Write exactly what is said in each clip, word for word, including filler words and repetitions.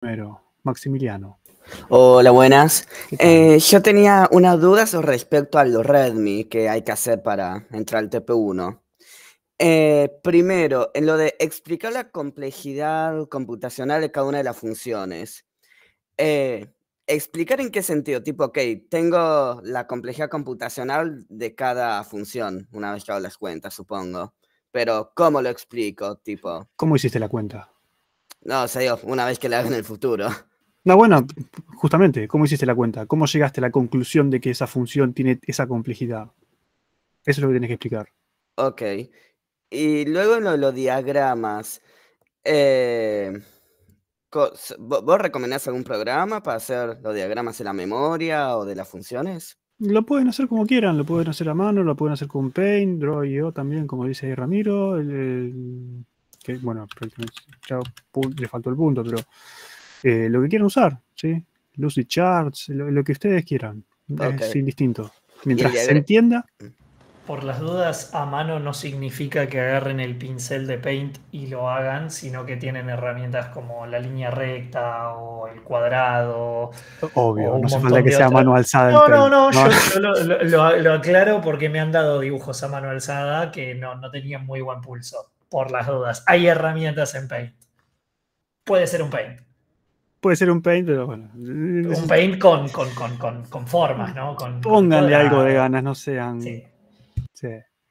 primero? Maximiliano. Hola, buenas. ¿Qué tal? Eh, yo tenía unas dudas respecto a los README que hay que hacer para entrar al T P uno. Eh, primero, en lo de explicar la complejidad computacional de cada una de las funciones. Eh, explicar en qué sentido, tipo, ok, tengo la complejidad computacional de cada función, una vez que hago las cuentas, supongo. Pero, ¿cómo lo explico? Tipo, ¿Cómo hiciste la cuenta? no, o sea, digo, una vez que la haga en el futuro. No, bueno, justamente, ¿cómo hiciste la cuenta? ¿Cómo llegaste a la conclusión de que esa función tiene esa complejidad? Eso es lo que tienes que explicar. Ok. Y luego en lo de los diagramas, eh, co- s- ¿vo- ¿vos recomendás algún programa para hacer los diagramas en la memoria o de las funciones? Lo pueden hacer como quieran, lo pueden hacer a mano, lo pueden hacer con Paint, Draw punto i o también, como dice ahí Ramiro. el- el- que, bueno, ya pu- le faltó el punto, pero eh, lo que quieran usar, ¿sí? Lucid Charts, lo, lo que ustedes quieran. Ok. Es indistinto. Y el Mientras se diagrama... entienda, Por las dudas, a mano no significa que agarren el pincel de Paint y lo hagan, sino que tienen herramientas como la línea recta o el cuadrado obvio, o no un hace falta montón que de sea a otras. mano alzada en No, no, Paint. no, ¿no? yo, yo lo, lo- lo- lo aclaro porque me han dado dibujos a mano alzada que no, no tenían muy buen pulso. Por las dudas, hay herramientas en Paint. Puede ser un Paint. Puede ser un Paint, pero bueno. Un Paint con, con, con, con, con formas, ¿no? Con, con Pónganle algo de cuadrados. ganas, no sean. Sí. Sí.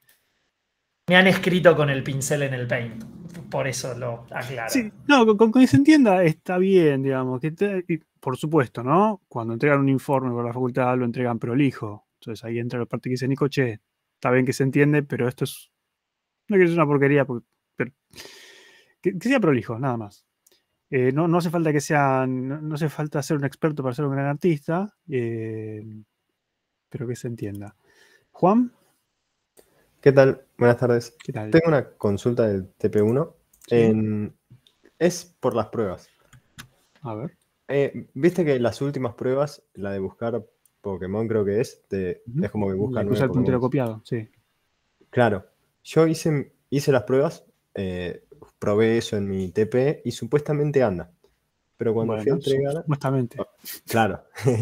Me han escrito con el pincel en el Paint. Por eso lo aclaro. Sí, no, con, con que se entienda está bien, digamos. Que te- y por supuesto, ¿no? Cuando entregan un informe por la facultad lo entregan prolijo. Entonces ahí entra la parte que dice Nico, che, está bien que se entiende, pero esto es. No quiero decir una porquería, porque- pero que, que sea prolijo, nada más. Eh, no, no hace falta que sean. No, no hace falta ser un experto para ser un gran artista, eh, pero que se entienda. Juan, ¿Qué tal? Buenas tardes. ¿qué tal? Tengo una consulta del T P uno. Sí. En- Es por las pruebas. A ver. Eh, Viste que las últimas pruebas, la de buscar Pokémon creo que es, te- Ujú. es como que La busca que nueve usa el puntero Pokémon. copiado, sí. Claro, yo hice, hice las pruebas, eh, probé eso en mi T P y supuestamente anda. Pero cuando fui a Bueno, su- entregar, supuestamente. claro.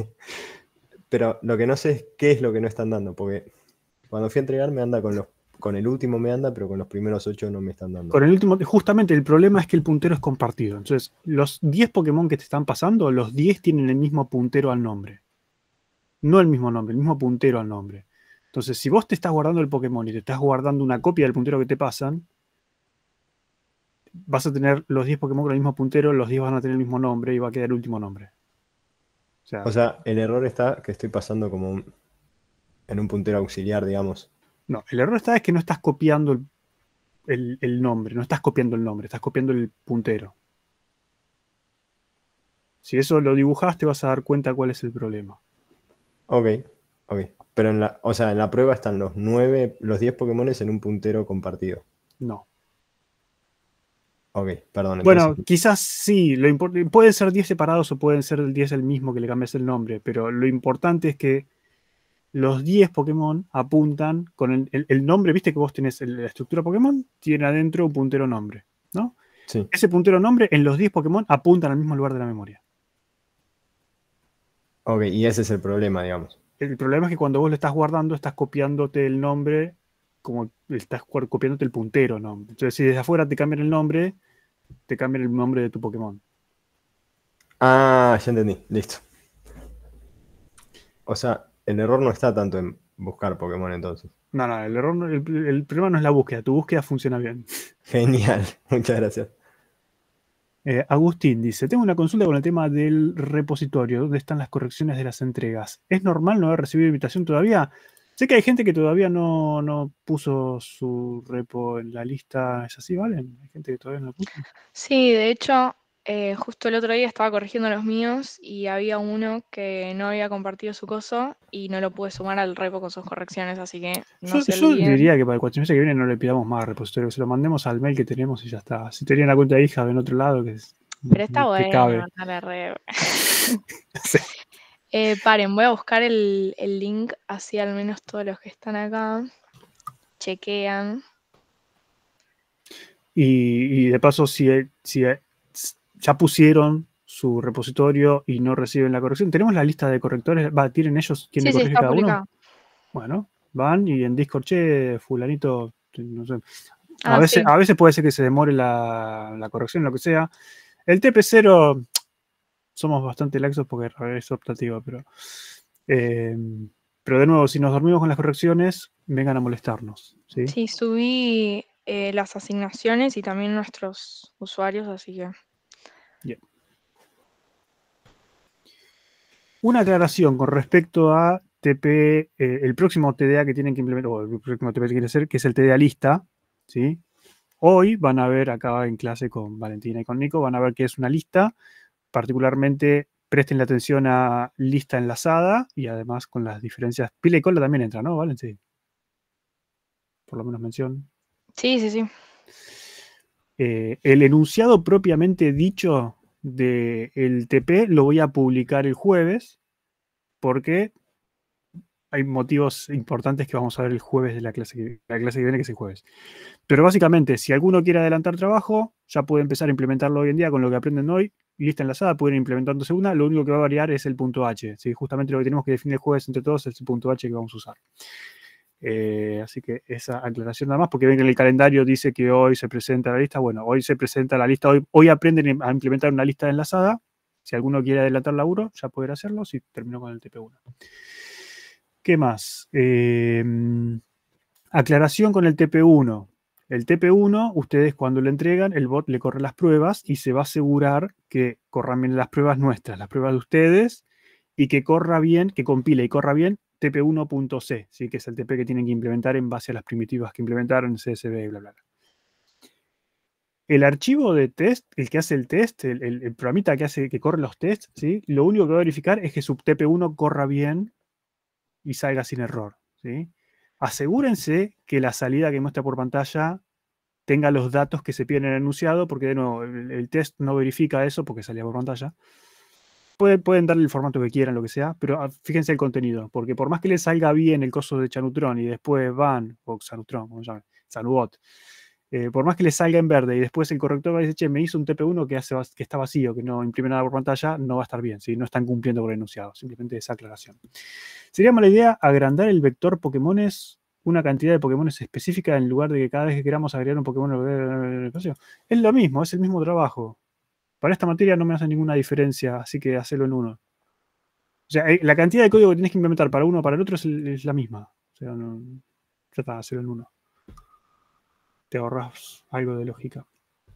Pero lo que no sé es qué es lo que no están dando, porque cuando fui a entregar me anda con los, con el último me anda, pero con los primeros ocho no me están dando. Con el último, justamente el problema es que el puntero es compartido. Entonces, los diez Pokémon que te están pasando, los diez tienen el mismo puntero al nombre. No el mismo nombre, el mismo puntero al nombre. Entonces, si vos te estás guardando el Pokémon y te estás guardando una copia del puntero que te pasan, vas a tener los diez Pokémon con el mismo puntero, los diez van a tener el mismo nombre y va a quedar el último nombre. O sea, O sea, el error está que estoy pasando como un- en un puntero auxiliar, digamos. no, el error está es que no estás copiando el, el- el nombre, no estás copiando el nombre, estás copiando el puntero. Si eso lo dibujas, te vas a dar cuenta cuál es el problema. Ok, ok. Pero en la, o sea, en la prueba están los nueve, los diez Pokémones en un puntero compartido. No. Ok, perdón. Bueno, Entonces, quizás sí, lo impor- pueden ser diez separados o pueden ser el diez el mismo que le cambias el nombre, pero lo importante es que los diez Pokémon apuntan con el, el- el nombre, viste que vos tenés el- la estructura Pokémon, tiene adentro un puntero nombre, ¿no? sí. Ese puntero nombre en los diez Pokémon apuntan al mismo lugar de la memoria. Ok, y ese es el problema, digamos. El problema es que cuando vos lo estás guardando, estás copiándote el nombre como estás cu- copiándote el puntero, ¿no? Entonces, si desde afuera te cambian el nombre, te cambian el nombre de tu Pokémon. Ah, ya entendí. Listo. O sea, el error no está tanto en buscar Pokémon entonces. No, no, el error, no- el, el problema no es la búsqueda, tu búsqueda funciona bien. Genial. Muchas gracias. Eh, Agustín dice, tengo una consulta con el tema del repositorio, ¿dónde están las correcciones de las entregas? ¿Es normal no haber recibido invitación todavía? Sé que hay gente que todavía no, no puso su repo en la lista, ¿es así, Valen? Hay gente que todavía no lo puso. Sí, de hecho, eh, justo el otro día estaba corrigiendo los míos y había uno que no había compartido su coso y no lo pude sumar al repo con sus correcciones, así que no Yo, se yo olviden. diría que para el cuatrimestre que viene no le pidamos más repositorio, que se lo mandemos al mail que tenemos y ya está. Si tenían la cuenta de hija en otro lado, que, es- Pero está que bueno cabe. mandarle re. Sí. Eh, paren, voy a buscar el, el link, así al menos todos los que están acá chequean. Y, y de paso, si, si ya pusieron su repositorio y no reciben la corrección, ¿tenemos la lista de correctores? Va, ¿tienen ellos quién Sí, le sí, corrige está cada publicado. uno? Bueno, van y en Discord, che, fulanito, no sé. A Ah, veces, sí. a veces puede ser que se demore la, la corrección, lo que sea. El T P cero somos bastante laxos porque es optativo, pero... eh, pero de nuevo, si nos dormimos con las correcciones, vengan a molestarnos, ¿sí? Sí, subí eh, las asignaciones y también nuestros usuarios, así que... Bien. Una aclaración con respecto a T P, eh, el próximo T D A que tienen que implementar, o el próximo T P que quiere hacer, que es el T D A lista, ¿sí? Hoy van a ver acá en clase con Valentina y con Nico, van a ver que es una lista, particularmente presten la atención a lista enlazada y además con las diferencias. Pila y cola también entra, ¿no, Valen? Sí. Por lo menos mención. Sí, sí, sí. Eh, el enunciado propiamente dicho del T P lo voy a publicar el jueves porque hay motivos importantes que vamos a ver el jueves de la clase que, la clase que viene, que es el jueves. Pero básicamente, si alguno quiere adelantar trabajo, ya puede empezar a implementarlo hoy en día con lo que aprenden hoy. Lista enlazada, pueden ir implementándose una. Lo único que va a variar es el punto H. ¿Sí? Justamente lo que tenemos que definir el jueves entre todos es el punto H que vamos a usar. Eh, así que esa aclaración nada más, porque ven que en el calendario dice que hoy se presenta la lista. Bueno, hoy se presenta la lista. Hoy, hoy aprenden a implementar una lista enlazada. Si alguno quiere adelantar laburo, ya puede hacerlo si terminó con el T P uno. ¿Qué más? Eh, aclaración con el T P uno. El T P uno, ustedes cuando le entregan, el bot le corre las pruebas y se va a asegurar que corran bien las pruebas nuestras, las pruebas de ustedes, y que corra bien, que compile y corra bien T P uno punto C, ¿sí? Que es el T P que tienen que implementar en base a las primitivas que implementaron en C S V y bla, bla, bla. El archivo de test, el que hace el test, el, el, el programita que hace que corre los tests, ¿sí? Lo único que va a verificar es que su T P uno corra bien y salga sin error, ¿sí? Asegúrense que la salida que muestra por pantalla tenga los datos que se piden en el enunciado, porque de nuevo, el, el test no verifica eso porque salía por pantalla. Pueden, pueden darle el formato que quieran, lo que sea, pero fíjense el contenido, porque por más que les salga bien el coso de Chanutron y después van, o Chanutron, como se llama, Chanubot, eh, por más que les salga en verde y después el corrector va a decir, che, me hizo un T P uno que, hace, que está vacío, que no imprime nada por pantalla, no va a estar bien, ¿sí? No están cumpliendo con el enunciado, simplemente esa aclaración. Sería mala idea agrandar el vector Pokémones una cantidad de Pokémones específica en lugar de que cada vez que queramos agregar un Pokémon. Es lo mismo, es el mismo trabajo. Para esta materia no me hace ninguna diferencia, así que hacelo en uno. O sea, la cantidad de código que tienes que implementar para uno o para el otro es, es la misma. O sea, no, trata de hacerlo en uno. Te ahorras algo de lógica.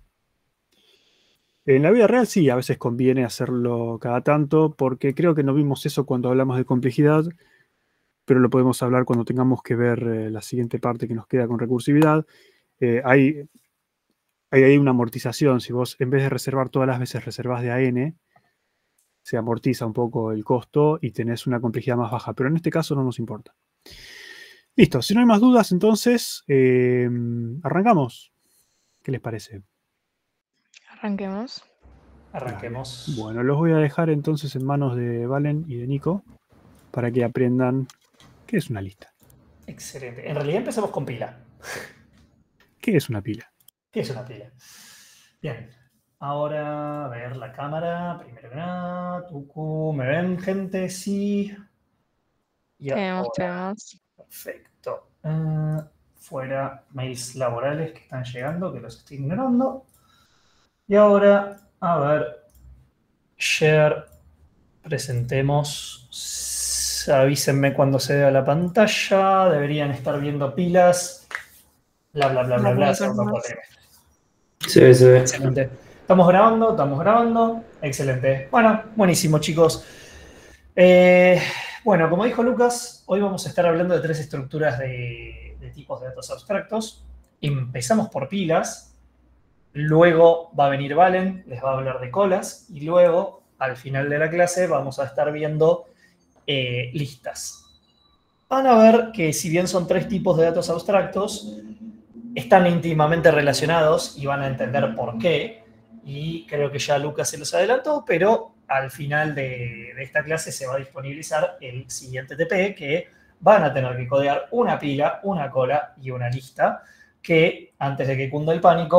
En la vida real sí, a veces conviene hacerlo cada tanto, porque creo que no vimos eso cuando hablamos de complejidad, pero lo podemos hablar cuando tengamos que ver eh, la siguiente parte que nos queda con recursividad. Eh, hay, hay, hay una amortización. Si vos en vez de reservar todas las veces reservas de A N, se amortiza un poco el costo y tenés una complejidad más baja, pero en este caso no nos importa. Listo, si no hay más dudas, entonces eh, arrancamos. ¿Qué les parece? Arranquemos. Arranquemos. Dale. Bueno, los voy a dejar entonces en manos de Valen y de Nico para que aprendan qué es una lista. Excelente. En realidad empezamos con pila. ¿Qué es una pila? ¿Qué es una pila? Bien. Ahora, a ver la cámara. Primero que nada. Tucu. ¿Me ven, gente? Sí. Y Tenemos, ahora. tenemos. Perfecto. Uh, fuera mails laborales que están llegando, que los estoy ignorando. Y ahora, a ver. Share. Presentemos. Avísenme cuando se vea la pantalla. Deberían estar viendo pilas. Bla, bla, bla, bla, bla. Se ve, se ve. Excelente. Estamos grabando, estamos grabando. Excelente. Bueno, buenísimo, chicos. Eh, bueno, como dijo Lucas, hoy vamos a estar hablando de tres estructuras de, de tipos de datos abstractos. Empezamos por pilas. Luego va a venir Valen, les va a hablar de colas. Y luego, al final de la clase, vamos a estar viendo eh, listas. Van a ver que si bien son tres tipos de datos abstractos, están íntimamente relacionados y van a entender por qué. Y creo que ya Lucas se los adelantó, pero al final de, de esta clase se va a disponibilizar el siguiente T P, que van a tener que codear una pila, una cola y una lista, que antes de que cunda el pánico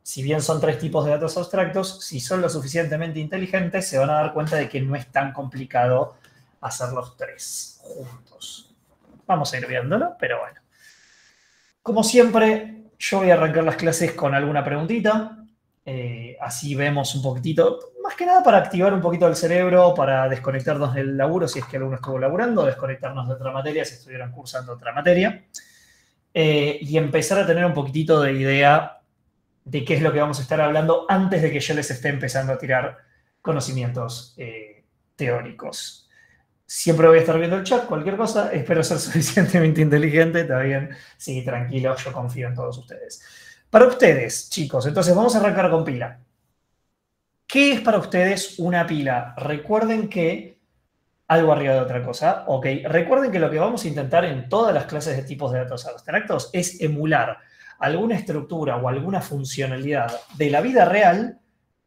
si bien son tres tipos de datos abstractos, si son lo suficientemente inteligentes, se van a dar cuenta de que no es tan complicado hacer los tres juntos. Vamos a ir viéndolo, pero bueno. Como siempre, yo voy a arrancar las clases con alguna preguntita. Eh, así vemos un poquitito, más que nada para activar un poquito el cerebro, para desconectarnos del laburo si es que alguno estuvo laburando, desconectarnos de otra materia si estuvieran cursando otra materia, eh, y empezar a tener un poquitito de idea de qué es lo que vamos a estar hablando antes de que yo les esté empezando a tirar conocimientos eh, teóricos. Siempre voy a estar viendo el chat, cualquier cosa, espero ser suficientemente inteligente, está bien, sí, tranquilo, yo confío en todos ustedes. Para ustedes, chicos, entonces vamos a arrancar con pila. ¿Qué es para ustedes una pila? Recuerden que algo arriba de otra cosa. Ok, recuerden que lo que vamos a intentar en todas las clases de tipos de datos abstractos es emular alguna estructura o alguna funcionalidad de la vida real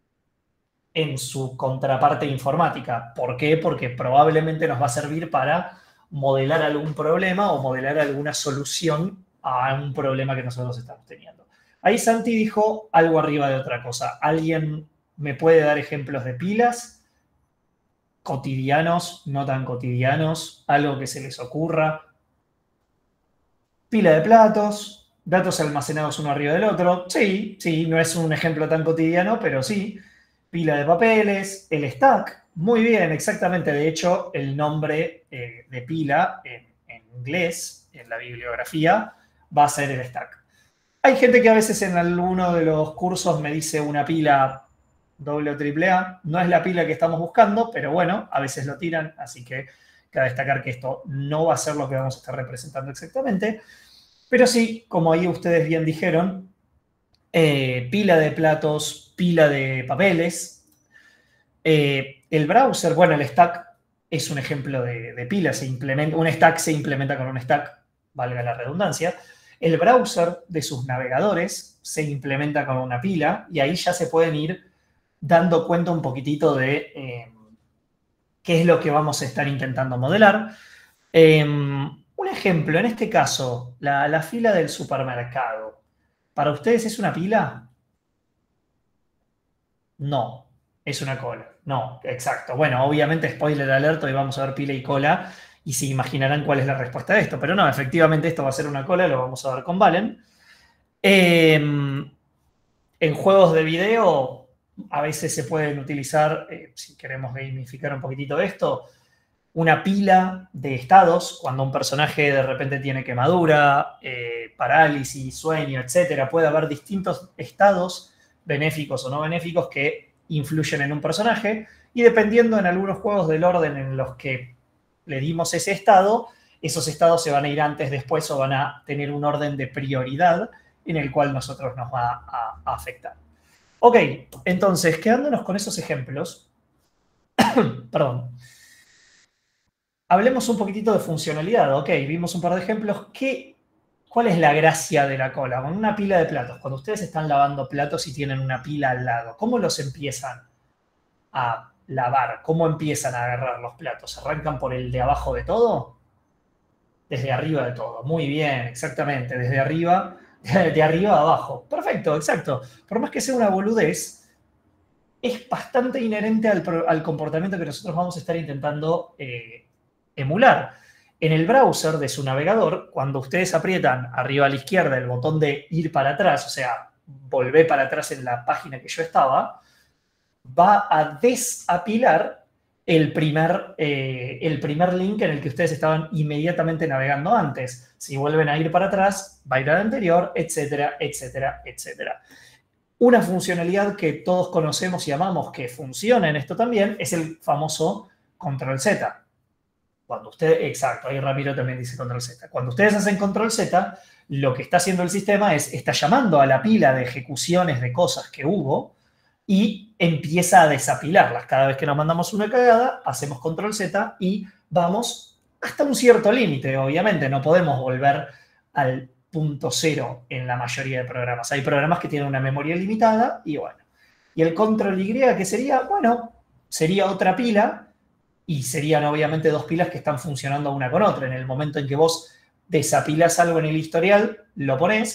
en su contraparte informática. ¿Por qué? Porque probablemente nos va a servir para modelar algún problema o modelar alguna solución a un problema que nosotros estamos teniendo. Ahí Santi dijo algo arriba de otra cosa. ¿Alguien me puede dar ejemplos de pilas? Cotidianos, no tan cotidianos, algo que se les ocurra. Pila de platos, datos almacenados uno arriba del otro. Sí, sí, no es un ejemplo tan cotidiano, pero sí. Pila de papeles, el stack. Muy bien, exactamente. De hecho, el nombre eh, de pila en, en inglés, en la bibliografía, va a ser el stack. Hay gente que a veces en alguno de los cursos me dice una pila doble o triple A. No es la pila que estamos buscando, pero bueno, a veces lo tiran, así que cabe destacar que esto no va a ser lo que vamos a estar representando exactamente. Pero sí, como ahí ustedes bien dijeron, eh, pila de platos, pila de papeles. Eh, el browser, bueno, el stack es un ejemplo de, de pila. Se implementa, un stack se implementa con un stack, valga la redundancia. El browser de sus navegadores se implementa con una pila y ahí ya se pueden ir dando cuenta un poquitito de eh, qué es lo que vamos a estar intentando modelar. Eh, un ejemplo, en este caso, la, la fila del supermercado. ¿Para ustedes es una pila? No, es una cola. No, exacto. Bueno, obviamente, spoiler alert, hoy vamos a ver pila y cola y se imaginarán cuál es la respuesta de esto. Pero no, efectivamente esto va a ser una cola, lo vamos a ver con Valen. Eh, en juegos de video a veces se pueden utilizar, eh, si queremos gamificar un poquitito esto, una pila de estados, cuando un personaje de repente tiene quemadura, eh, parálisis, sueño, etcétera. Puede haber distintos estados, benéficos o no benéficos, que influyen en un personaje y dependiendo en algunos juegos del orden en los que le dimos ese estado, esos estados se van a ir antes, después o van a tener un orden de prioridad en el cual nosotros nos va a, a afectar. Ok, entonces, quedándonos con esos ejemplos, perdón, hablemos un poquitito de funcionalidad. Ok, vimos un par de ejemplos. ¿Qué, ¿Cuál es la gracia de la cola? Con una pila de platos, cuando ustedes están lavando platos y tienen una pila al lado, ¿cómo los empiezan a lavar? ¿Cómo empiezan a agarrar los platos? ¿Arrancan por el de abajo de todo? Desde arriba de todo. Muy bien, exactamente. Desde arriba, de arriba a abajo. Perfecto, exacto. Por más que sea una boludez, es bastante inherente al, al comportamiento que nosotros vamos a estar intentando eh, emular. En el browser de su navegador, cuando ustedes aprietan arriba a la izquierda el botón de ir para atrás, o sea, volver para atrás en la página que yo estaba, va a desapilar el primer, eh, el primer link en el que ustedes estaban inmediatamente navegando antes. Si vuelven a ir para atrás, va a ir al anterior, etcétera, etcétera, etcétera. Una funcionalidad que todos conocemos y amamos que funciona en esto también es el famoso control Z. Cuando usted, exacto, ahí Ramiro también dice control Z. Cuando ustedes hacen control Z, lo que está haciendo el sistema es, está llamando a la pila de ejecuciones de cosas que hubo y empieza a desapilarlas. Cada vez que nos mandamos una cagada, hacemos control Z y vamos hasta un cierto límite. Obviamente, no podemos volver al punto cero en la mayoría de programas. Hay programas que tienen una memoria limitada y bueno. Y el control Y, ¿qué sería? Bueno, sería otra pila y serían obviamente dos pilas que están funcionando una con otra. En el momento en que vos desapilas algo en el historial, lo ponés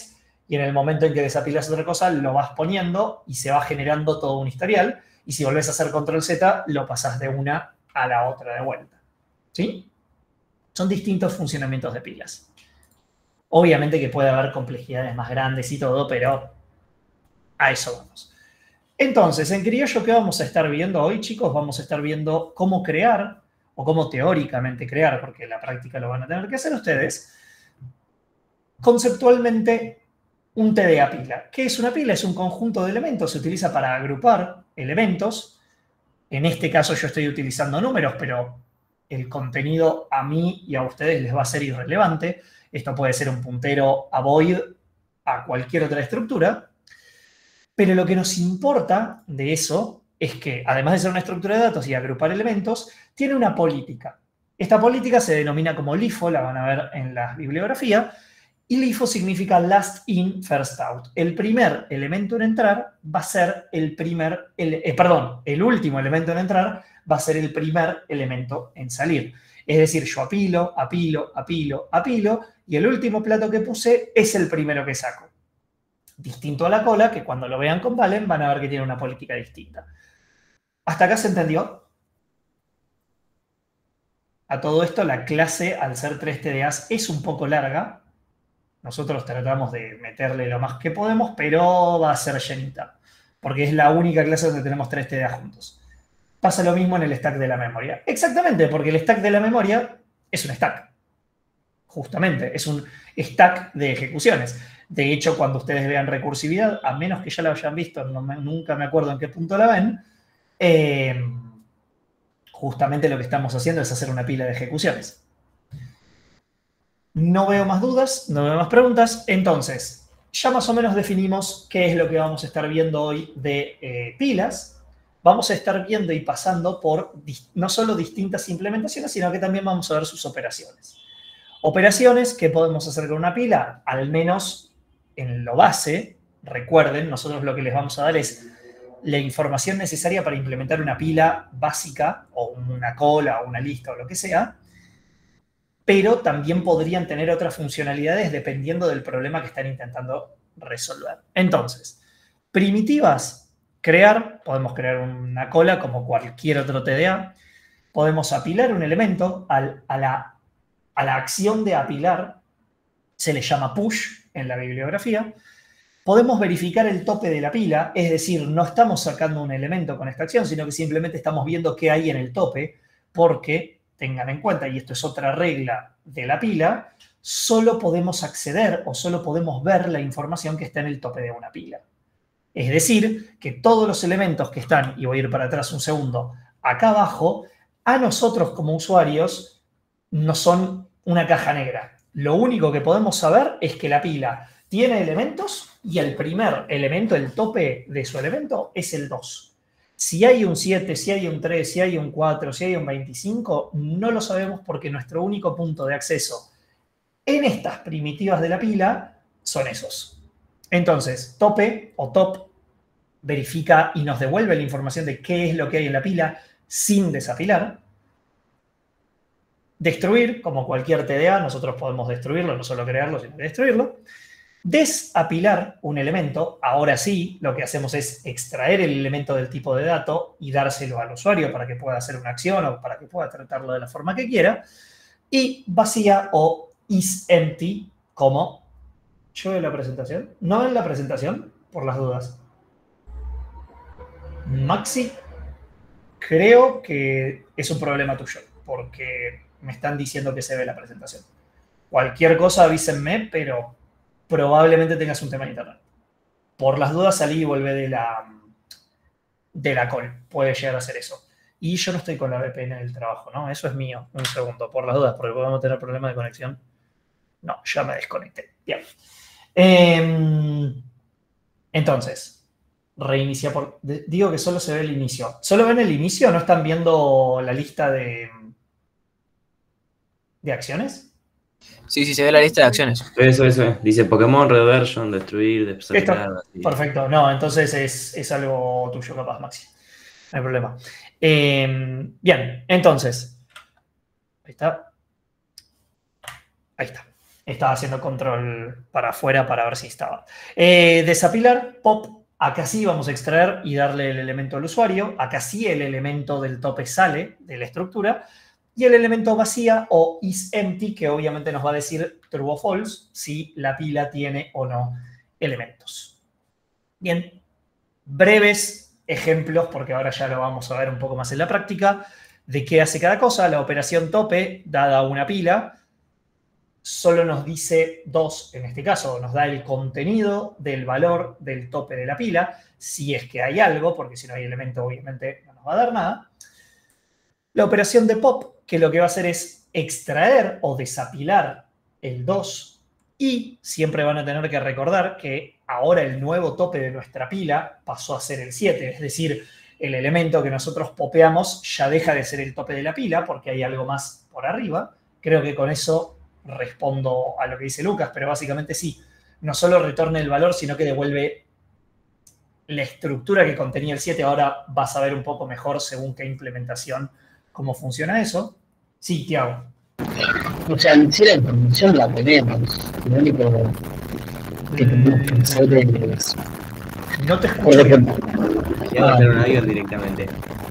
y en el momento en que desapilas otra cosa, lo vas poniendo y se va generando todo un historial. Y si volvés a hacer control Z, lo pasás de una a la otra de vuelta. ¿Sí? Son distintos funcionamientos de pilas. Obviamente que puede haber complejidades más grandes y todo, pero a eso vamos. Entonces, en criollo, ¿qué vamos a estar viendo hoy, chicos? Vamos a estar viendo cómo crear, o cómo teóricamente crear, porque en la práctica lo van a tener que hacer ustedes, conceptualmente un T D A pila. ¿Qué es una pila? Es un conjunto de elementos, se utiliza para agrupar elementos. En este caso yo estoy utilizando números, pero el contenido a mí y a ustedes les va a ser irrelevante. Esto puede ser un puntero a void a cualquier otra estructura. Pero lo que nos importa de eso es que, además de ser una estructura de datos y agrupar elementos, tiene una política. Esta política se denomina como LIFO, la van a ver en la bibliografía, y LIFO significa last in, first out. El primer elemento en entrar va a ser el primer, el, eh, perdón, el último elemento en entrar va a ser el primer elemento en salir. Es decir, yo apilo, apilo, apilo, apilo, y el último plato que puse es el primero que saco. Distinto a la cola, que cuando lo vean con Valen van a ver que tiene una política distinta. ¿Hasta acá se entendió? A todo esto, la clase, al ser tres T D As, es un poco larga. Nosotros tratamos de meterle lo más que podemos, pero va a ser llenita, porque es la única clase donde tenemos tres T D A juntos. Pasa lo mismo en el stack de la memoria. Exactamente, porque el stack de la memoria es un stack. Justamente, es un stack de ejecuciones. De hecho, cuando ustedes vean recursividad, a menos que ya la hayan visto, no me, nunca me acuerdo en qué punto la ven, eh, justamente lo que estamos haciendo es hacer una pila de ejecuciones. No veo más dudas, no veo más preguntas. Entonces, ya más o menos definimos qué es lo que vamos a estar viendo hoy de eh, pilas. Vamos a estar viendo y pasando por no solo distintas implementaciones, sino que también vamos a ver sus operaciones. Operaciones que podemos hacer con una pila, al menos en lo base. Recuerden, nosotros lo que les vamos a dar es la información necesaria para implementar una pila básica, o una cola, o una lista, o lo que sea, pero también podrían tener otras funcionalidades dependiendo del problema que están intentando resolver. Entonces, primitivas, crear, podemos crear una cola como cualquier otro T D A, podemos apilar un elemento, al, a, la, a la acción de apilar se le llama push en la bibliografía. Podemos verificar el tope de la pila, es decir, no estamos sacando un elemento con esta acción, sino que simplemente estamos viendo qué hay en el tope, porque, tengan en cuenta, y esto es otra regla de la pila, solo podemos acceder o solo podemos ver la información que está en el tope de una pila. Es decir, que todos los elementos que están, y voy a ir para atrás un segundo, acá abajo, a nosotros como usuarios no son una caja negra. Lo único que podemos saber es que la pila tiene elementos y el primer elemento, el tope de su elemento, es el dos. Si hay un siete, si hay un tres, si hay un cuatro, si hay un veinticinco, no lo sabemos porque nuestro único punto de acceso en estas primitivas de la pila son esos. Entonces, tope o top verifica y nos devuelve la información de qué es lo que hay en la pila sin desapilar. Destruir, como cualquier T D A, nosotros podemos destruirlo, no solo crearlo, sino destruirlo. Desapilar un elemento, ahora sí, lo que hacemos es extraer el elemento del tipo de dato y dárselo al usuario para que pueda hacer una acción o para que pueda tratarlo de la forma que quiera. Y vacía o isEmpty, como yo en la presentación. No en la presentación, por las dudas. Maxi, creo que es un problema tuyo, porque me están diciendo que se ve la presentación. Cualquier cosa avísenme, pero probablemente tengas un tema en internet. Por las dudas salí y volví de la, de la call. Puede llegar a ser eso. Y yo no estoy con la V P N en el trabajo, ¿no? Eso es mío. Un segundo, por las dudas, porque podemos tener problemas de conexión. No, ya me desconecté. Bien. Eh, entonces, reinicia por... Digo que solo se ve el inicio. ¿Solo ven el inicio? ¿No están viendo la lista de, de acciones? Sí, sí, se ve la lista de acciones. Eso, eso. Dice Pokémon Reversion, destruir, desapilar. Perfecto. No, entonces es, es algo tuyo, capaz, Maxi. No hay problema. Eh, bien, entonces. Ahí está. Ahí está. Estaba haciendo control para afuera para ver si estaba. Eh, desapilar, pop. Acá sí vamos a extraer y darle el elemento al usuario. Acá sí el elemento del tope sale de la estructura. Y el elemento vacía o isEmpty, que obviamente nos va a decir true o false si la pila tiene o no elementos. Bien, breves ejemplos, porque ahora ya lo vamos a ver un poco más en la práctica, de qué hace cada cosa. La operación tope, dada una pila, solo nos dice dos, en este caso, nos da el contenido del valor del tope de la pila, si es que hay algo, porque si no hay elemento, obviamente no nos va a dar nada. La operación de pop, que lo que va a hacer es extraer o desapilar el dos, y siempre van a tener que recordar que ahora el nuevo tope de nuestra pila pasó a ser el siete, es decir, el elemento que nosotros popeamos ya deja de ser el tope de la pila porque hay algo más por arriba. Creo que con eso respondo a lo que dice Lucas, pero básicamente sí, no solo retorna el valor, sino que devuelve la estructura que contenía el siete. Ahora vas a ver un poco mejor según qué implementación cómo funciona eso. Sí, Tiago. O sea, si la información la tenemos, lo único que tenemos que hacer es... No te escucho bien. Ya va a tener un avión directamente.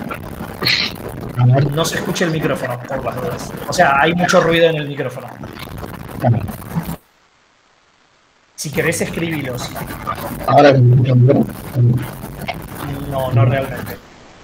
No se escucha el micrófono, por las dudas. O sea, hay mucho ruido en el micrófono. Si querés, escribilos. Ahora no, no realmente.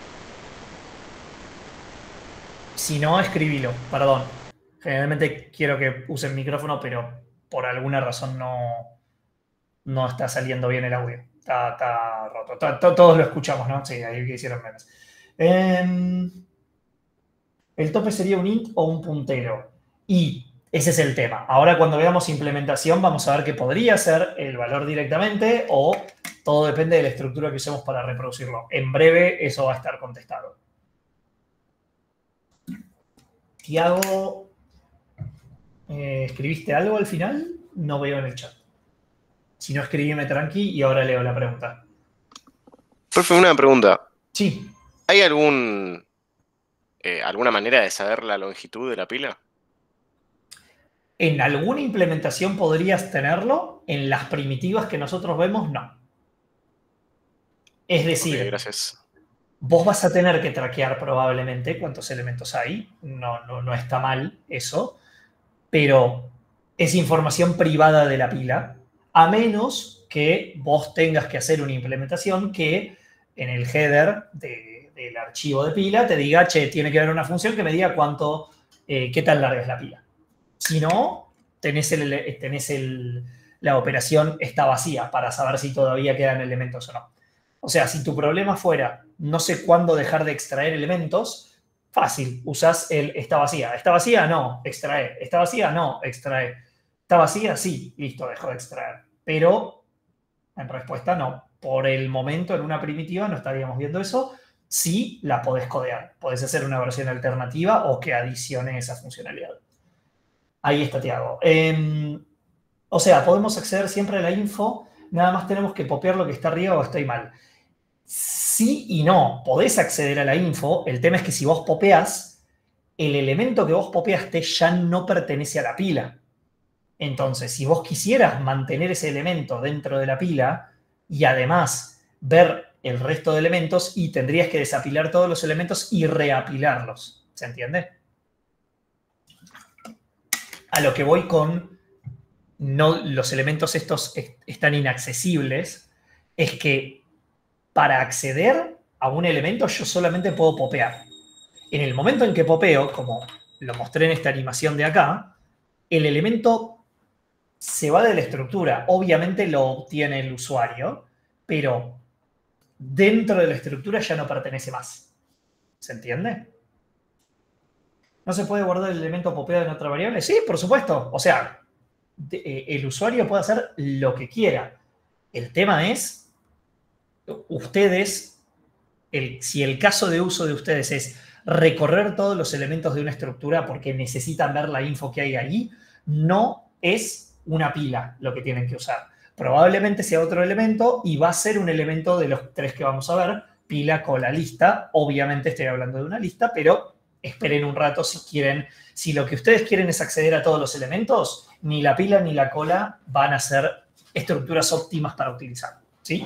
Si no, escribilo, perdón. Generalmente quiero que use el micrófono, pero por alguna razón no, no está saliendo bien el audio. Está, está roto. Está, está, todos lo escuchamos, ¿no? Sí, ahí que hicieron memes. Eh, el tope sería un int o un puntero. Y ese es el tema. Ahora cuando veamos implementación vamos a ver que podría ser el valor directamente o todo depende de la estructura que usemos para reproducirlo. En breve eso va a estar contestado. Tiago, eh, ¿escribiste algo al final? No veo en el chat. Si no, escribime tranqui y ahora leo la pregunta. Profe, una pregunta. Sí. ¿Hay algún eh, alguna manera de saber la longitud de la pila? En alguna implementación podrías tenerlo, en las primitivas que nosotros vemos, no. Es decir, Okay, gracias. Vos vas a tener que traquear probablemente cuántos elementos hay. No, no, no está mal eso. Pero es información privada de la pila, a menos que vos tengas que hacer una implementación que en el header de, del archivo de pila te diga, che, tiene que haber una función que me diga cuánto, eh, qué tan larga es la pila. Si no, tenés, el, tenés el, la operación está vacía para saber si todavía quedan elementos o no. O sea, si tu problema fuera no sé cuándo dejar de extraer elementos, fácil, usás el está vacía. ¿Está vacía? No, extrae. ¿Está vacía? No, extrae. ¿Está vacía? Sí, listo, dejo de extraer. Pero, en respuesta, no. Por el momento, en una primitiva, no estaríamos viendo eso. Sí, la podés codear. Podés hacer una versión alternativa o que adicione esa funcionalidad. Ahí está, Tiago. Eh, o sea, podemos acceder siempre a la info. Nada más tenemos que popear lo que está arriba o estoy mal. Sí y no. Podés acceder a la info. El tema es que si vos popeás, el elemento que vos popeaste ya no pertenece a la pila. Entonces, si vos quisieras mantener ese elemento dentro de la pila y además ver el resto de elementos, y tendrías que desapilar todos los elementos y reapilarlos. ¿Se entiende? A lo que voy con no, los elementos estos están inaccesibles, es que para acceder a un elemento yo solamente puedo popear. En el momento en que popeo, como lo mostré en esta animación de acá, el elemento se va de la estructura. Obviamente lo obtiene el usuario, pero dentro de la estructura ya no pertenece más. ¿Se entiende? ¿No se puede guardar el elemento popeado en otra variable? Sí, por supuesto. O sea, de, eh, el usuario puede hacer lo que quiera. El tema es, ustedes, el, si el caso de uso de ustedes es recorrer todos los elementos de una estructura porque necesitan ver la info que hay ahí, no es una pila lo que tienen que usar. Probablemente sea otro elemento y va a ser un elemento de los tres que vamos a ver, pila, cola, lista. Obviamente estoy hablando de una lista, pero esperen un rato si quieren. Si lo que ustedes quieren es acceder a todos los elementos, ni la pila ni la cola van a ser estructuras óptimas para utilizar. ¿Sí?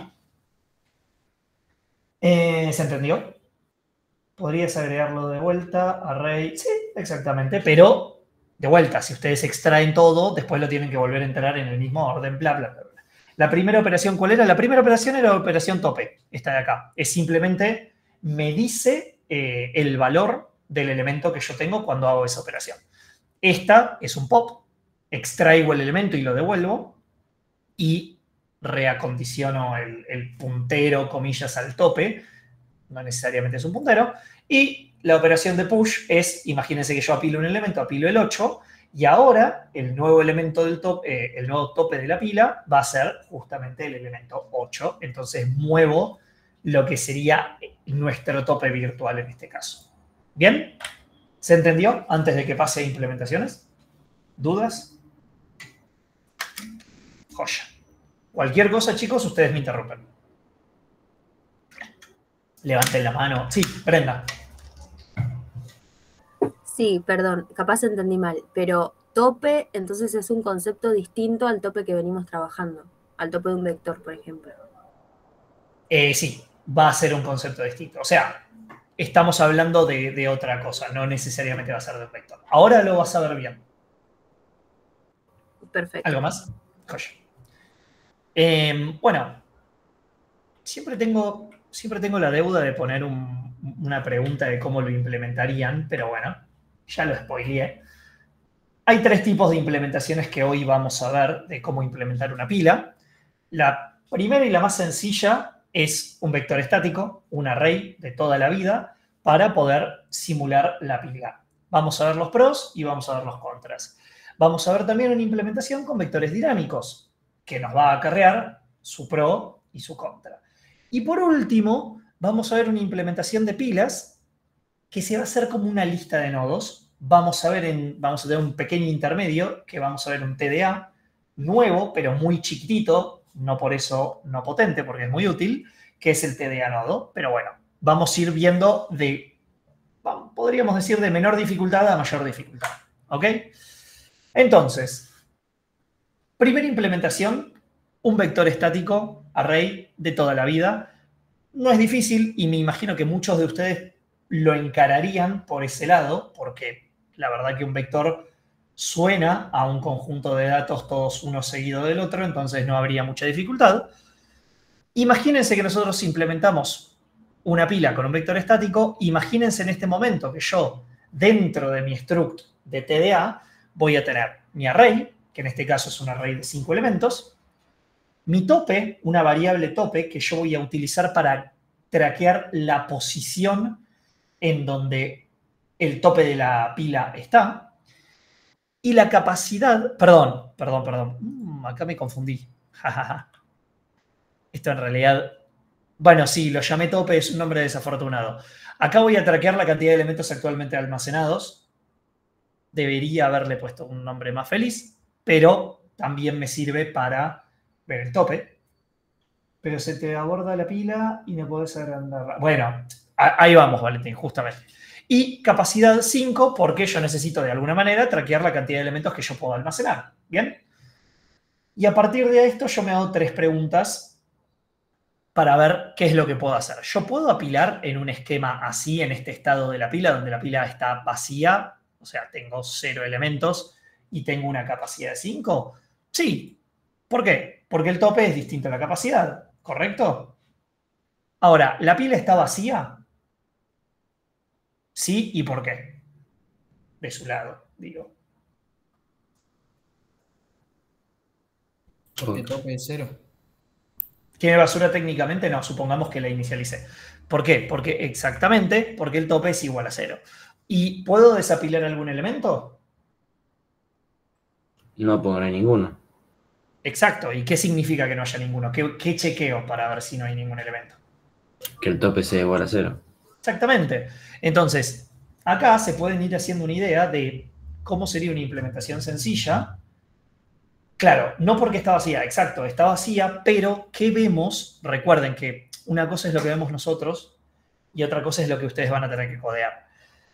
Eh, ¿Se entendió? Podrías agregarlo de vuelta, array. Sí, exactamente, pero de vuelta, si ustedes extraen todo, después lo tienen que volver a entrar en el mismo orden, bla, bla, bla, bla. La primera operación, ¿cuál era? La primera operación era la operación tope, esta de acá. Es simplemente, me dice eh, el valor del elemento que yo tengo cuando hago esa operación. Esta es un pop, extraigo el elemento y lo devuelvo, y reacondiciono el, el puntero, comillas, al tope, no necesariamente es un puntero, y la operación de push es, imagínense que yo apilo un elemento, apilo el ocho, y ahora el nuevo elemento del top, eh, el nuevo tope de la pila va a ser justamente el elemento ocho, entonces muevo lo que sería nuestro tope virtual en este caso. ¿Bien? ¿Se entendió antes de que pase a implementaciones? ¿Dudas? Joya. Cualquier cosa, chicos, ustedes me interrumpen. Levanten la mano. Sí, Brenda. Sí, perdón, capaz entendí mal, pero tope entonces es un concepto distinto al tope que venimos trabajando, al tope de un vector, por ejemplo. Eh, sí, va a ser un concepto distinto. O sea, estamos hablando de, de otra cosa, no necesariamente va a ser de un vector. Ahora lo vas a ver bien. Perfecto. ¿Algo más? Joya. Eh, bueno, siempre tengo, siempre tengo la deuda de poner un, una pregunta de cómo lo implementarían, pero bueno, ya lo spoileé. Hay tres tipos de implementaciones que hoy vamos a ver de cómo implementar una pila. La primera y la más sencilla es un vector estático, un array de toda la vida, para poder simular la pila. Vamos a ver los pros y vamos a ver los contras. Vamos a ver también una implementación con vectores dinámicos, que nos va a acarrear su pro y su contra. Y por último, vamos a ver una implementación de pilas que se va a hacer como una lista de nodos. Vamos a ver en, vamos a tener un pequeño intermedio, que vamos a ver un T D A nuevo, pero muy chiquitito, no por eso no potente, porque es muy útil, que es el T D A nodo. Pero bueno, vamos a ir viendo de, podríamos decir, de menor dificultad a mayor dificultad. ¿Ok? Entonces, primera implementación, un vector estático, array de toda la vida. No es difícil y me imagino que muchos de ustedes lo encararían por ese lado, porque la verdad que un vector suena a un conjunto de datos todos uno seguido del otro, entonces no habría mucha dificultad. Imagínense que nosotros implementamos una pila con un vector estático. Imagínense en este momento que yo, dentro de mi struct de T D A, voy a tener mi array, que en este caso es un array de cinco elementos, mi tope, una variable tope que yo voy a utilizar para traquear la posición en donde el tope de la pila está, y la capacidad, perdón, perdón, perdón, mm, acá me confundí, esto en realidad, bueno, sí, lo llamé tope, es un nombre desafortunado. Acá voy a traquear la cantidad de elementos actualmente almacenados, debería haberle puesto un nombre más feliz, pero también me sirve para ver el tope. Pero se te aborda la pila y no podés agrandarla. Bueno, ahí vamos, Valentín, justamente. Y capacidad cinco, porque yo necesito de alguna manera traquear la cantidad de elementos que yo puedo almacenar. ¿Bien? Y a partir de esto yo me hago tres preguntas para ver qué es lo que puedo hacer. ¿Yo puedo apilar en un esquema así, en este estado de la pila, donde la pila está vacía? O sea, tengo cero elementos y tengo una capacidad de cinco. Sí. ¿Por qué? Porque el tope es distinto a la capacidad, ¿correcto? Ahora, ¿la pila está vacía? Sí, ¿y por qué? De su lado, digo. Porque el tope es cero. ¿Tiene basura técnicamente? No, supongamos que la inicialicé. ¿Por qué? Porque exactamente, porque el tope es igual a cero. ¿Y puedo desapilar algún elemento? No puedo poner ninguno. Exacto. ¿Y qué significa que no haya ninguno? ¿Qué, qué chequeo para ver si no hay ningún elemento? Que el tope sea igual a cero. Exactamente. Entonces, acá se pueden ir haciendo una idea de cómo sería una implementación sencilla. Claro, no porque está vacía, exacto, está vacía, pero ¿qué vemos? Recuerden que una cosa es lo que vemos nosotros y otra cosa es lo que ustedes van a tener que codear.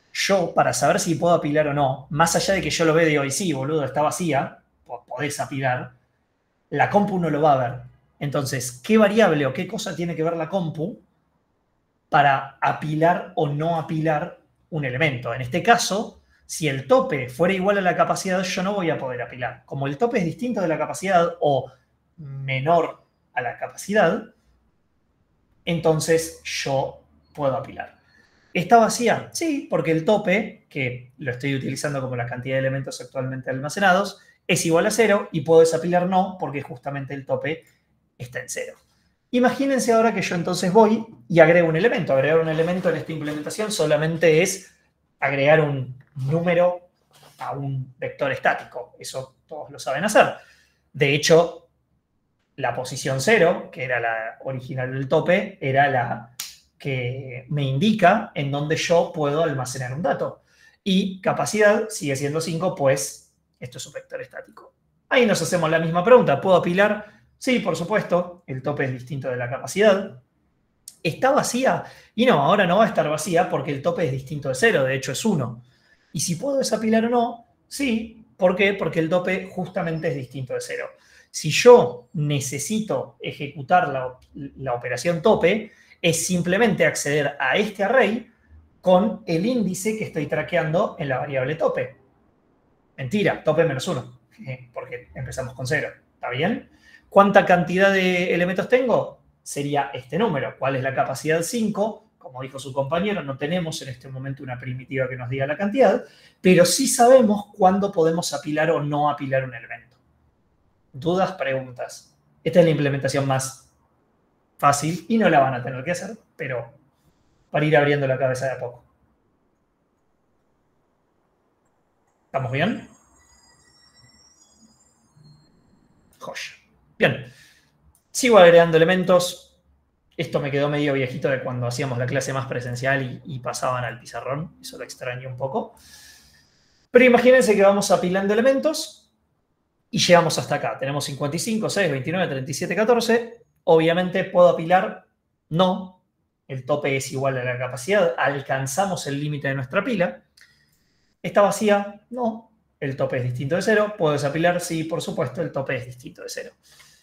yo, para saber si puedo apilar o no, más allá de que yo lo vea y digo, y sí, boludo, está vacía, podés apilar, la compu no lo va a ver. Entonces, ¿qué variable o qué cosa tiene que ver la compu para apilar o no apilar un elemento? En este caso, si el tope fuera igual a la capacidad, yo no voy a poder apilar. Como el tope es distinto de la capacidad o menor a la capacidad, entonces yo puedo apilar. ¿Está vacía? Sí, porque el tope, que lo estoy utilizando como la cantidad de elementos actualmente almacenados, es igual a cero y puedo desapilar no, porque justamente el tope está en cero. Imagínense ahora que yo entonces voy y agrego un elemento. Agregar un elemento en esta implementación solamente es agregar un número a un vector estático. Eso todos lo saben hacer. De hecho, la posición cero, que era la original del tope, era la que me indica en dónde yo puedo almacenar un dato. Y capacidad sigue siendo cinco, pues esto es un vector estático. Ahí nos hacemos la misma pregunta. ¿Puedo apilar? Sí, por supuesto. El tope es distinto de la capacidad. ¿Está vacía? Y no, ahora no va a estar vacía porque el tope es distinto de cero. De hecho, es uno. ¿Y si puedo desapilar o no? Sí. ¿Por qué? Porque el tope justamente es distinto de cero. Si yo necesito ejecutar la, la operación tope, es simplemente acceder a este array con el índice que estoy traqueando en la variable tope. Mentira, tope menos uno, porque empezamos con cero. ¿Está bien? ¿Cuánta cantidad de elementos tengo? Sería este número. ¿Cuál es la capacidad? cinco. Como dijo su compañero, no tenemos en este momento una primitiva que nos diga la cantidad, pero sí sabemos cuándo podemos apilar o no apilar un elemento. ¿Dudas? Preguntas. Esta es la implementación más fácil y no la van a tener que hacer, pero para ir abriendo la cabeza de a poco. ¿Estamos bien? Joya. Bien. Sigo agregando elementos. Esto me quedó medio viejito de cuando hacíamos la clase más presencial y, y pasaban al pizarrón. Eso lo extrañé un poco. Pero imagínense que vamos apilando elementos y llegamos hasta acá. Tenemos cincuenta y cinco, seis, veintinueve, treinta y siete, catorce. Obviamente, ¿puedo apilar? No. El tope es igual a la capacidad. Alcanzamos el límite de nuestra pila. ¿Está vacía? No. El tope es distinto de cero. ¿Puedo desapilar? Sí, por supuesto, el tope es distinto de cero.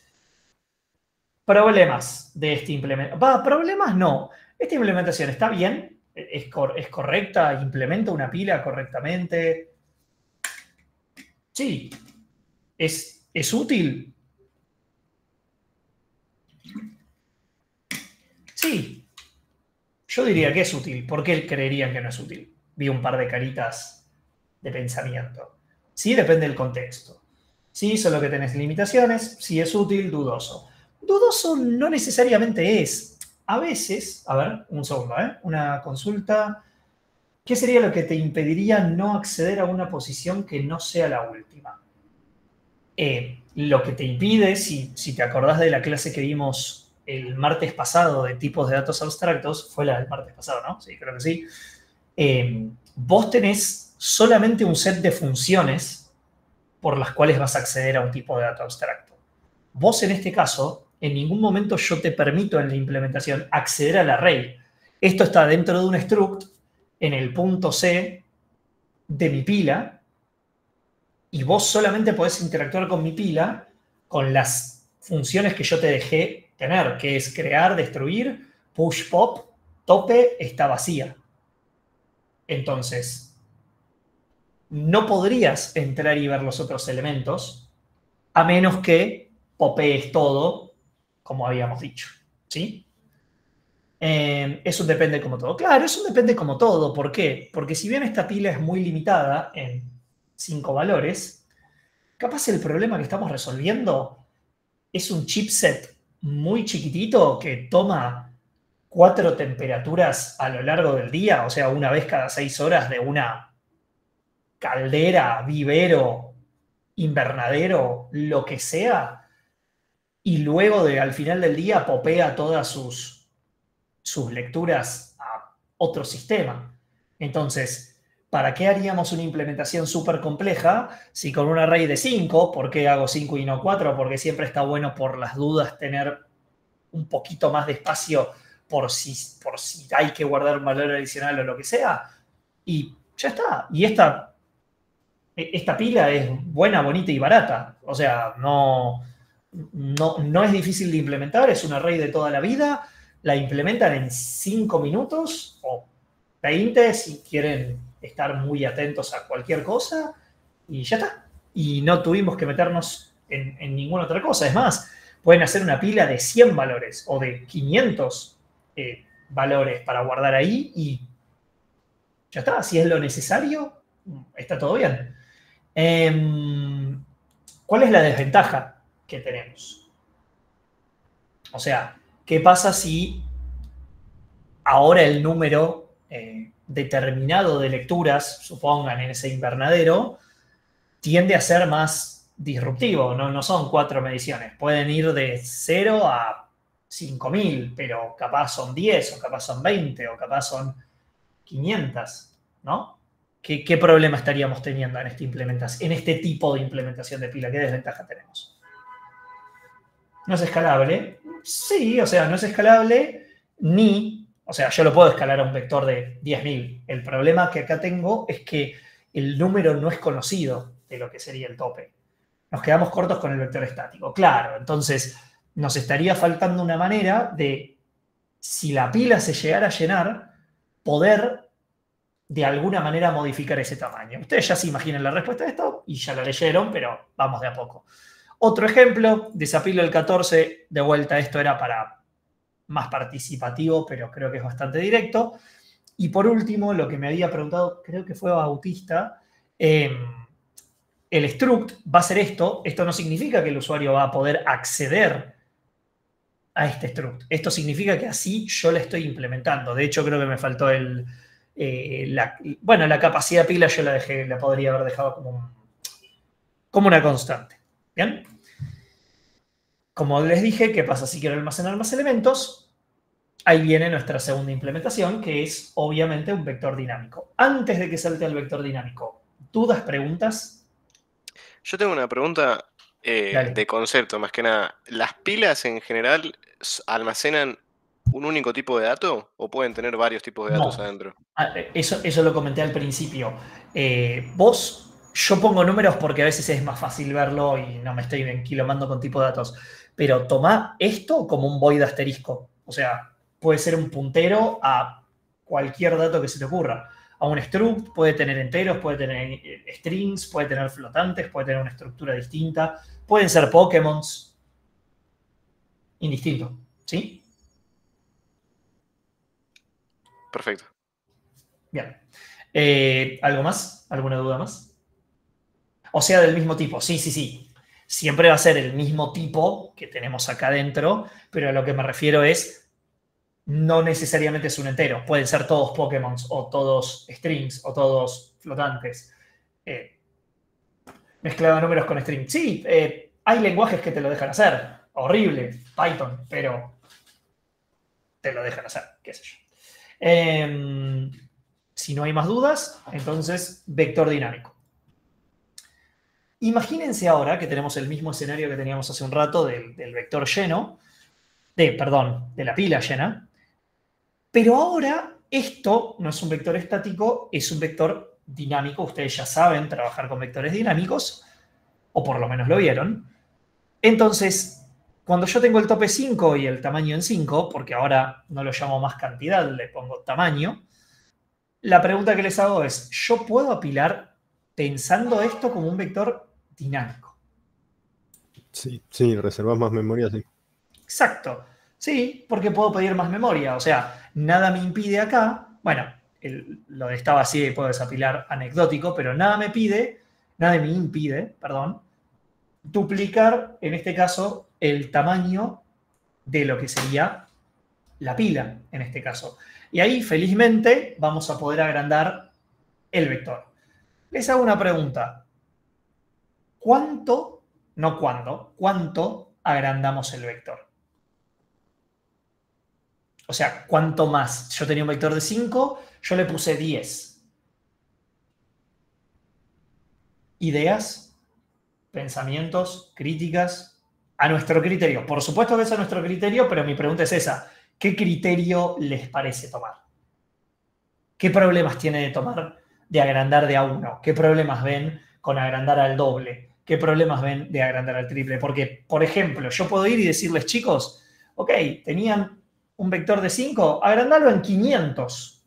Problemas de esta implementación. Va, problemas no. Esta implementación está bien. Es, cor es correcta. Implementa una pila correctamente. Sí. ¿Es, es útil? Sí, yo diría que es útil. ¿Por qué creerían que no es útil? Vi un par de caritas de pensamiento. Sí, depende del contexto. Sí, solo que tenés limitaciones. Sí, es útil, dudoso. Dudoso no necesariamente es. A veces, a ver, un segundo, ¿eh? Una consulta. ¿Qué sería lo que te impediría no acceder a una posición que no sea la última? Eh, lo que te impide, si, si te acordás de la clase que vimos el martes pasado de tipos de datos abstractos, fue la del martes pasado, ¿no? Sí, creo que sí. Eh, vos tenés solamente un set de funciones por las cuales vas a acceder a un tipo de dato abstracto. Vos, en este caso, en ningún momento yo te permito en la implementación acceder al array. Esto está dentro de un struct en el punto C de mi pila y vos solamente podés interactuar con mi pila con las funciones que yo te dejé tener, que es crear, destruir, push, pop, tope, está vacía. Entonces, no podrías entrar y ver los otros elementos a menos que popees todo, como habíamos dicho. ¿Sí? Eh, eso depende como todo. Claro, eso depende como todo. ¿Por qué? Porque si bien esta pila es muy limitada en cinco valores, capaz el problema que estamos resolviendo es un chipset muy chiquitito que toma cuatro temperaturas a lo largo del día, o sea, una vez cada seis horas de una caldera, vivero, invernadero, lo que sea, y luego de, al final del día popea todas sus, sus lecturas a otro sistema. Entonces, ¿para qué haríamos una implementación súper compleja si con un array de cinco, ¿por qué hago cinco y no cuatro? Porque siempre está bueno por las dudas tener un poquito más de espacio por si, por si hay que guardar un valor adicional o lo que sea. Y Ya está. Y esta, esta pila es buena, bonita y barata. O sea, no, no, no es difícil de implementar, es un array de toda la vida. La implementan en cinco minutos o veinte si quieren estar muy atentos a cualquier cosa y ya está. Y no tuvimos que meternos en, en ninguna otra cosa. Es más, pueden hacer una pila de cien valores o de quinientos eh, valores para guardar ahí y ya está. Si es lo necesario, está todo bien. Eh, ¿Cuál es la desventaja que tenemos? O sea, ¿qué pasa si ahora el número eh, determinado de lecturas, supongan en ese invernadero, tiende a ser más disruptivo? No, no son cuatro mediciones. Pueden ir de cero a cinco mil, pero capaz son diez, o capaz son veinte, o capaz son quinientos, ¿no? ¿Qué, qué problema estaríamos teniendo en, esta implementación, en este tipo de implementación de pila? ¿Qué desventaja tenemos? ¿No es escalable? Sí, o sea, no es escalable ni... O sea, yo lo puedo escalar a un vector de diez mil. El problema que acá tengo es que el número no es conocido de lo que sería el tope. Nos quedamos cortos con el vector estático. Claro, entonces nos estaría faltando una manera de, si la pila se llegara a llenar, poder de alguna manera modificar ese tamaño. Ustedes ya se imaginan la respuesta de esto y ya la leyeron, pero vamos de a poco. Otro ejemplo, desapilo el catorce, de vuelta esto era para más participativo, pero creo que es bastante directo. Y por último, lo que me había preguntado, creo que fue Bautista, eh, el struct va a ser esto. Esto no significa que el usuario va a poder acceder a este struct. Esto significa que así yo la estoy implementando. De hecho, creo que me faltó el... Eh, la, bueno, la capacidad pila yo la dejé, la podría haber dejado como, un, como una constante. ¿Bien? Como les dije, ¿qué pasa si quiero almacenar más elementos? Ahí viene nuestra segunda implementación, que es obviamente un vector dinámico. Antes de que salte al vector dinámico, ¿dudas, preguntas? Yo tengo una pregunta eh, de concepto, más que nada. ¿Las pilas en general almacenan un único tipo de dato o pueden tener varios tipos de datos No. adentro? Eso, eso lo comenté al principio. Eh, vos, yo pongo números porque a veces es más fácil verlo y no me estoy enquilomando con tipo de datos. Pero tomá esto como un void asterisco. O sea, puede ser un puntero a cualquier dato que se te ocurra. A un struct puede tener enteros, puede tener strings, puede tener flotantes, puede tener una estructura distinta. Pueden ser Pokémon. Indistinto. ¿Sí? Perfecto. Bien. Eh, ¿Algo más? ¿Alguna duda más? O sea, del mismo tipo. Sí, sí, sí. Siempre va a ser el mismo tipo que tenemos acá adentro, pero a lo que me refiero es, no necesariamente es un entero. Pueden ser todos Pokémon, o todos strings, o todos flotantes. Eh, mezclado números con strings. Sí, eh, hay lenguajes que te lo dejan hacer. Horrible, Python, pero te lo dejan hacer, qué sé yo. Eh, si no hay más dudas, entonces, vector dinámico. Imagínense ahora que tenemos el mismo escenario que teníamos hace un rato del, del vector lleno, de, perdón, de la pila llena, pero ahora esto no es un vector estático, es un vector dinámico. Ustedes ya saben trabajar con vectores dinámicos, o por lo menos lo vieron. Entonces, cuando yo tengo el tope cinco y el tamaño en cinco, porque ahora no lo llamo más cantidad, le pongo tamaño, la pregunta que les hago es, ¿yo puedo apilar pensando esto como un vector dinámico? Sí, sí, reservas más memoria, sí. Exacto. Sí, porque puedo pedir más memoria. O sea, nada me impide acá, bueno, el, lo de esta vacía puedo desapilar anecdótico, pero nada me pide, nada me impide, perdón, duplicar, en este caso, el tamaño de lo que sería la pila, en este caso. Y ahí, felizmente, vamos a poder agrandar el vector. Les hago una pregunta. ¿Cuánto, no cuándo, cuánto agrandamos el vector? O sea, ¿cuánto más? Yo tenía un vector de cinco, yo le puse diez. ¿Ideas? ¿Pensamientos? ¿Críticas? A nuestro criterio. Por supuesto que es a nuestro criterio, pero mi pregunta es esa. ¿Qué criterio les parece tomar? ¿Qué problemas tiene de tomar de agrandar de a uno? ¿Qué problemas ven con agrandar al doble? ¿Qué problemas ven de agrandar al triple? Porque, por ejemplo, yo puedo ir y decirles, chicos, ok, tenían un vector de cinco, agrandarlo en quinientos.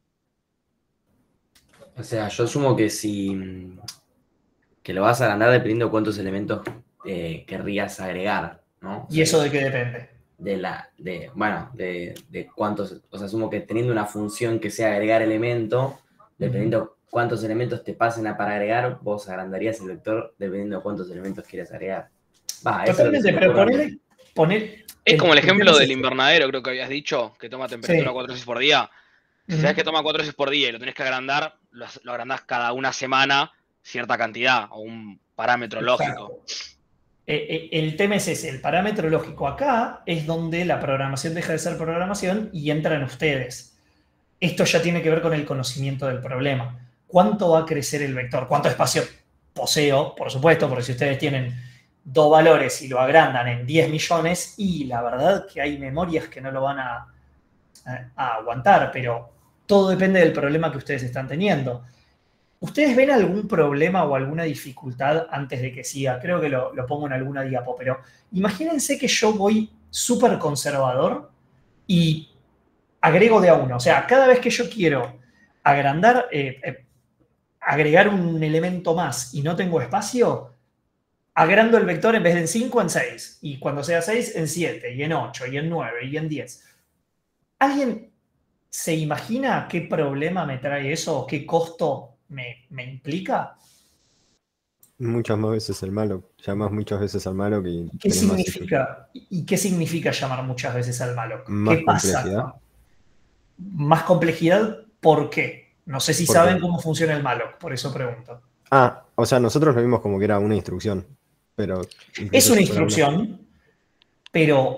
O sea, yo asumo que si que lo vas a agrandar dependiendo de cuántos elementos eh, querrías agregar, ¿no? O ¿Y sea, eso de qué depende? De la, de, bueno, de, de cuántos, o sea, asumo que teniendo una función que sea agregar elemento, dependiendo uh-huh. cuántos elementos te pasen a para agregar, vos agrandarías el vector dependiendo de cuántos elementos quieras agregar. Va, Totalmente, eso pero poner, poner... Es como el ejemplo el del invernadero, creo que habías dicho, que toma temperatura sí. cuatro veces por día. Si uh-huh. sabes que toma cuatro veces por día y lo tenés que agrandar, lo, lo agrandás cada una semana cierta cantidad o un parámetro Exacto. lógico. Eh, el tema es ese, el parámetro lógico acá es donde la programación deja de ser programación y entran ustedes. Esto ya tiene que ver con el conocimiento del problema. ¿Cuánto va a crecer el vector? ¿Cuánto espacio poseo? Por supuesto, porque si ustedes tienen dos valores y lo agrandan en diez millones, y la verdad que hay memorias que no lo van a, a, a aguantar, pero todo depende del problema que ustedes están teniendo. ¿Ustedes ven algún problema o alguna dificultad antes de que siga? Creo que lo, lo pongo en alguna diapo, pero imagínense que yo voy súper conservador y agrego de a uno. O sea, cada vez que yo quiero agrandar, eh, eh, agregar un elemento más y no tengo espacio, agrando el vector en vez de en cinco, en seis. Y cuando sea seis, en siete, y en ocho, y en nueve, y en diez. ¿Alguien se imagina qué problema me trae eso o qué costo Me, me implica? Muchas más veces el malo. Llamas muchas veces al malo que... ¿Qué significa? ¿Y qué significa llamar muchas veces al malo? Más ¿Qué complejidad. pasa? ¿Más complejidad? ¿Por qué? No sé si saben cómo funciona el malo, por eso pregunto. Ah, o sea, nosotros lo vimos como que era una instrucción, pero... Es una instrucción, pero...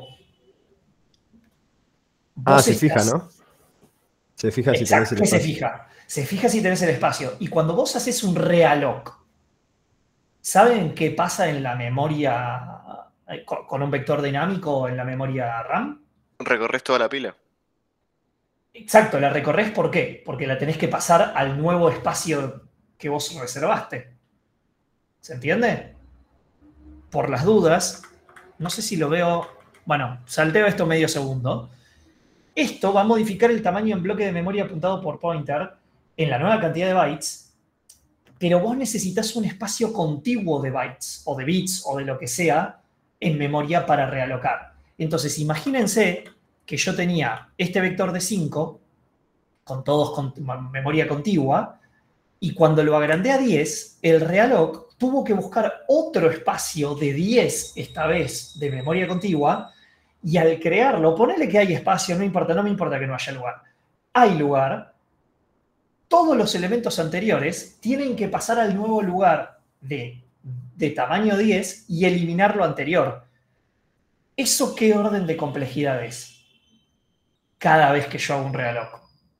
Ah, se fija, ¿no? Se fija si tenés el espacio. espacio. Se fija. Se fija si tenés el espacio. Y cuando vos haces un realloc, ¿saben qué pasa en la memoria con un vector dinámico en la memoria RAM? Recorres toda la pila. Exacto, la recorres ¿por qué? Porque la tenés que pasar al nuevo espacio que vos reservaste. ¿Se entiende? Por las dudas, no sé si lo veo... Bueno, salteo esto medio segundo. Esto va a modificar el tamaño en bloque de memoria apuntado por pointer en la nueva cantidad de bytes, pero vos necesitas un espacio contiguo de bytes o de bits o de lo que sea en memoria para realocar. Entonces, imagínense que yo tenía este vector de cinco, con todos con memoria contigua, y cuando lo agrandé a diez, el realloc tuvo que buscar otro espacio de diez, esta vez, de memoria contigua, y al crearlo, ponele que hay espacio, no importa, no me importa que no haya lugar. Hay lugar, todos los elementos anteriores tienen que pasar al nuevo lugar de, de tamaño diez y eliminar lo anterior. ¿Eso qué orden de complejidad es? Cada vez que yo hago un realloc.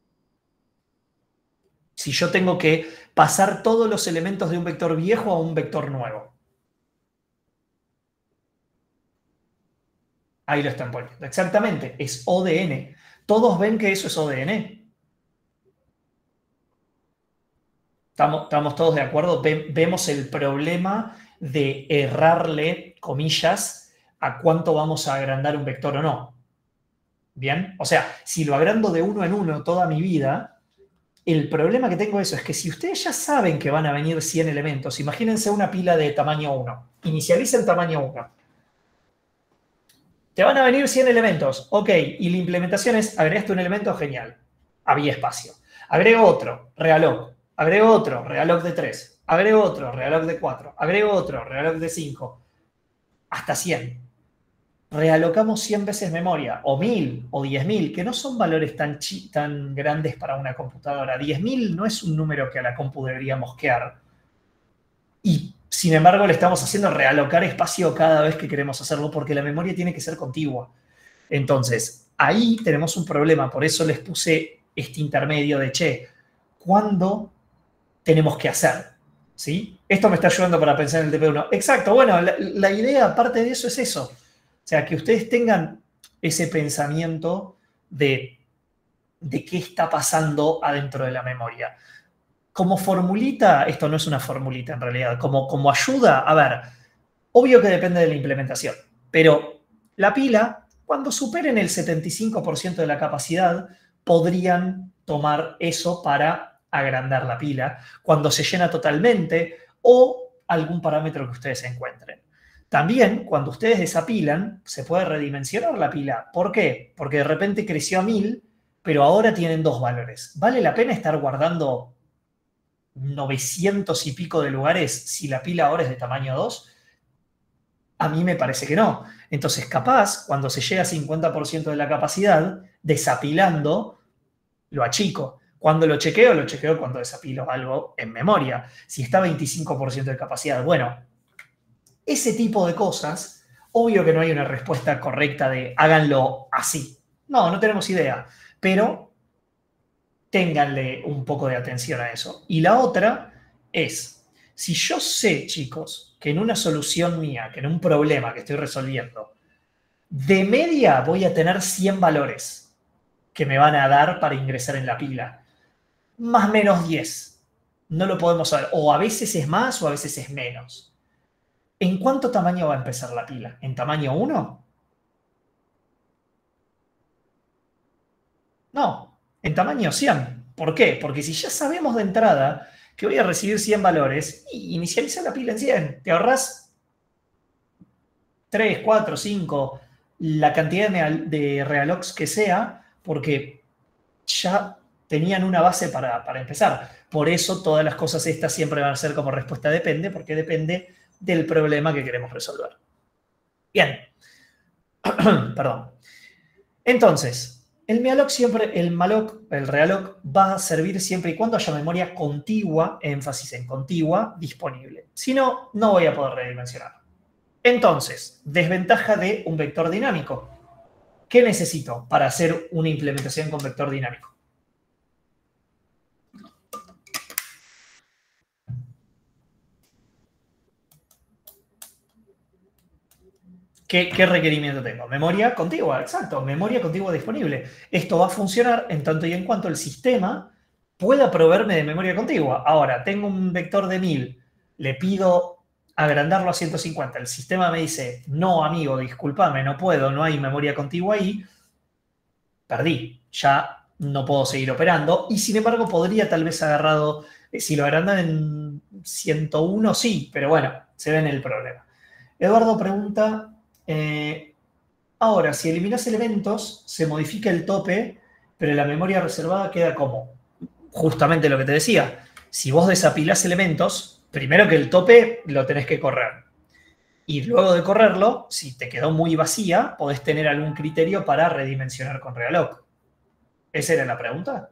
Si yo tengo que pasar todos los elementos de un vector viejo a un vector nuevo. Ahí lo están poniendo. Exactamente, es O de N. ¿Todos ven que eso es O de N? ¿Estamos, estamos todos de acuerdo? Vemos el problema de errarle, comillas, a cuánto vamos a agrandar un vector o no. ¿Bien? O sea, si lo agrando de uno en uno toda mi vida, el problema que tengo eso es que si ustedes ya saben que van a venir cien elementos, imagínense una pila de tamaño uno. Inicialicen tamaño uno. Te van a venir cien elementos. Ok, y la implementación es, agregaste un elemento, genial. Había espacio. Agrego otro, realloc. Agrego otro, realloc de tres. Agrego otro, realloc de cuatro. Agrego otro, realloc de cinco. Hasta cien. Realocamos cien veces memoria, o mil, o diez mil, que no son valores tan, chi tan grandes para una computadora. diez mil no es un número que a la compu debería mosquear. Y sin embargo, le estamos haciendo realocar espacio cada vez que queremos hacerlo porque la memoria tiene que ser contigua. Entonces, ahí tenemos un problema. Por eso les puse este intermedio de, che, ¿cuándo tenemos que hacer? ¿Sí? Esto me está ayudando para pensar en el T P uno. Exacto, bueno, la, la idea aparte de eso es eso. O sea, que ustedes tengan ese pensamiento de, de qué está pasando adentro de la memoria. como formulita, esto no es una formulita en realidad, como, como ayuda, a ver, obvio que depende de la implementación, pero la pila, cuando superen el setenta y cinco por ciento de la capacidad, podrían tomar eso para agrandar la pila, cuando se llena totalmente o algún parámetro que ustedes encuentren. También, cuando ustedes desapilan, se puede redimensionar la pila. ¿Por qué? Porque de repente creció a mil, pero ahora tienen dos valores. ¿Vale la pena estar guardando novecientos y pico de lugares si la pila ahora es de tamaño dos? A mí me parece que no. Entonces, capaz, cuando se llega a cincuenta por ciento de la capacidad, desapilando, lo achico. Cuando lo chequeo, lo chequeo cuando desapilo algo en memoria. Si está a veinticinco por ciento de capacidad, bueno, ese tipo de cosas, obvio que no hay una respuesta correcta de háganlo así. No, no tenemos idea, pero ténganle un poco de atención a eso. Y la otra es, si yo sé, chicos, que en una solución mía, que en un problema que estoy resolviendo, de media voy a tener cien valores que me van a dar para ingresar en la pila, más o menos diez. No lo podemos saber. O a veces es más o a veces es menos. ¿En cuánto tamaño va a empezar la pila? ¿En tamaño uno? No, en tamaño cien. ¿Por qué? Porque si ya sabemos de entrada que voy a recibir cien valores, inicializa la pila en cien. Te ahorras tres, cuatro, cinco, la cantidad de realocs que sea, porque ya tenían una base para, para empezar. Por eso todas las cosas estas siempre van a ser como respuesta depende, porque depende del problema que queremos resolver. Bien. Perdón. Entonces, el malloc siempre, el malloc, el realoc va a servir siempre y cuando haya memoria contigua, énfasis en contigua, disponible. Si no, no voy a poder redimensionar. Entonces, desventaja de un vector dinámico. ¿Qué necesito para hacer una implementación con vector dinámico? ¿Qué, ¿Qué requerimiento tengo? Memoria contigua, exacto, memoria contigua disponible. Esto va a funcionar en tanto y en cuanto el sistema pueda proveerme de memoria contigua. Ahora, tengo un vector de mil, le pido agrandarlo a ciento cincuenta. El sistema me dice, no, amigo, discúlpame, no puedo, no hay memoria contigua ahí. Perdí, ya no puedo seguir operando. Y sin embargo, podría tal vez agarrado, si lo agrandan en ciento uno, sí, pero bueno, se ve en el problema. Eduardo pregunta... Eh, ahora, si eliminas elementos, se modifica el tope, pero la memoria reservada queda como justamente lo que te decía. Si vos desapilás elementos, primero que el tope lo tenés que correr. Y luego de correrlo, si te quedó muy vacía, podés tener algún criterio para redimensionar con realoc. ¿Esa era la pregunta?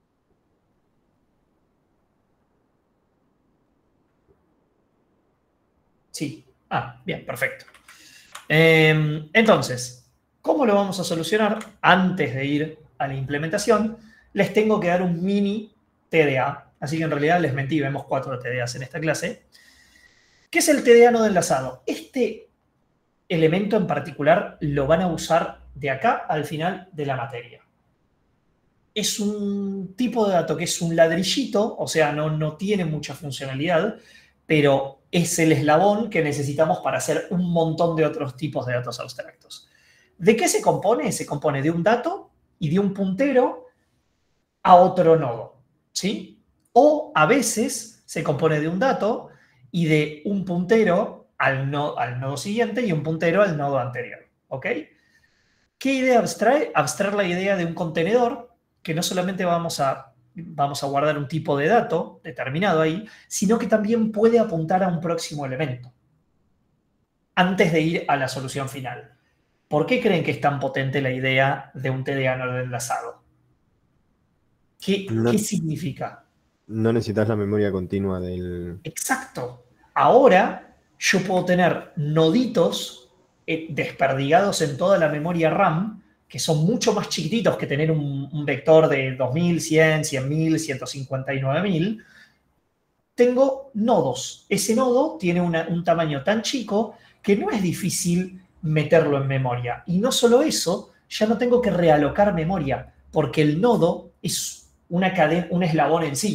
Sí. Ah, bien, perfecto. Eh, entonces, ¿cómo lo vamos a solucionar? Antes de ir a la implementación, les tengo que dar un mini T D A. Así que en realidad les mentí, vemos cuatro T D As en esta clase. ¿Qué es el T D A no enlazado? Este elemento en particular lo van a usar de acá al final de la materia. Es un tipo de dato que es un ladrillito, o sea, no, no tiene mucha funcionalidad, pero es el eslabón que necesitamos para hacer un montón de otros tipos de datos abstractos. ¿De qué se compone? Se compone de un dato y de un puntero a otro nodo, ¿sí? O a veces se compone de un dato y de un puntero al, no, al nodo siguiente y un puntero al nodo anterior, ¿ok? ¿Qué idea abstrae? Abstraer la idea de un contenedor que no solamente vamos a vamos a guardar un tipo de dato determinado ahí, sino que también puede apuntar a un próximo elemento antes de ir a la solución final. ¿Por qué creen que es tan potente la idea de un T D A no enlazado? ¿Qué, no, ¿qué significa? No necesitas la memoria continua del... Exacto. Ahora yo puedo tener noditos eh, desperdigados en toda la memoria RAM que son mucho más chiquititos que tener un, un vector de dos mil, cien, cien mil, ciento cincuenta y nueve mil, tengo nodos. Ese nodo tiene una, un tamaño tan chico que no es difícil meterlo en memoria. Y no solo eso, ya no tengo que realocar memoria, porque el nodo es una cadena, un eslabón en sí.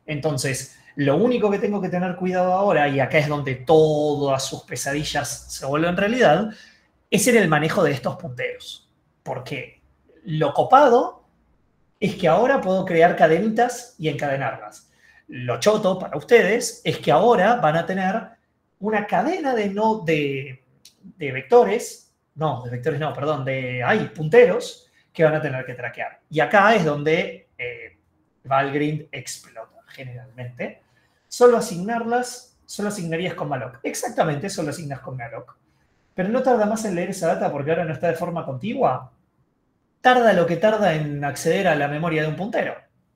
Entonces, lo único que tengo que tener cuidado ahora, y acá es donde todas sus pesadillas se vuelven realidad, es en el manejo de estos punteros. Porque lo copado es que ahora puedo crear cadenitas y encadenarlas. Lo choto para ustedes es que ahora van a tener una cadena de, no, de, de vectores, no, de vectores no, perdón, de hay punteros que van a tener que traquear. Y acá es donde eh, Valgrind explota generalmente. Solo asignarlas, solo asignarías con malloc. Exactamente, solo asignas con malloc. Pero no tarda más en leer esa data porque ahora no está de forma contigua. Tarda lo que tarda en acceder a la memoria de un puntero.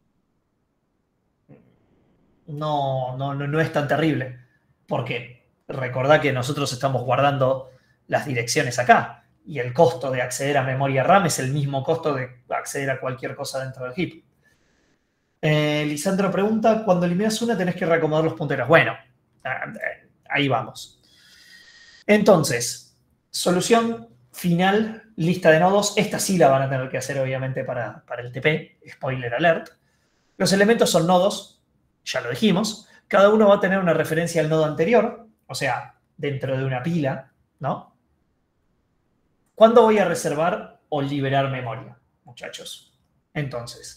No, no, no, no es tan terrible. Porque recordá que nosotros estamos guardando las direcciones acá. Y el costo de acceder a memoria RAM es el mismo costo de acceder a cualquier cosa dentro del heap. Eh, Lisandro pregunta, cuando eliminas una tenés que reacomodar los punteros. Bueno, ahí vamos. Entonces, solución final, lista de nodos. Esta sí la van a tener que hacer obviamente para, para el T P. Spoiler alert. Los elementos son nodos, ya lo dijimos. Cada uno va a tener una referencia al nodo anterior, o sea, dentro de una pila, ¿no? ¿Cuándo voy a reservar o liberar memoria, muchachos? Entonces,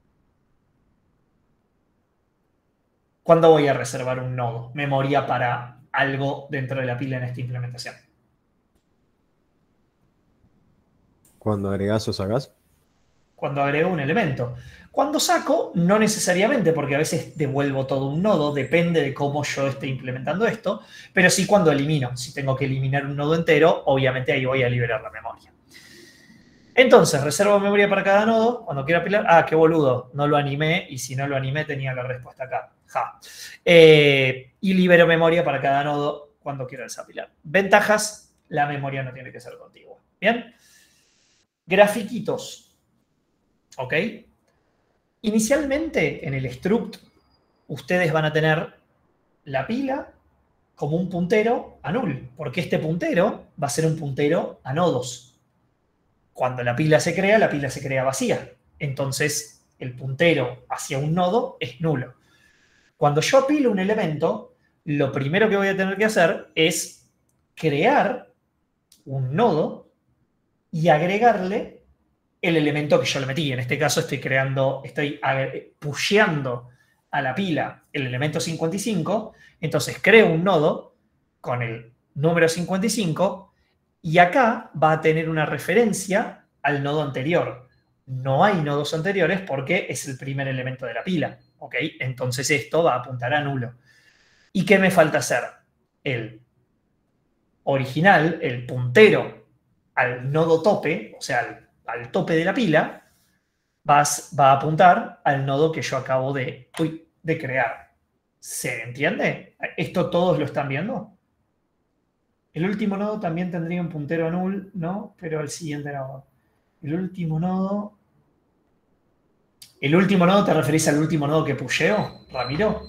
¿cuándo voy a reservar un nodo, memoria para algo dentro de la pila en esta implementación? ¿Cuando agregás o sacás? Cuando agrego un elemento. Cuando saco, no necesariamente, porque a veces devuelvo todo un nodo, depende de cómo yo esté implementando esto, pero sí cuando elimino. Si tengo que eliminar un nodo entero, obviamente ahí voy a liberar la memoria. Entonces, reservo memoria para cada nodo. Cuando quiero apilar, ah, qué boludo, no lo animé, y si no lo animé tenía la respuesta acá. Ja. Eh, y libero memoria para cada nodo cuando quiero desapilar. Ventajas, la memoria no tiene que ser contigua. ¿Bien? Grafiquitos. ¿Ok? Inicialmente, en el struct, ustedes van a tener la pila como un puntero a null, porque este puntero va a ser un puntero a nodos. Cuando la pila se crea, la pila se crea vacía. Entonces, el puntero hacia un nodo es nulo. Cuando yo apilo un elemento, lo primero que voy a tener que hacer es crear un nodo y agregarle el elemento que yo le metí. En este caso estoy creando, estoy pusheando a la pila el elemento cincuenta y cinco, entonces creo un nodo con el número cincuenta y cinco y acá va a tener una referencia al nodo anterior. No hay nodos anteriores porque es el primer elemento de la pila, ¿ok? Entonces esto va a apuntar a nulo. ¿Y qué me falta hacer? El original, el puntero al nodo tope, o sea, al al tope de la pila, vas, va a apuntar al nodo que yo acabo de, uy, de crear. ¿Se entiende? ¿Esto todos lo están viendo? El último nodo también tendría un puntero a null, ¿no? Pero el siguiente nodo. El último nodo... ¿El último nodo te referís al último nodo que pusheo, Ramiro?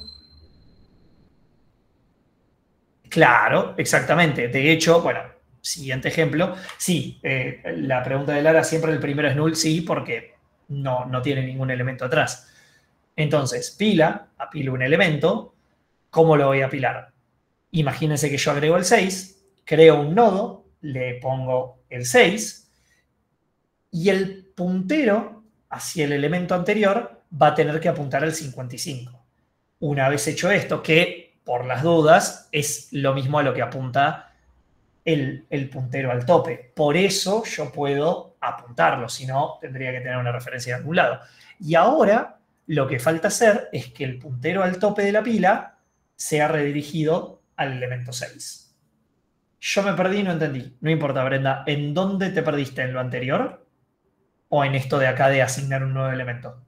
Claro, exactamente. De hecho, bueno... Siguiente ejemplo. Sí, eh, la pregunta de Lara, siempre el primero es null, sí, porque no, no tiene ningún elemento atrás. Entonces, pila, apilo un elemento. ¿Cómo lo voy a apilar? Imagínense que yo agrego el seis, creo un nodo, le pongo el seis, y el puntero hacia el elemento anterior va a tener que apuntar al cincuenta y cinco. Una vez hecho esto, que por las dudas es lo mismo a lo que apunta El, el puntero al tope. Por eso yo puedo apuntarlo, si no tendría que tener una referencia de algún lado. Y ahora lo que falta hacer es que el puntero al tope de la pila sea redirigido al elemento seis. Yo me perdí y no entendí. No importa, Brenda. ¿En dónde te perdiste? ¿En lo anterior? ¿O en esto de acá de asignar un nuevo elemento?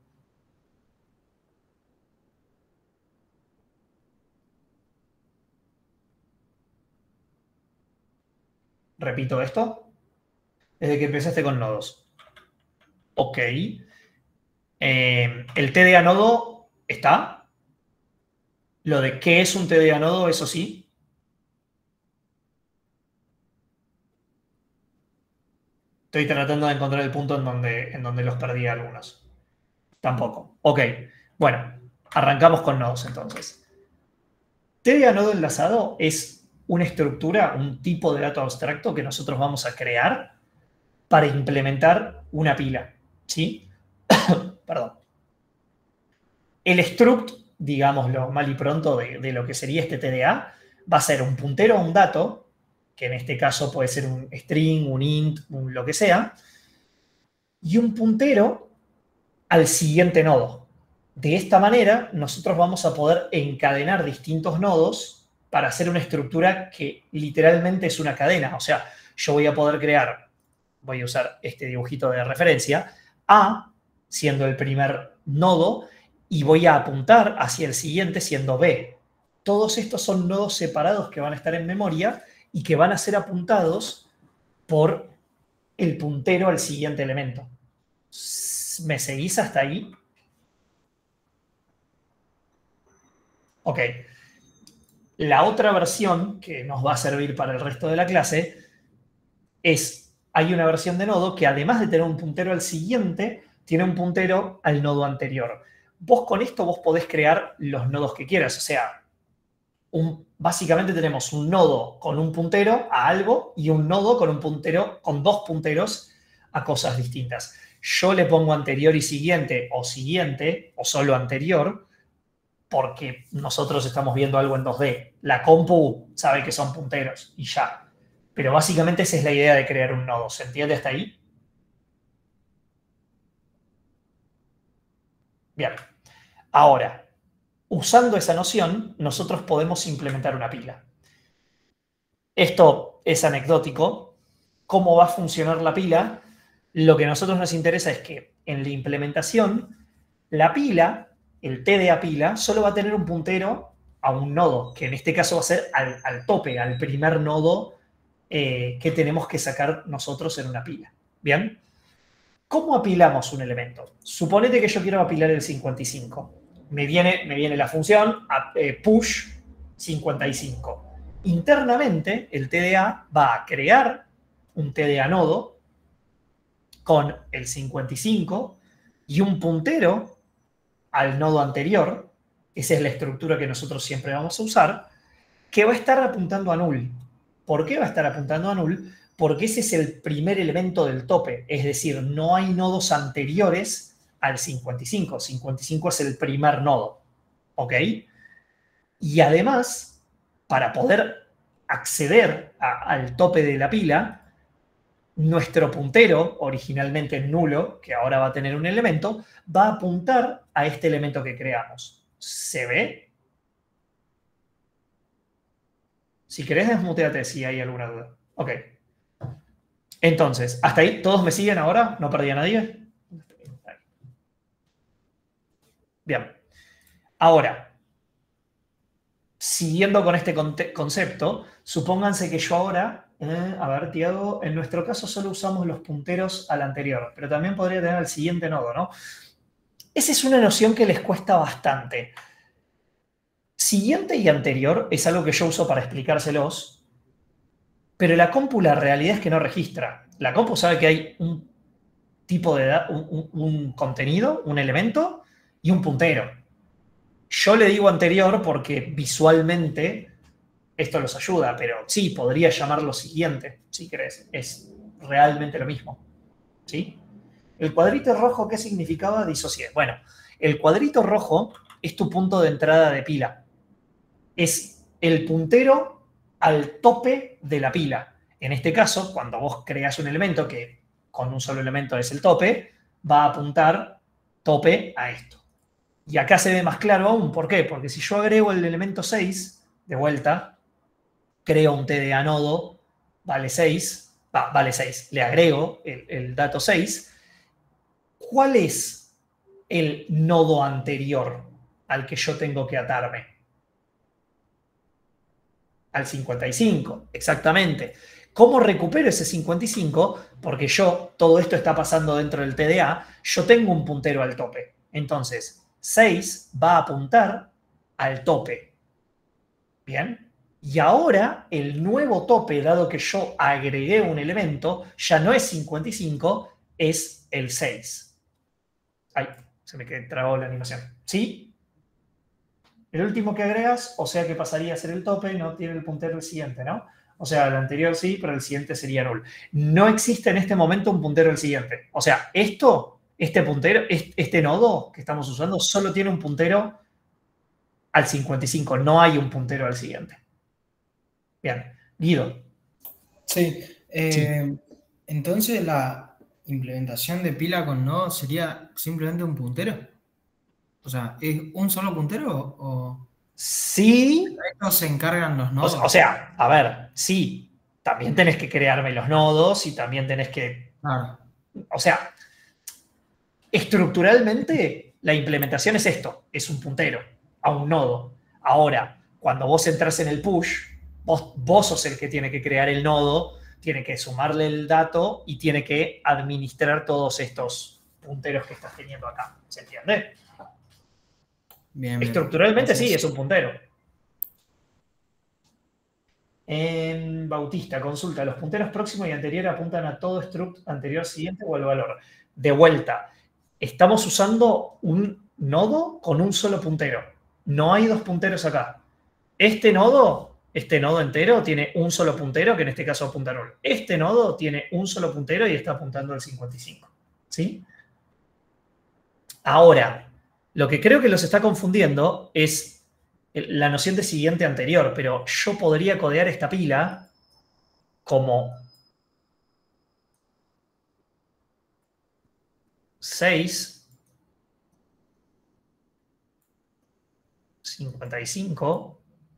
Repito esto. Desde que empezaste con nodos. Ok. Eh, ¿El T D A nodo está? Lo de qué es un T D A nodo, eso sí. Estoy tratando de encontrar el punto en donde, en donde los perdí algunos. Tampoco. Ok. Bueno. arrancamos con nodos entonces. T D A nodo enlazado es una estructura, un tipo de dato abstracto que nosotros vamos a crear para implementar una pila, ¿sí? Perdón. El struct, digámoslo mal y pronto, de, de lo que sería este T D A, va a ser un puntero a un dato, que en este caso puede ser un string, un int, un lo que sea, y un puntero al siguiente nodo. De esta manera, nosotros vamos a poder encadenar distintos nodos para hacer una estructura que literalmente es una cadena. O sea, yo voy a poder crear, voy a usar este dibujito de referencia, A siendo el primer nodo y voy a apuntar hacia el siguiente siendo B. Todos estos son nodos separados que van a estar en memoria y que van a ser apuntados por el puntero al siguiente elemento. ¿Me seguís hasta ahí? Ok. La otra versión que nos va a servir para el resto de la clase es, hay una versión de nodo que además de tener un puntero al siguiente, tiene un puntero al nodo anterior. Vos con esto vos podés crear los nodos que quieras. O sea, un, básicamente tenemos un nodo con un puntero a algo y un nodo con un puntero, con dos punteros a cosas distintas. Yo le pongo anterior y siguiente o siguiente o solo anterior porque nosotros estamos viendo algo en dos D. La compu sabe que son punteros y ya. Pero básicamente esa es la idea de crear un nodo. ¿Se entiende hasta ahí? Bien. Ahora, usando esa noción, nosotros podemos implementar una pila. Esto es anecdótico. ¿Cómo va a funcionar la pila? Lo que a nosotros nos interesa es que en la implementación, la pila, el T D A pila, solo va a tener un puntero a un nodo, que en este caso va a ser al, al tope, al primer nodo eh, que tenemos que sacar nosotros en una pila. ¿Bien? ¿Cómo apilamos un elemento? Suponete que yo quiero apilar el cincuenta y cinco. Me viene, me viene la función eh, push cincuenta y cinco. Internamente, el T D A va a crear un T D A nodo con el cincuenta y cinco y un puntero al nodo anterior. Esa es la estructura que nosotros siempre vamos a usar, que va a estar apuntando a null. ¿Por qué va a estar apuntando a null? Porque ese es el primer elemento del tope. Es decir, no hay nodos anteriores al cincuenta y cinco. cincuenta y cinco es el primer nodo. ¿Ok? Y además, para poder acceder a, al tope de la pila, nuestro puntero, originalmente nulo, que ahora va a tener un elemento, va a apuntar a este elemento que creamos. ¿Se ve? Si querés, desmuteate si hay alguna duda. Ok. Entonces, ¿hasta ahí todos me siguen ahora? ¿No perdí a nadie? Bien. Ahora, siguiendo con este concepto, supónganse que yo ahora, eh, a ver, Tiago, en nuestro caso solo usamos los punteros al anterior, pero también podría tener al siguiente nodo, ¿no? Esa es una noción que les cuesta bastante. Siguiente y anterior es algo que yo uso para explicárselos, pero la compu la realidad es que no registra. La compu sabe que hay un tipo de un, un, un contenido, un elemento y un puntero. Yo le digo anterior porque visualmente esto los ayuda, pero sí, podría llamarlo siguiente, si querés. Es realmente lo mismo. ¿Sí? El cuadrito rojo, ¿qué significaba? Disocié. Bueno, el cuadrito rojo es tu punto de entrada de pila. Es el puntero al tope de la pila. En este caso, cuando vos creas un elemento que con un solo elemento es el tope, va a apuntar tope a esto. Y acá se ve más claro aún. ¿Por qué? Porque si yo agrego el elemento seis, de vuelta, creo un T D A nodo, vale seis, va, vale seis, le agrego el, el dato seis. ¿Cuál es el nodo anterior al que yo tengo que atarme? Al cincuenta y cinco, exactamente. ¿Cómo recupero ese cincuenta y cinco? Porque yo, todo esto está pasando dentro del T D A, yo tengo un puntero al tope. Entonces, seis va a apuntar al tope. ¿Bien? Y ahora, el nuevo tope, dado que yo agregué un elemento, ya no es cincuenta y cinco, es el seis. Ay, se me quedó trabado la animación. ¿Sí? El último que agregas, o sea que pasaría a ser el tope, no tiene el puntero el siguiente, ¿no? O sea, el anterior sí, pero el siguiente sería null. No existe en este momento un puntero al siguiente. O sea, esto, este puntero, este nodo que estamos usando, solo tiene un puntero al cincuenta y cinco. No hay un puntero al siguiente. Bien. Guido. Sí. Eh, sí. Entonces, la implementación de pila con nodo sería simplemente un puntero. O sea, ¿es un solo puntero o...? Sí. ¿Estos se encargan los nodos? O, o sea, a ver, sí. También tenés que crearme los nodos y también tenés que... Claro. O sea, estructuralmente la implementación es esto. Es un puntero a un nodo. Ahora, cuando vos entras en el push, vos, vos sos el que tiene que crear el nodo, tiene que sumarle el dato y tiene que administrar todos estos punteros que estás teniendo acá. ¿Se entiende? Bien, Estructuralmente bien. sí, es un puntero. En Bautista, consulta. ¿Los punteros próximo y anterior apuntan a todo struct anterior, siguiente o al valor? De vuelta, estamos usando un nodo con un solo puntero. No hay dos punteros acá. Este nodo, este nodo entero, tiene un solo puntero, que en este caso apunta a null. Este nodo tiene un solo puntero y está apuntando al cincuenta y cinco. ¿Sí? Ahora, lo que creo que los está confundiendo es la noción de siguiente anterior, pero yo podría codear esta pila como seis, cincuenta y cinco,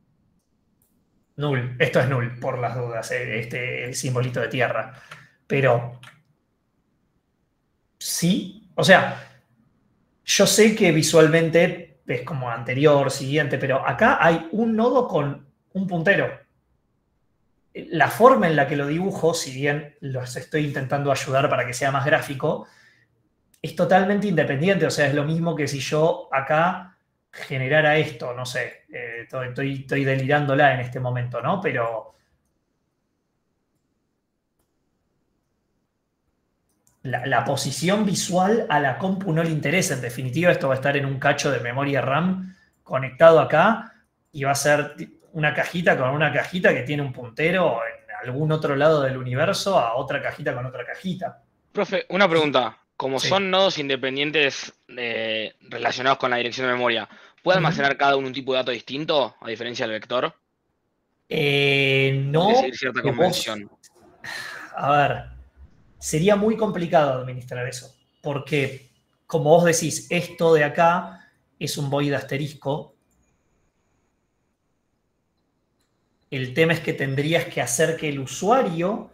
null. Esto es null, por las dudas, este, el simbolito de tierra. Pero sí, o sea, yo sé que visualmente es como anterior, siguiente, pero acá hay un nodo con un puntero. La forma en la que lo dibujo, si bien los estoy intentando ayudar para que sea más gráfico, es totalmente independiente. O sea, es lo mismo que si yo acá generara esto, no sé, eh, estoy, estoy, estoy delirándola en este momento, ¿no? Pero La, la posición visual a la compu no le interesa. En definitiva, esto va a estar en un cacho de memoria RAM conectado acá y va a ser una cajita con una cajita que tiene un puntero en algún otro lado del universo a otra cajita con otra cajita. Profe, una pregunta. Como Sí. son nodos independientes eh, relacionados con la dirección de memoria, ¿puede almacenar cada uno un tipo de dato distinto, a diferencia del vector? Eh, no. ¿O hay que seguir cierta que vos- convención? A ver, sería muy complicado administrar eso, porque, como vos decís, esto de acá es un void asterisco. El tema es que tendrías que hacer que el usuario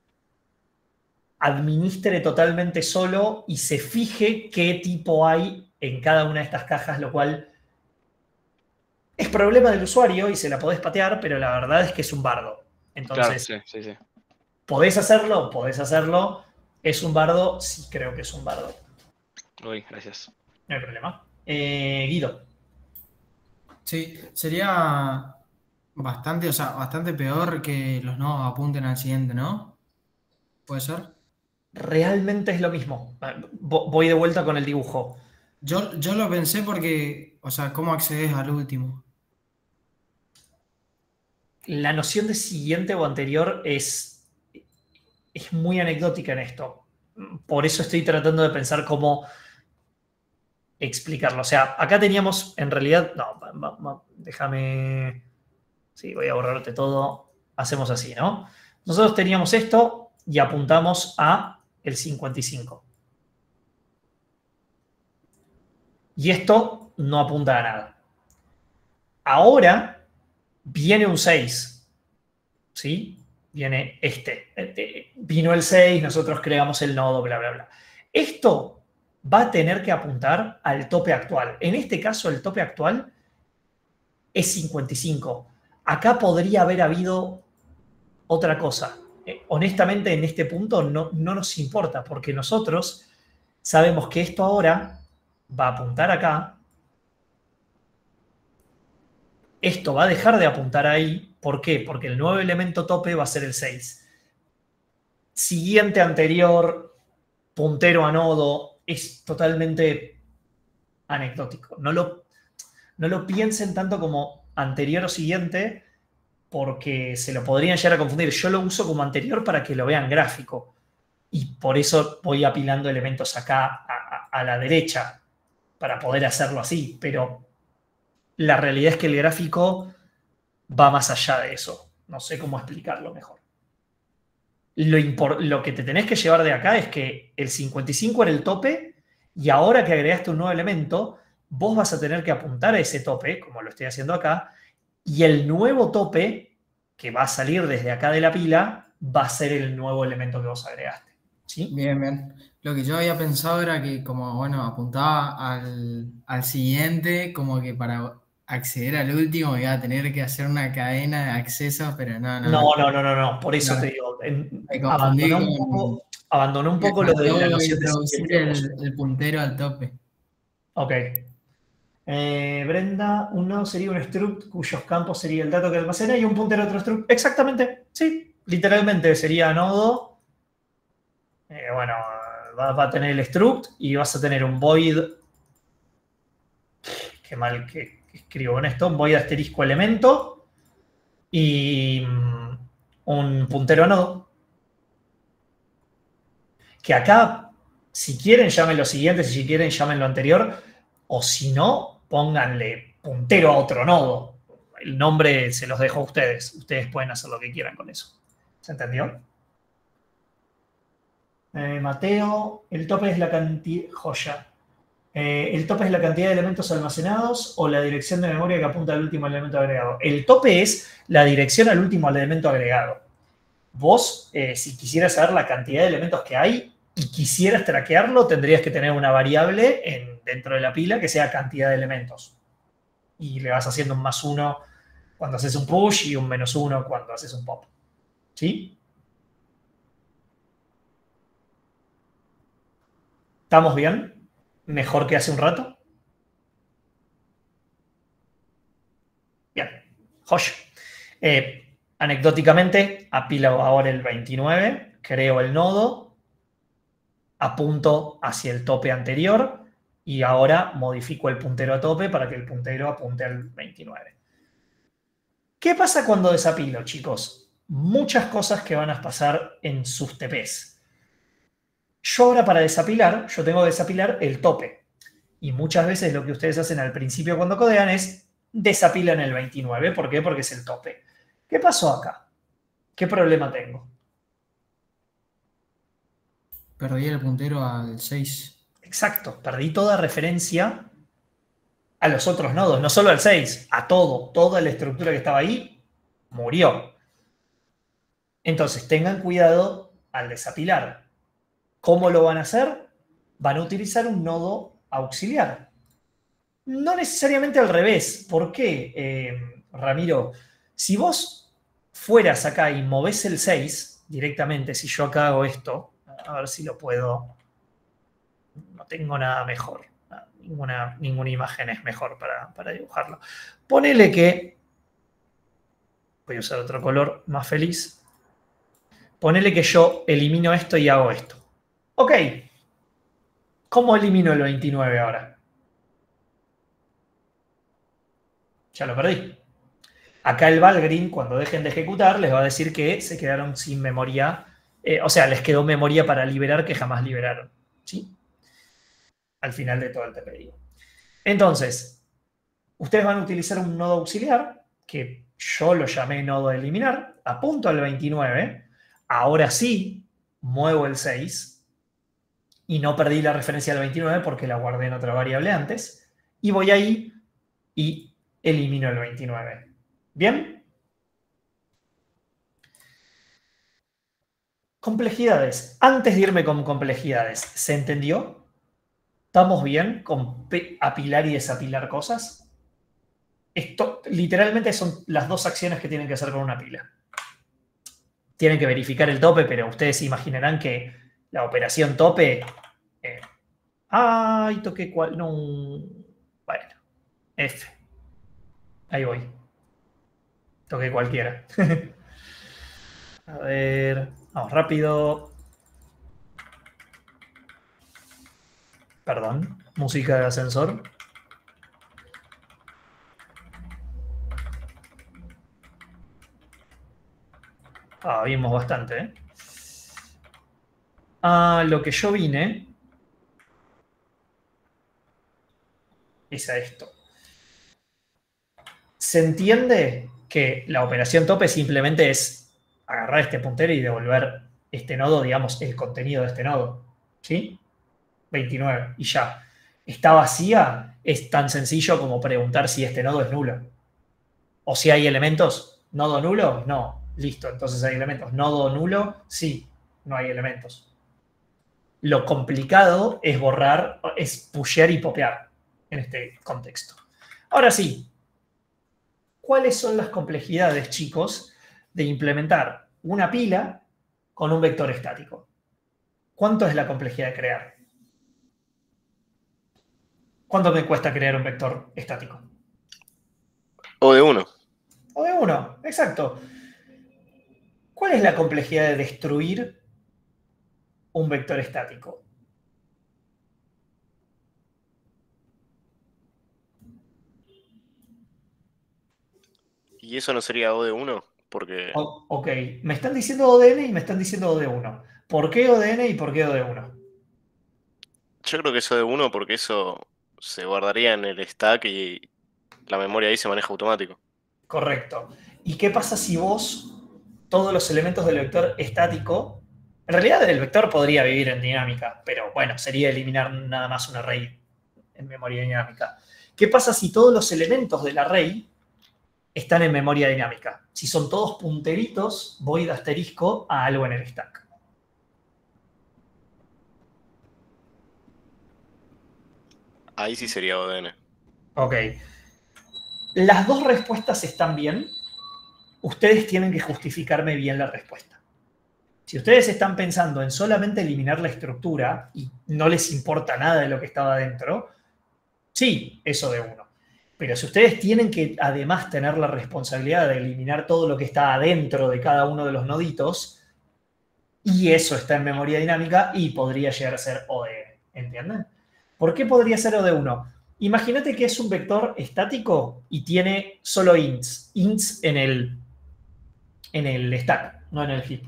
administre totalmente solo y se fije qué tipo hay en cada una de estas cajas, lo cual es problema del usuario y se la podés patear, pero la verdad es que es un bardo. Entonces, Claro, sí, sí, sí. ¿podés hacerlo? Podés hacerlo. ¿Es un bardo? Sí, creo que es un bardo. Uy, gracias. No hay problema. Eh, Guido. Sí, sería bastante, o sea, bastante peor que los nodos apunten al siguiente, ¿no? ¿Puede ser? Realmente es lo mismo. Vo- Voy de vuelta con el dibujo. Yo, yo lo pensé porque, o sea, ¿cómo accedes al último? La noción de siguiente o anterior es, es muy anecdótica en esto. Por eso estoy tratando de pensar cómo explicarlo. O sea, acá teníamos, en realidad, no, va- va- va- déjame, sí, voy a borrarte todo. Hacemos así, ¿no? Nosotros teníamos esto y apuntamos a el cincuenta y cinco. Y esto no apunta a nada. Ahora viene un seis, ¿sí? Viene este. Este, Vino el seis, nosotros creamos el nodo, bla, bla, bla. Esto va a tener que apuntar al tope actual. En este caso, el tope actual es cincuenta y cinco. Acá podría haber habido otra cosa. Eh, honestamente, en este punto no, no nos importa, porque nosotros sabemos que esto ahora va a apuntar acá. Esto va a dejar de apuntar ahí. ¿Por qué? Porque el nuevo elemento tope va a ser el seis. Siguiente, anterior, puntero a nodo, es totalmente anecdótico. No lo, no lo piensen tanto como anterior o siguiente, porque se lo podrían llegar a confundir. Yo lo uso como anterior para que lo vean gráfico. Y por eso voy apilando elementos acá a, a, a la derecha, para poder hacerlo así. Pero la realidad es que el gráfico va más allá de eso. No sé cómo explicarlo mejor. Lo, impor- lo que te tenés que llevar de acá es que el cincuenta y cinco era el tope, y ahora que agregaste un nuevo elemento, vos vas a tener que apuntar a ese tope, como lo estoy haciendo acá, y el nuevo tope que va a salir desde acá de la pila va a ser el nuevo elemento que vos agregaste. ¿Sí? Bien, bien. Lo que yo había pensado era que como, bueno, apuntaba al, al siguiente, como que para acceder al último iba a tener que hacer una cadena de acceso, pero no, no. No, no, no, no, no. Por eso No. te digo, en- Me confundí abandoná un con- poco, abandoná un me poco lo de la faltó noción de introducir siguiente. el, el puntero al tope. Ok. Eh, Brenda, un nodo sería un struct cuyos campos sería el dato que almacena y un puntero a otro struct. Exactamente, sí. Literalmente sería nodo. Eh, bueno, va, va a tener el struct y vas a tener un void. Qué mal que, que escribo en esto. Un void asterisco elemento y mm, un puntero a nodo. Que acá, si quieren, llamen lo siguiente, si quieren, llamen lo anterior, o si no, pónganle puntero a otro nodo. El nombre se los dejo a ustedes. Ustedes pueden hacer lo que quieran con eso. ¿Se entendió? Eh, Mateo, el tope es la cantidad... Joya. Eh, ¿El tope es la cantidad de elementos almacenados o la dirección de memoria que apunta al último elemento agregado? El tope es la dirección al último elemento agregado. Vos, eh, si quisieras saber la cantidad de elementos que hay y quisieras traquearlo, tendrías que tener una variable en, dentro de la pila que sea cantidad de elementos. Y le vas haciendo un más uno cuando haces un push y un menos uno cuando haces un pop. ¿Sí? ¿Estamos bien? ¿Mejor que hace un rato? Bien. Josh. Eh, anecdóticamente, apilo ahora el veintinueve, creo el nodo, apunto hacia el tope anterior y ahora modifico el puntero a tope para que el puntero apunte al veintinueve. ¿Qué pasa cuando desapilo, chicos? Muchas cosas que van a pasar en sus T Ps. Yo ahora para desapilar, yo tengo que desapilar el tope. Y muchas veces lo que ustedes hacen al principio cuando codean es desapilan el veintinueve. ¿Por qué? Porque es el tope. ¿Qué pasó acá? ¿Qué problema tengo? Perdí el puntero al seis. Exacto. Perdí toda referencia a los otros nodos. No solo al seis, a todo. Toda la estructura que estaba ahí murió. Entonces tengan cuidado al desapilar. ¿Cómo lo van a hacer? Van a utilizar un nodo auxiliar. No necesariamente al revés. ¿Por qué, eh, Ramiro? Si vos fueras acá y movés el seis directamente, si yo acá hago esto, a ver si lo puedo... No tengo nada mejor. Ninguna, ninguna imagen es mejor para, para dibujarlo. Ponele que... Voy a usar otro color más feliz. Ponele que yo elimino esto y hago esto. Ok. ¿Cómo elimino el veintinueve ahora? Ya lo perdí. Acá el Valgrind, cuando dejen de ejecutar, les va a decir que se quedaron sin memoria. Eh, o sea, les quedó memoria para liberar que jamás liberaron. ¿Sí? Al final de todo el T P I. Entonces, ustedes van a utilizar un nodo auxiliar, que yo lo llamé nodo eliminar, apunto al veintinueve, ahora sí muevo el seis, y no perdí la referencia al veintinueve porque la guardé en otra variable antes, y voy ahí y elimino el veintinueve. ¿Bien? Complejidades. Antes de irme con complejidades, ¿se entendió? ¿Estamos bien con apilar y desapilar cosas? Esto literalmente son las dos acciones que tienen que hacer con una pila. Tienen que verificar el tope, pero ustedes se imaginarán que la operación tope... Eh, ¡Ay, toqué cual! No. Bueno, F. Ahí voy. Toqué cualquiera. A ver, vamos rápido. Perdón, música de ascensor. Ah, vimos bastante, ¿eh? A lo que yo vine es a esto. Se entiende que la operación tope simplemente es agarrar este puntero y devolver este nodo, digamos, el contenido de este nodo. ¿Sí? veintinueve. Y ya. Está vacía, es tan sencillo como preguntar si este nodo es nulo. O si hay elementos. ¿Nodo nulo? No. Listo, entonces hay elementos. ¿Nodo nulo? Sí. No hay elementos. Lo complicado es borrar, es pushear y popear en este contexto. Ahora sí. ¿Cuáles son las complejidades, chicos, de implementar una pila con un vector estático? ¿Cuánto es la complejidad de crear? ¿Cuánto me cuesta crear un vector estático? O de uno. O de uno, exacto. ¿Cuál es la complejidad de destruir un vector estático? ¿Y eso no sería O de uno? Porque... O, ok, me están diciendo O de n y me están diciendo O de uno. ¿Por qué O de n y por qué O de uno? Yo creo que eso de uno porque eso se guardaría en el stack y la memoria ahí se maneja automático. Correcto. ¿Y qué pasa si vos todos los elementos del vector estático... En realidad el vector podría vivir en dinámica, pero bueno, sería eliminar nada más un array en memoria dinámica. ¿Qué pasa si todos los elementos del array están en memoria dinámica? Si son todos punteritos, void asterisco a algo en el stack. Ahí sí sería O de n. Ok. Las dos respuestas están bien. Ustedes tienen que justificarme bien la respuesta. Si ustedes están pensando en solamente eliminar la estructura y no les importa nada de lo que estaba dentro, sí, eso de uno. Pero si ustedes tienen que además tener la responsabilidad de eliminar todo lo que está adentro de cada uno de los noditos, y eso está en memoria dinámica, y podría llegar a ser O de n. ¿Entienden? ¿Por qué podría ser O de uno? Imagínate que es un vector estático y tiene solo ints. Ints en el, en el stack, no en el heap.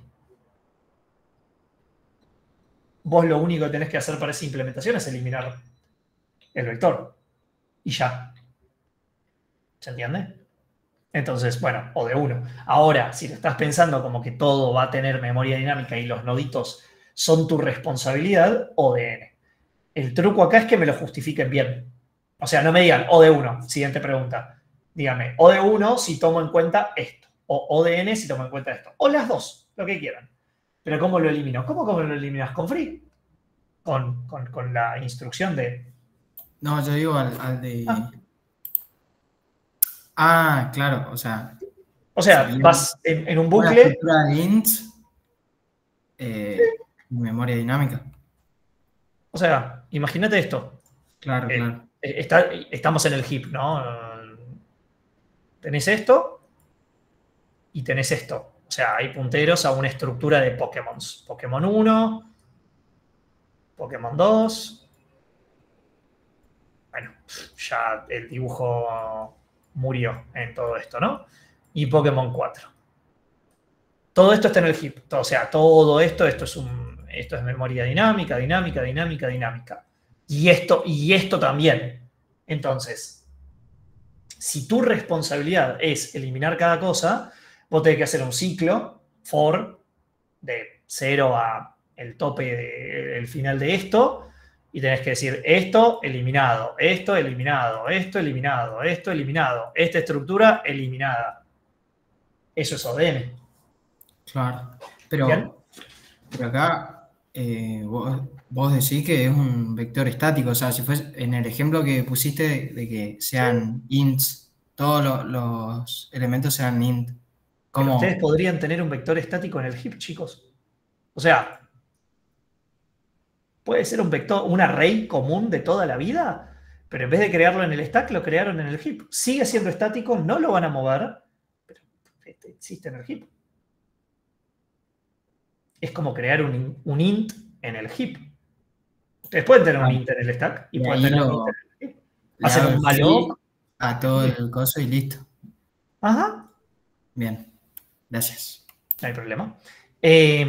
Vos lo único que tenés que hacer para esa implementación es eliminar el vector. Y ya. ¿Se entiende? Entonces, bueno, O de uno. Ahora, si lo estás pensando como que todo va a tener memoria dinámica y los noditos son tu responsabilidad, O de n. El truco acá es que me lo justifiquen bien. O sea, no me digan O de uno. Siguiente pregunta. Dígame, O de uno si tomo en cuenta esto. O O de n si tomo en cuenta esto. O las dos, lo que quieran. Pero ¿cómo lo elimino? ¿Cómo, cómo lo eliminas? ¿Con free? Con, con, con la instrucción de... No, yo digo al, al de... Ah. ah, claro, o sea... O sea, vas en, en un bucle... Una estructura de ints eh, sí. memoria dinámica. O sea, imagínate esto. Claro, eh, claro. Está, estamos en el heap, ¿no? Tenés esto y tenés esto. O sea, hay punteros a una estructura de Pokémon. Pokémon uno, Pokémon dos. Bueno, ya el dibujo murió en todo esto, ¿no? Y Pokémon cuatro. Todo esto está en el heap. O sea, todo esto, esto es, un, esto es memoria dinámica, dinámica, dinámica, dinámica. Y esto, y esto también. Entonces, si tu responsabilidad es eliminar cada cosa, vos tenés que hacer un ciclo for de cero a el tope, de, el final de esto, y tenés que decir esto eliminado, esto eliminado, esto eliminado, esto eliminado, esta estructura eliminada. Eso es O de n. Claro. Pero, pero acá eh, vos, vos decís que es un vector estático. O sea, si fuese en el ejemplo que pusiste de, de que sean ints, todos los, los elementos sean int. ¿Cómo? Ustedes podrían tener un vector estático en el heap, chicos. O sea, puede ser un vector, un array común de toda la vida, pero en vez de crearlo en el stack, lo crearon en el heap. Sigue siendo estático, no lo van a mover, pero existe en el heap. Es como crear un, un int en el heap. Ustedes pueden tener un int en el stack y, y pueden tener lo, un int en el heap. Hacen un malloc a todo el coso y listo. Ajá. Bien. Gracias. No hay problema. Eh,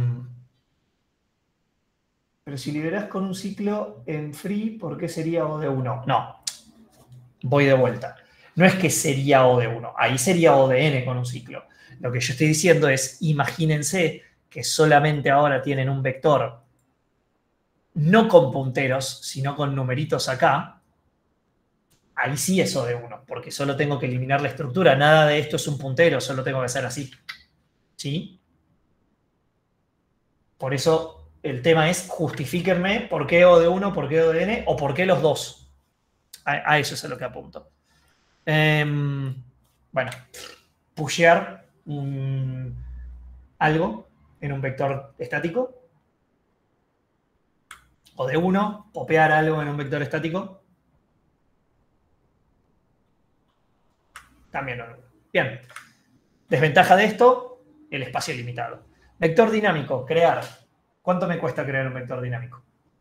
pero si liberás con un ciclo en free, ¿por qué sería O de uno? No. Voy de vuelta. No es que sería O de uno. Ahí sería O de n con un ciclo. Lo que yo estoy diciendo es, imagínense que solamente ahora tienen un vector no con punteros, sino con numeritos acá. Ahí sí es O de uno, porque solo tengo que eliminar la estructura. Nada de esto es un puntero, solo tengo que hacer así. ¿Sí? Por eso el tema es, justifíquenme por qué O de uno, por qué O de n, o por qué los dos. A, a eso es a lo que apunto. Eh, bueno, pushear un, algo en un vector estático. O de uno, popear algo en un vector estático. También no. Bien. Desventaja de esto, el espacio limitado. Vector dinámico, crear. ¿Cuánto me cuesta crear un vector dinámico?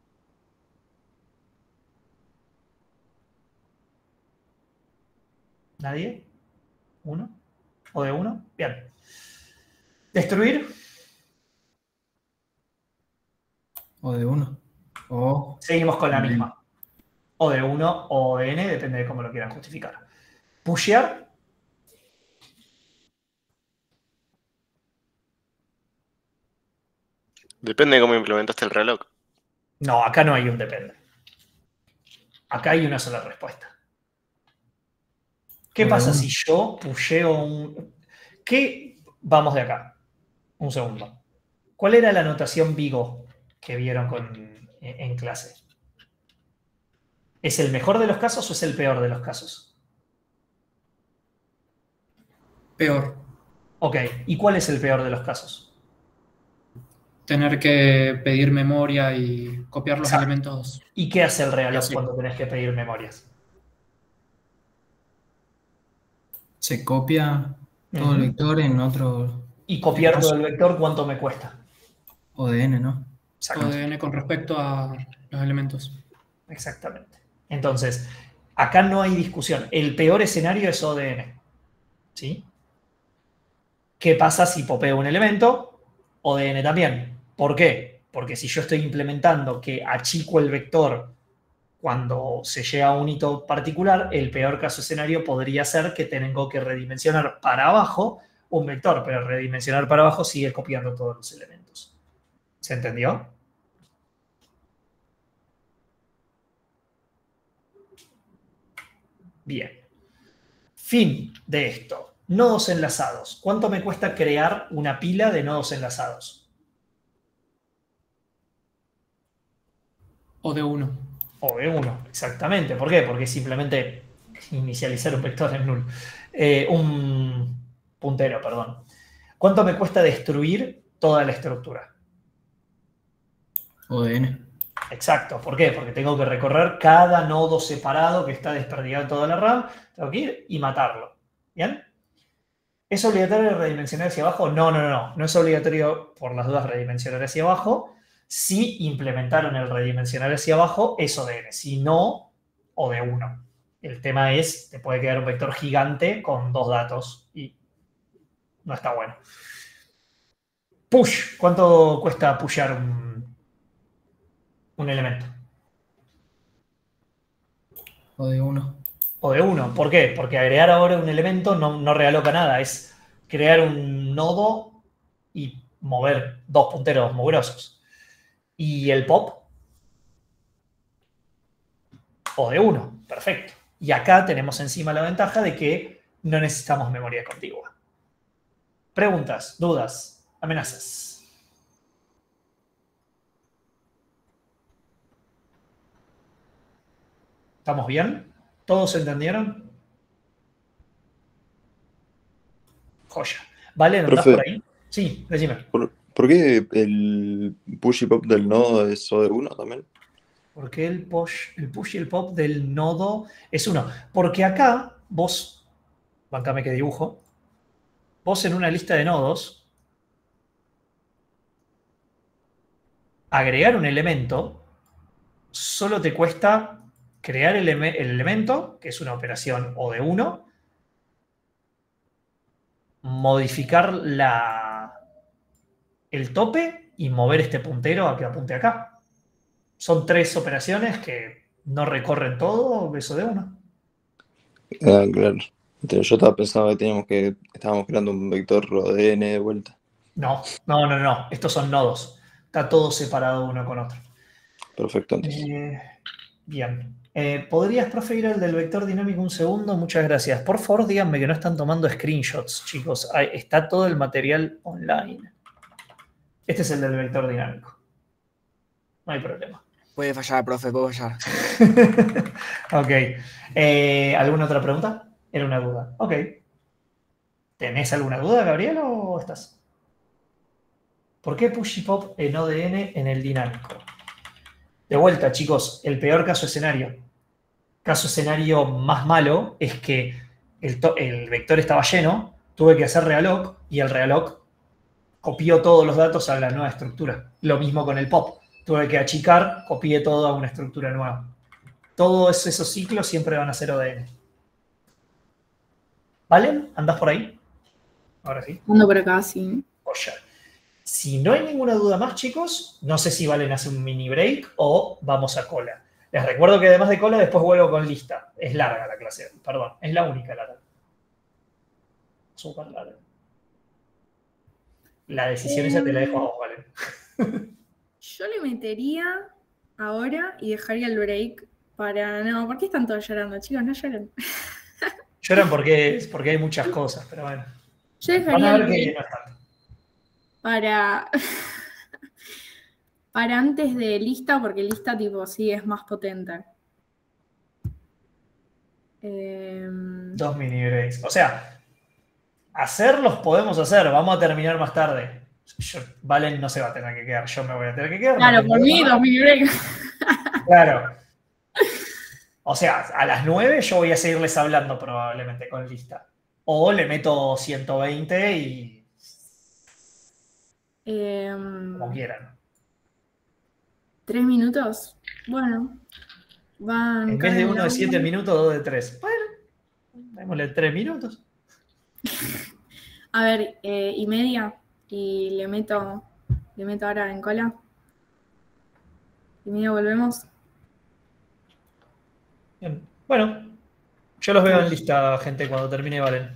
¿Nadie? ¿Uno? ¿O de uno? Bien. Destruir. O de uno. O... Seguimos con la misma. O de uno o de n, depende de cómo lo quieran justificar. Pushear. Depende de cómo implementaste el reloj. No, acá no hay un depende. Acá hay una sola respuesta. ¿Qué pasa si yo pusheo un... ¿Qué? Vamos de acá. Un segundo. ¿Cuál era la notación Vigo que vieron con, en clase? ¿Es el mejor de los casos o es el peor de los casos? Peor. Ok. ¿Y cuál es el peor de los casos? Tener que pedir memoria y copiar los Exacto. elementos. ¿Y qué hace el reloj Sí. cuando tenés que pedir memorias? Se copia todo Ujú. el vector en otro... ¿Y copiar todo el vector cuánto me cuesta? O de n, ¿no? Exacto. O de n con respecto a los elementos. Exactamente. Entonces, acá no hay discusión. El peor escenario es O de n. ¿Sí? ¿Qué pasa si popeo un elemento? O de n también. ¿Por qué? Porque si yo estoy implementando que achico el vector cuando se llega a un hito particular, el peor caso escenario podría ser que tengo que redimensionar para abajo un vector, pero redimensionar para abajo sigue copiando todos los elementos. ¿Se entendió? Bien. Fin de esto. Nodos enlazados. ¿Cuánto me cuesta crear una pila de nodos enlazados? O de uno. O de uno, exactamente. ¿Por qué? Porque es simplemente inicializar un vector en null. Eh, un puntero, perdón. ¿Cuánto me cuesta destruir toda la estructura? O de n. Exacto. ¿Por qué? Porque tengo que recorrer cada nodo separado que está desperdigado en toda la RAM. Tengo que ir y matarlo. ¿Bien? ¿Es obligatorio redimensionar hacia abajo? No, no, no. No es obligatorio, por las dudas, redimensionar hacia abajo. Si implementaron el redimensionar hacia abajo, es O de n. Si no, O de uno. El tema es, te puede quedar un vector gigante con dos datos y no está bueno. Push. ¿Cuánto cuesta pushar un, un elemento? O de uno. O de uno. ¿Por qué? Porque agregar ahora un elemento no, no realoca nada. Es crear un nodo y mover dos punteros mugrosos. ¿Y el pop? O de uno. Perfecto. Y acá tenemos encima la ventaja de que no necesitamos memoria contigua. Preguntas, dudas, amenazas. ¿Estamos bien? ¿Todos entendieron? Joya. ¿Vale? ¿Andás Profe, por ahí? Sí, decime. ¿por, por qué el push y pop del nodo es O de uno también? Porque el push, el push y el pop del nodo es uno. Porque acá vos, bancame que dibujo, vos en una lista de nodos, agregar un elemento solo te cuesta crear el, el elemento, que es una operación O de uno, modificar la, el tope y mover este puntero a que apunte acá. Son tres operaciones que no recorren todo eso de uno. Ah, claro. Entonces, yo estaba pensando que teníamos que estábamos creando un vector O D N de vuelta. No, no, no, no. Estos son nodos. Está todo separado uno con otro. Perfecto, entonces. Eh, bien. Eh, ¿Podrías proferir el del vector dinámico un segundo? Muchas gracias. Por favor, díganme que no están tomando screenshots, chicos. Ahí está todo el material online. Este es el del vector dinámico. No hay problema. Puede fallar, profe, puede fallar. Ok. Eh, ¿Alguna otra pregunta? Era una duda. Ok. ¿Tenés alguna duda, Gabriel, o estás? ¿Por qué push y pop en O D N en el dinámico? De vuelta, chicos, el peor caso escenario. Caso escenario más malo es que el, el vector estaba lleno, tuve que hacer realloc y el realloc copió todos los datos a la nueva estructura. Lo mismo con el pop. Tuve que achicar, copié todo a una estructura nueva. Todos esos ciclos siempre van a ser O D N. ¿Valen? ¿Andás por ahí? Ahora sí. Ando por acá, sí. Oye. Si no hay ninguna duda más, chicos, no sé si Valen hace un mini break o vamos a cola. Les recuerdo que además de cola, después vuelvo con lista. Es larga la clase, perdón. Es la única larga. Súper larga. La decisión esa te la dejo a vos, Valen. Yo le metería ahora y dejaría el break para... No, ¿por qué están todos llorando, chicos? No lloren. Lloran porque, porque hay muchas cosas, pero bueno. Yo Van dejaría a el ver que break no es tanto. para... para antes de lista, porque lista tipo sí es más potente. Eh... Dos mini breaks. O sea, hacerlos podemos hacer. Vamos a terminar más tarde. Yo, Valen no se va a tener que quedar. Yo me voy a tener que quedar. Claro, por mí dos mini breaks. Claro. O sea, a las nueve yo voy a seguirles hablando probablemente con lista. O le meto ciento veinte y... Eh... como quieran. ¿Tres minutos? Bueno. Van en vez de uno de siete minutos, dos de tres. Bueno, démosle tres minutos. A ver, eh, y media. Y le meto, le meto ahora en cola. Y media volvemos. Bien. Bueno, yo los veo en lista, gente, cuando termine Valen.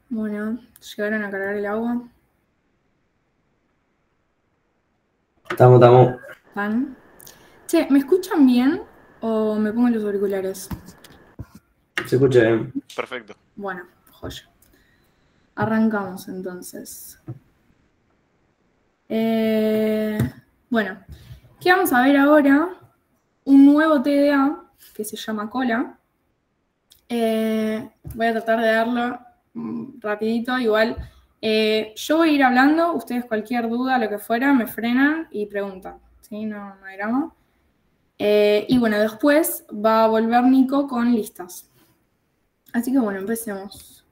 Bueno, llegaron a cargar el agua. Estamos, estamos. ¿Están? Che, ¿me escuchan bien o me pongo los auriculares? Se escucha bien. Perfecto. Bueno, joya. Arrancamos entonces. Eh, bueno, ¿qué vamos a ver ahora? Un nuevo T D A que se llama cola. Eh, voy a tratar de darlo mm, rapidito, igual. Eh, yo voy a ir hablando, ustedes cualquier duda, lo que fuera, me frenan y preguntan, ¿sí? No, no hay drama. Eh, y bueno, después va a volver Nico con listas. Así que bueno, empecemos.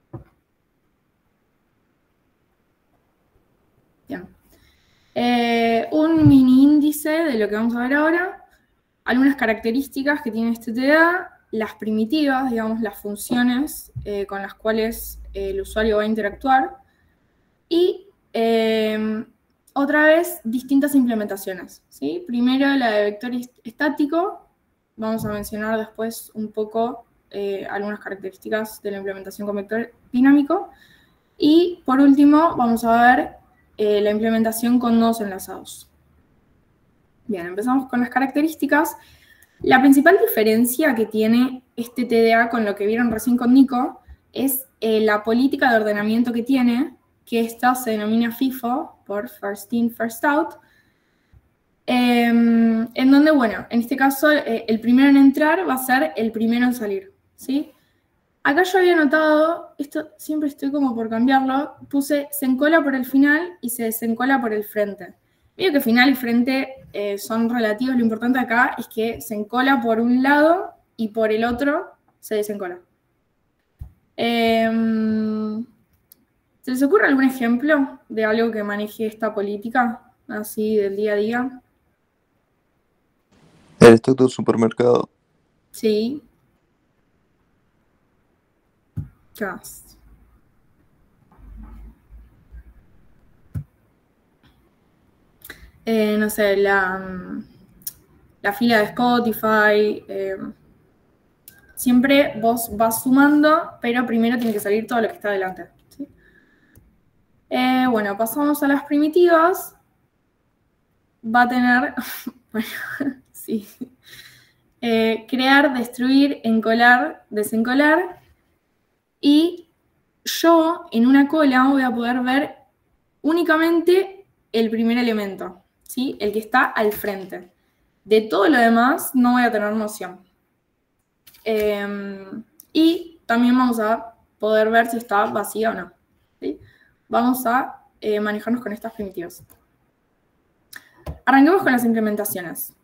Bien. Eh, un mini índice de lo que vamos a ver ahora. Algunas características que tiene este T D A, las primitivas, digamos, las funciones eh, con las cuales eh, el usuario va a interactuar, y eh, otra vez distintas implementaciones, ¿sí? Primero la de vector estático, vamos a mencionar después un poco eh, algunas características de la implementación con vector dinámico, y por último vamos a ver eh, la implementación con nodos enlazados. Bien, empezamos con las características. La principal diferencia que tiene este T D A con lo que vieron recién con Nico es eh, la política de ordenamiento que tiene, que esta se denomina FIFO, por First In, First Out, eh, en donde, bueno, en este caso eh, el primero en entrar va a ser el primero en salir, ¿sí? Acá yo había notado, esto siempre estoy como por cambiarlo, puse se encola por el final y se desencola por el frente. Veo que final y frente eh, son relativos, lo importante acá es que se encola por un lado y por el otro se desencola. Eh, ¿Se les ocurre algún ejemplo de algo que maneje esta política, así del día a día? El stock del supermercado. Sí. ¿Qué más? Eh, no sé, la, la fila de Spotify. Eh, siempre vos vas sumando, pero primero tiene que salir todo lo que está adelante, ¿sí? Eh, bueno, pasamos a las primitivas. Va a tener, bueno, sí. Eh, crear, destruir, encolar, desencolar. Y yo en una cola voy a poder ver únicamente el primer elemento, ¿sí? El que está al frente. De todo lo demás no voy a tener noción. Eh, y también vamos a poder ver si está vacía o no, ¿sí? Vamos a eh, manejarnos con estas primitivas. Arranquemos con las implementaciones.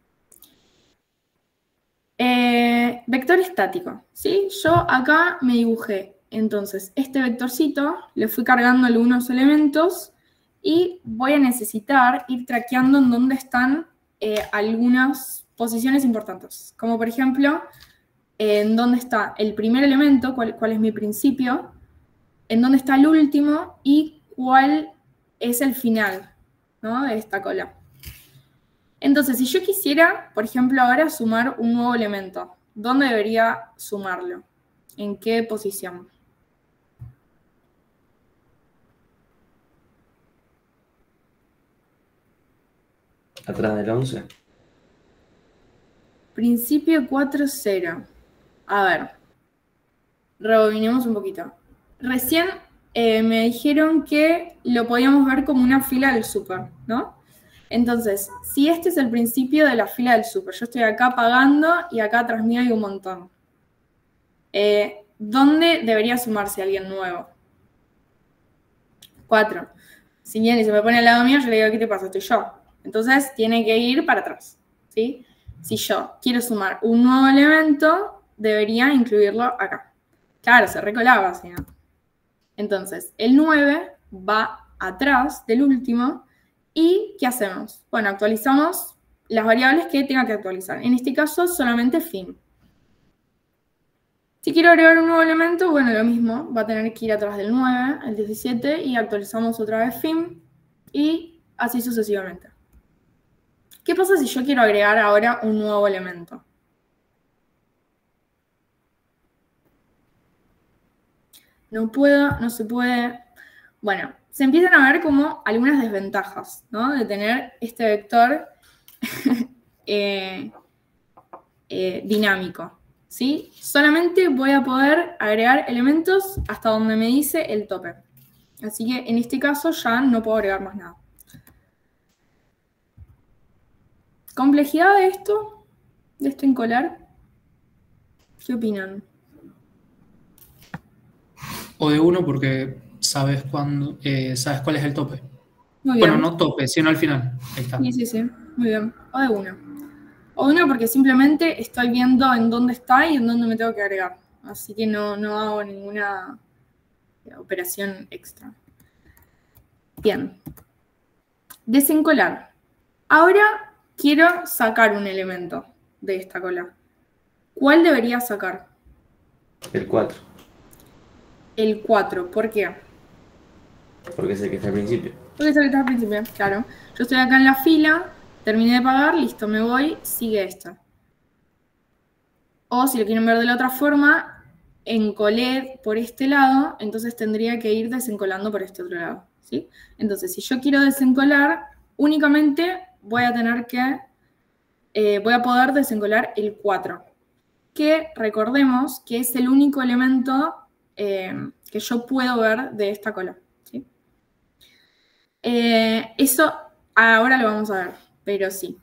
Eh, vector estático, ¿sí? Yo acá me dibujé, entonces, este vectorcito, le fui cargando algunos elementos y voy a necesitar ir traqueando en dónde están eh, algunas posiciones importantes. Como por ejemplo, eh, en dónde está el primer elemento, cuál, cuál es mi principio, en dónde está el último y cuál es el final, ¿no? De esta cola. Entonces, si yo quisiera, por ejemplo, ahora sumar un nuevo elemento, ¿dónde debería sumarlo? ¿En qué posición? Atrás del once. Principio cuatro cero. A ver, rebobinemos un poquito. Recién eh, me dijeron que lo podíamos ver como una fila del súper, ¿no? Entonces, si este es el principio de la fila del súper, yo estoy acá pagando y acá atrás mío hay un montón. Eh, ¿Dónde debería sumarse alguien nuevo? cuatro. Si viene y se me pone al lado mío, yo le digo, ¿qué te pasa? Estoy yo. Entonces, tiene que ir para atrás, ¿sí? Si yo quiero sumar un nuevo elemento, debería incluirlo acá. Claro, se recolaba, ¿sí? Entonces, el nueve va atrás del último. ¿Y qué hacemos? Bueno, actualizamos las variables que tenga que actualizar. En este caso, solamente fin. Si quiero agregar un nuevo elemento, bueno, lo mismo. Va a tener que ir atrás del nueve, el diecisiete, y actualizamos otra vez fin. Y así sucesivamente. ¿Qué pasa si yo quiero agregar ahora un nuevo elemento? no puedo, no se puede. Bueno, se empiezan a ver como algunas desventajas, ¿no? De tener este vector eh, eh, dinámico, ¿sí? Solamente voy a poder agregar elementos hasta donde me dice el tope. Así que en este caso ya no puedo agregar más nada. ¿Complejidad de esto? ¿De esto encolar? ¿Qué opinan? O de uno porque sabes cuándo, eh, sabes cuál es el tope. Muy Bueno, bien. no tope, sino al final. Ahí está. Sí, sí, sí. Muy bien. O de uno. O de uno porque simplemente estoy viendo en dónde está y en dónde me tengo que agregar. Así que no, no hago ninguna operación extra. Bien. Desencolar. Ahora quiero sacar un elemento de esta cola. ¿Cuál debería sacar? El cuatro. El cuatro. ¿Por qué? Porque es el que está al principio. Porque es el que está al principio, claro. Yo estoy acá en la fila, terminé de pagar, listo, me voy, sigue esta. O si lo quieren ver de la otra forma, encolé por este lado, entonces tendría que ir desencolando por este otro lado, ¿sí? Entonces, si yo quiero desencolar, únicamente voy a tener que, eh, voy a poder desencolar el cuatro. Que recordemos que es el único elemento eh, que yo puedo ver de esta cola, ¿sí? Eh, eso ahora lo vamos a ver, pero sí.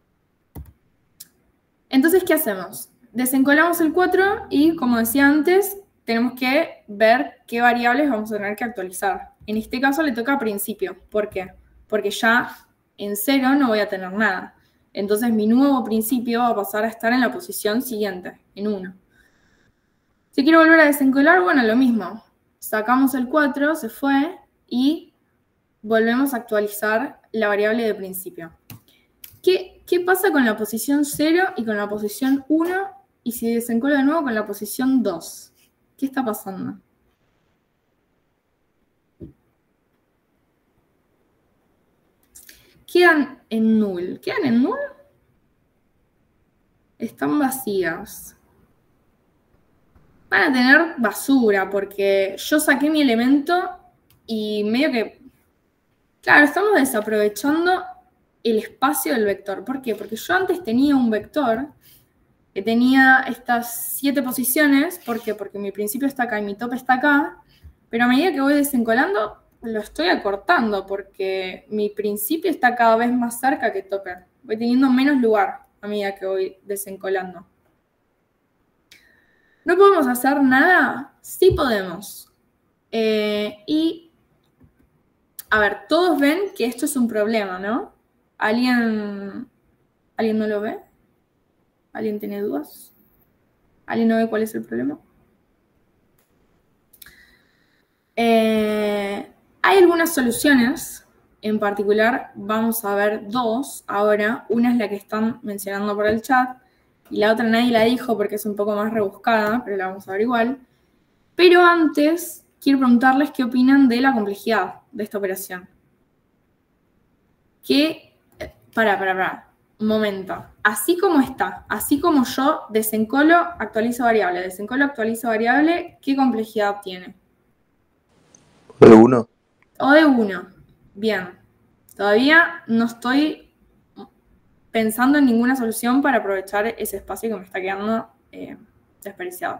Entonces, ¿qué hacemos? Desencolamos el cuatro y, como decía antes, tenemos que ver qué variables vamos a tener que actualizar. En este caso le toca a principio. ¿Por qué? Porque ya en cero no voy a tener nada. Entonces mi nuevo principio va a pasar a estar en la posición siguiente, en uno. Si quiero volver a desencolar, bueno, lo mismo. Sacamos el cuatro, se fue, y volvemos a actualizar la variable de principio. ¿Qué, qué pasa con la posición cero y con la posición uno? Y si desencolo de nuevo con la posición dos. ¿Qué está pasando? Quedan en null. ¿Quedan en null? Están vacías. Van a tener basura porque yo saqué mi elemento y medio que... Claro, estamos desaprovechando el espacio del vector. ¿Por qué? Porque yo antes tenía un vector que tenía estas siete posiciones. ¿Por qué? Porque mi principio está acá y mi tope está acá. Pero a medida que voy desencolando, lo estoy acortando porque mi principio está cada vez más cerca que tope. Voy teniendo menos lugar a medida que voy desencolando. ¿No podemos hacer nada? Sí podemos. Eh, y, a ver, todos ven que esto es un problema, ¿no? ¿Alguien, ¿alguien no lo ve? ¿Alguien tiene dudas? ¿Alguien no ve cuál es el problema? Eh, hay algunas soluciones, en particular vamos a ver dos ahora. Una es la que están mencionando por el chat y la otra nadie la dijo porque es un poco más rebuscada, pero la vamos a ver igual. Pero antes quiero preguntarles qué opinan de la complejidad de esta operación. Que, para, para, para. Un momento, así como está, así como yo desencolo, actualizo variable, desencolo, actualizo variable, ¿qué complejidad tiene? ¿O de uno? O de uno. Bien. Todavía no estoy pensando en ninguna solución para aprovechar ese espacio que me está quedando eh, desperdiciado.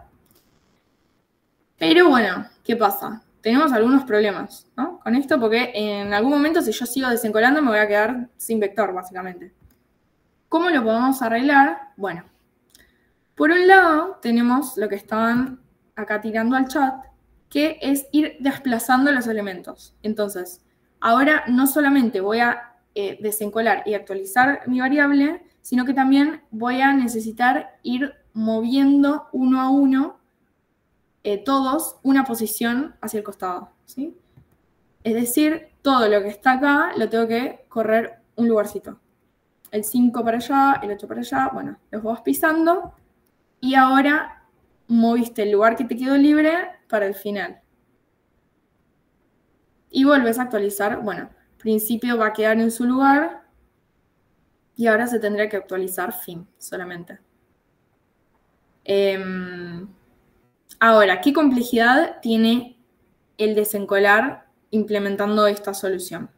Pero bueno, ¿qué pasa? Tenemos algunos problemas, ¿no? Con esto, porque en algún momento si yo sigo desencolando me voy a quedar sin vector, básicamente. ¿Cómo lo podemos arreglar? Bueno, por un lado tenemos lo que estaban acá tirando al chat, que es ir desplazando los elementos. Entonces, ahora no solamente voy a eh, desencolar y actualizar mi variable, sino que también voy a necesitar ir moviendo uno a uno eh, todos una posición hacia el costado, ¿sí? Es decir, todo lo que está acá lo tengo que correr un lugarcito. El cinco para allá, el ocho para allá, bueno, los vas pisando y ahora moviste el lugar que te quedó libre para el final. Y vuelves a actualizar, bueno, principio va a quedar en su lugar y ahora se tendría que actualizar fin solamente. Eh, ahora, ¿qué complejidad tiene el desencolar implementando esta solución.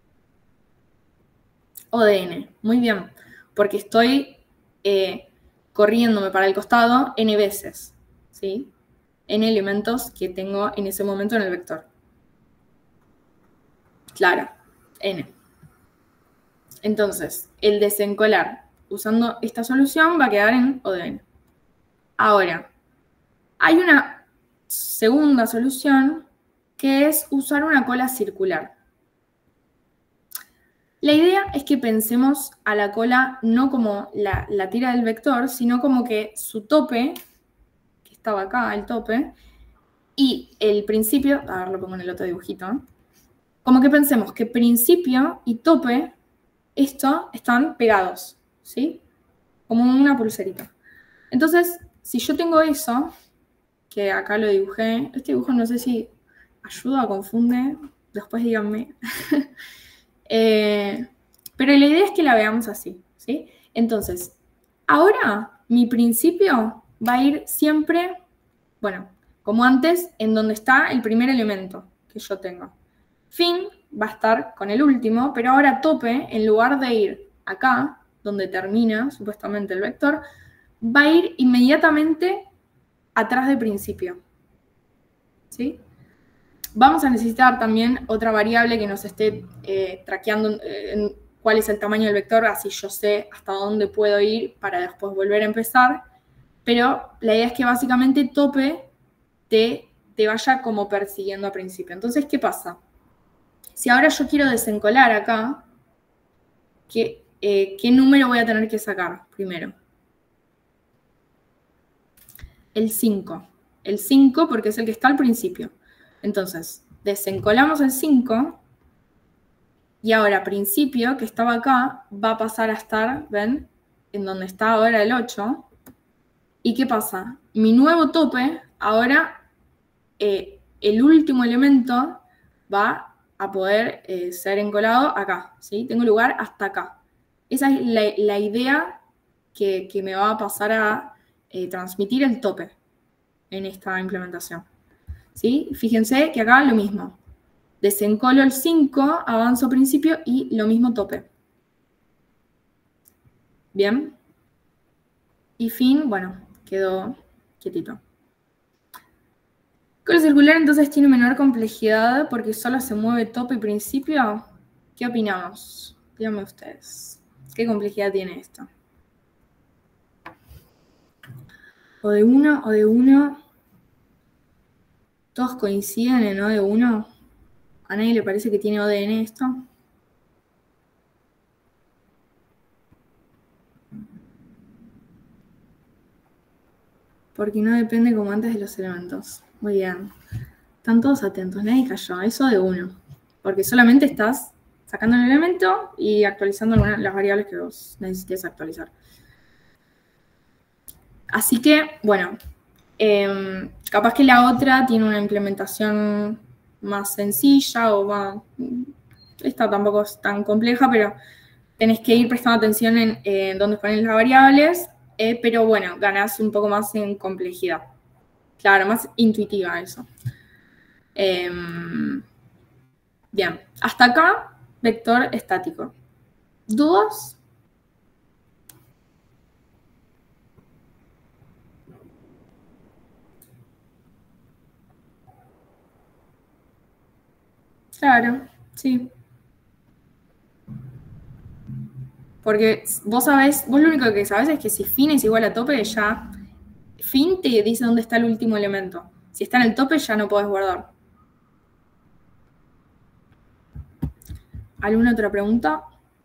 O D N, muy bien, porque estoy eh, corriéndome para el costado n veces, ¿sí? N elementos que tengo en ese momento en el vector. Claro, n. Entonces, el desencolar usando esta solución va a quedar en O de n. Ahora, hay una segunda solución que es usar una cola circular. La idea es que pensemos a la cola no como la, la tira del vector, sino como que su tope, que estaba acá, el tope, y el principio, a ver, lo pongo en el otro dibujito, ¿eh? Como que pensemos que principio y tope, esto, están pegados, ¿sí? Como una pulserita. Entonces, si yo tengo eso, que acá lo dibujé, este dibujo no sé si ayuda o confunde, después díganme. eh, pero la idea es que la veamos así, ¿sí? Entonces, ahora mi principio va a ir siempre, bueno, como antes, en donde está el primer elemento que yo tengo. Fin va a estar con el último, pero ahora tope, en lugar de ir acá, donde termina supuestamente el vector, va a ir inmediatamente atrás del principio, ¿sí? Vamos a necesitar también otra variable que nos esté eh, traqueando eh, en cuál es el tamaño del vector, así yo sé hasta dónde puedo ir para después volver a empezar, pero la idea es que básicamente tope te, te vaya como persiguiendo a principio. Entonces, ¿qué pasa? Si ahora yo quiero desencolar acá, ¿qué, eh, ¿qué número voy a tener que sacar primero? El cinco. El cinco porque es el que está al principio. Entonces, desencolamos el cinco y ahora principio, que estaba acá, va a pasar a estar, ¿ven? En donde está ahora el ocho. ¿Y qué pasa? Mi nuevo tope, ahora eh, el último elemento va a poder eh, ser encolado acá, ¿sí? Tengo lugar hasta acá. Esa es la, la idea que, que me va a pasar a eh, transmitir el tope en esta implementación, ¿sí? Fíjense que acá lo mismo. Desencolo el cinco, avanzo principio y lo mismo tope. Bien. Y fin, bueno, quedó quietito. Cola circular entonces tiene menor complejidad porque solo se mueve tope y principio. ¿Qué opinamos? Díganme ustedes. ¿Qué complejidad tiene esto? O de uno, o de uno. Todos coinciden en O de uno. ¿A nadie le parece que tiene O de n esto? Porque no depende como antes de los elementos. Muy bien. Están todos atentos, nadie cayó. Eso de uno. Porque solamente estás sacando un elemento y actualizando algunas, las variables que vos necesites actualizar. Así que, bueno, eh, capaz que la otra tiene una implementación más sencilla o más... Esta tampoco es tan compleja, pero tenés que ir prestando atención en eh, dónde ponen las variables, eh, pero bueno, ganás un poco más en complejidad. Claro, más intuitiva eso. Eh, bien, hasta acá, vector estático. ¿Dudas? Claro, sí. Porque vos sabés, vos lo único que sabés es que si fin es igual a tope, ya fin te dice dónde está el último elemento. Si está en el tope, ya no podés guardar. ¿Alguna otra pregunta?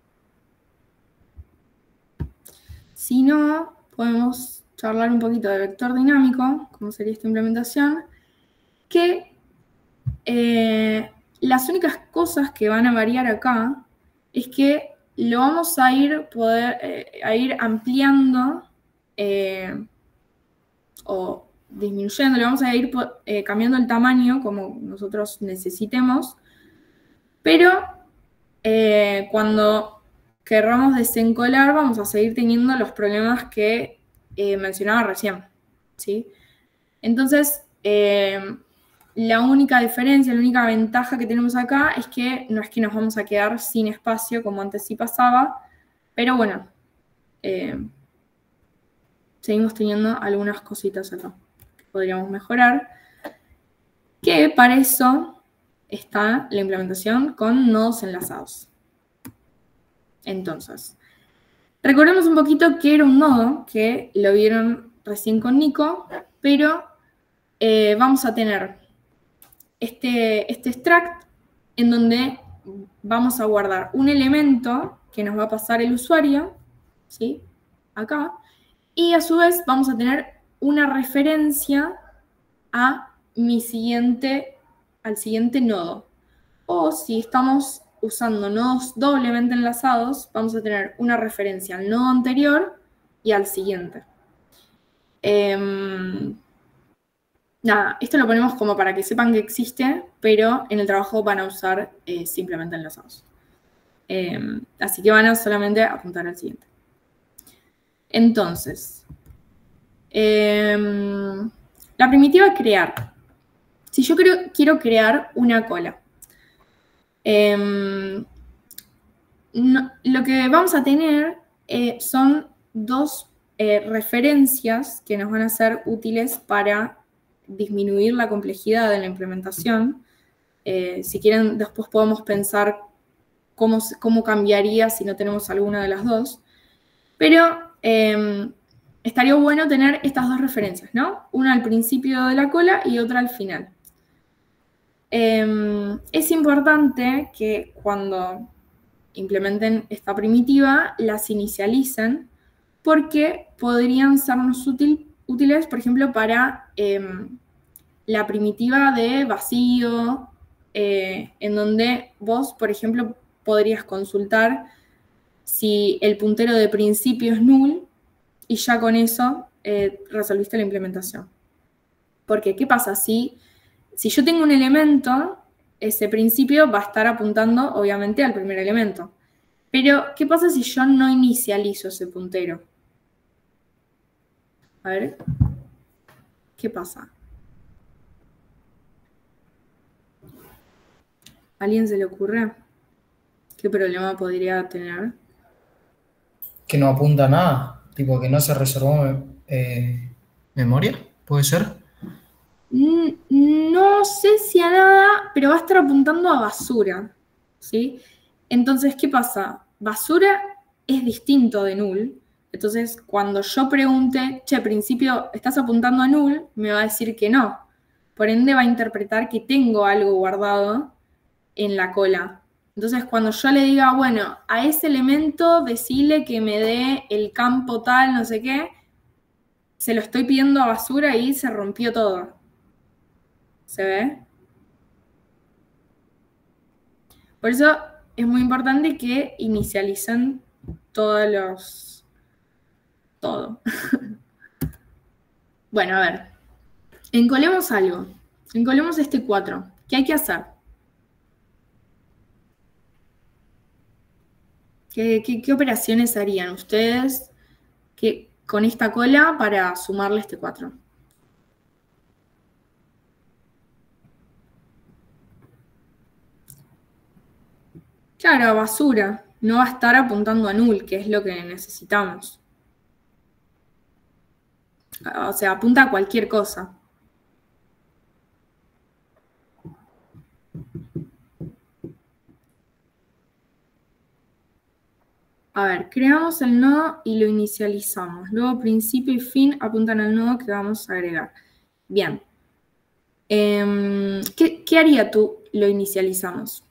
Si no, podemos charlar un poquito de vector dinámico, como sería esta implementación, que eh, las únicas cosas que van a variar acá es que lo vamos a ir, poder, eh, a ir ampliando eh, o disminuyendo, le vamos a ir eh, cambiando el tamaño como nosotros necesitemos, pero eh, cuando querramos desencolar vamos a seguir teniendo los problemas que eh, mencionaba recién, ¿sí? Entonces, eh, la única diferencia, la única ventaja que tenemos acá es que no es que nos vamos a quedar sin espacio como antes sí pasaba, pero bueno, eh, seguimos teniendo algunas cositas acá que podríamos mejorar, que para eso está la implementación con nodos enlazados. Entonces, recordemos un poquito qué era un nodo, que lo vieron recién con Nico, pero eh, vamos a tener este, este extract en donde vamos a guardar un elemento que nos va a pasar el usuario, ¿sí? Acá, y a su vez vamos a tener una referencia a mi siguiente, al siguiente nodo. O si estamos usando nodos doblemente enlazados, vamos a tener una referencia al nodo anterior y al siguiente. Eh, nada, esto lo ponemos como para que sepan que existe, pero en el trabajo van a usar eh, simplemente enlazados. Eh, así que van a solamente apuntar al siguiente. Entonces, eh, la primitiva crear. Si yo quiero, quiero crear una cola, eh, no, lo que vamos a tener eh, son dos eh, referencias que nos van a ser útiles para disminuir la complejidad de la implementación. Eh, si quieren, después podemos pensar cómo, cómo cambiaría si no tenemos alguna de las dos. Pero eh, estaría bueno tener estas dos referencias, ¿no? Una al principio de la cola y otra al final. Eh, es importante que cuando implementen esta primitiva, las inicialicen, porque podrían sernos útil, útiles, por ejemplo, para eh, la primitiva de vacío, eh, en donde vos, por ejemplo, podrías consultar si el puntero de principio es null, y ya con eso eh, resolviste la implementación. Porque, ¿qué pasa? Si, si yo tengo un elemento, ese principio va a estar apuntando, obviamente, al primer elemento. Pero, ¿qué pasa si yo no inicializo ese puntero? A ver, ¿qué pasa? ¿A alguien se le ocurre? ¿Qué problema podría tener? Que no apunta a nada, tipo que no se reservó eh, memoria, ¿puede ser? No sé si a nada, pero va a estar apuntando a basura, ¿sí? Entonces, ¿qué pasa? Basura es distinto de null. Entonces, cuando yo pregunte, che, principio, ¿estás apuntando a null? Me va a decir que no. Por ende, va a interpretar que tengo algo guardado en la cola. Entonces, cuando yo le diga, bueno, a ese elemento decirle que me dé el campo tal, no sé qué, se lo estoy pidiendo a basura y se rompió todo. ¿Se ve? Por eso es muy importante que inicialicen todos los... todo. Bueno, a ver. Encolemos algo. Encolemos este cuatro. ¿Qué hay que hacer? ¿Qué, qué, qué operaciones harían ustedes que, con esta cola para sumarle este cuatro? Claro, basura. No va a estar apuntando a null, que es lo que necesitamos. O sea, apunta a cualquier cosa. A ver, creamos el nodo y lo inicializamos. Luego principio y fin apuntan al nodo que vamos a agregar. Bien. Eh, ¿qué, ¿Qué haría tú? Lo inicializamos.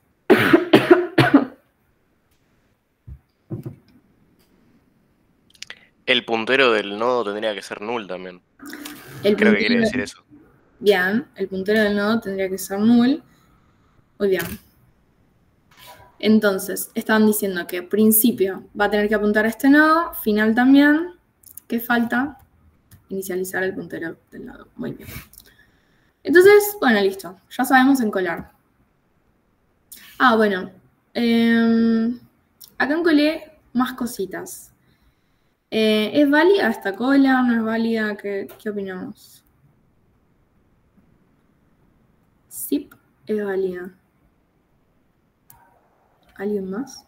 El puntero del nodo tendría que ser null también. El Creo puntero, que quiere decir eso. Bien, el puntero del nodo tendría que ser null. Muy bien. Entonces, estaban diciendo que principio va a tener que apuntar a este nodo, final también. ¿Qué falta? Inicializar el puntero del nodo. Muy bien. Entonces, bueno, listo. Ya sabemos encolar. Ah, bueno. Eh, acá encolé más cositas. Eh, ¿Es válida esta cola? ¿No es válida? ¿Qué, qué opinamos? zip es válida. ¿Alguien más?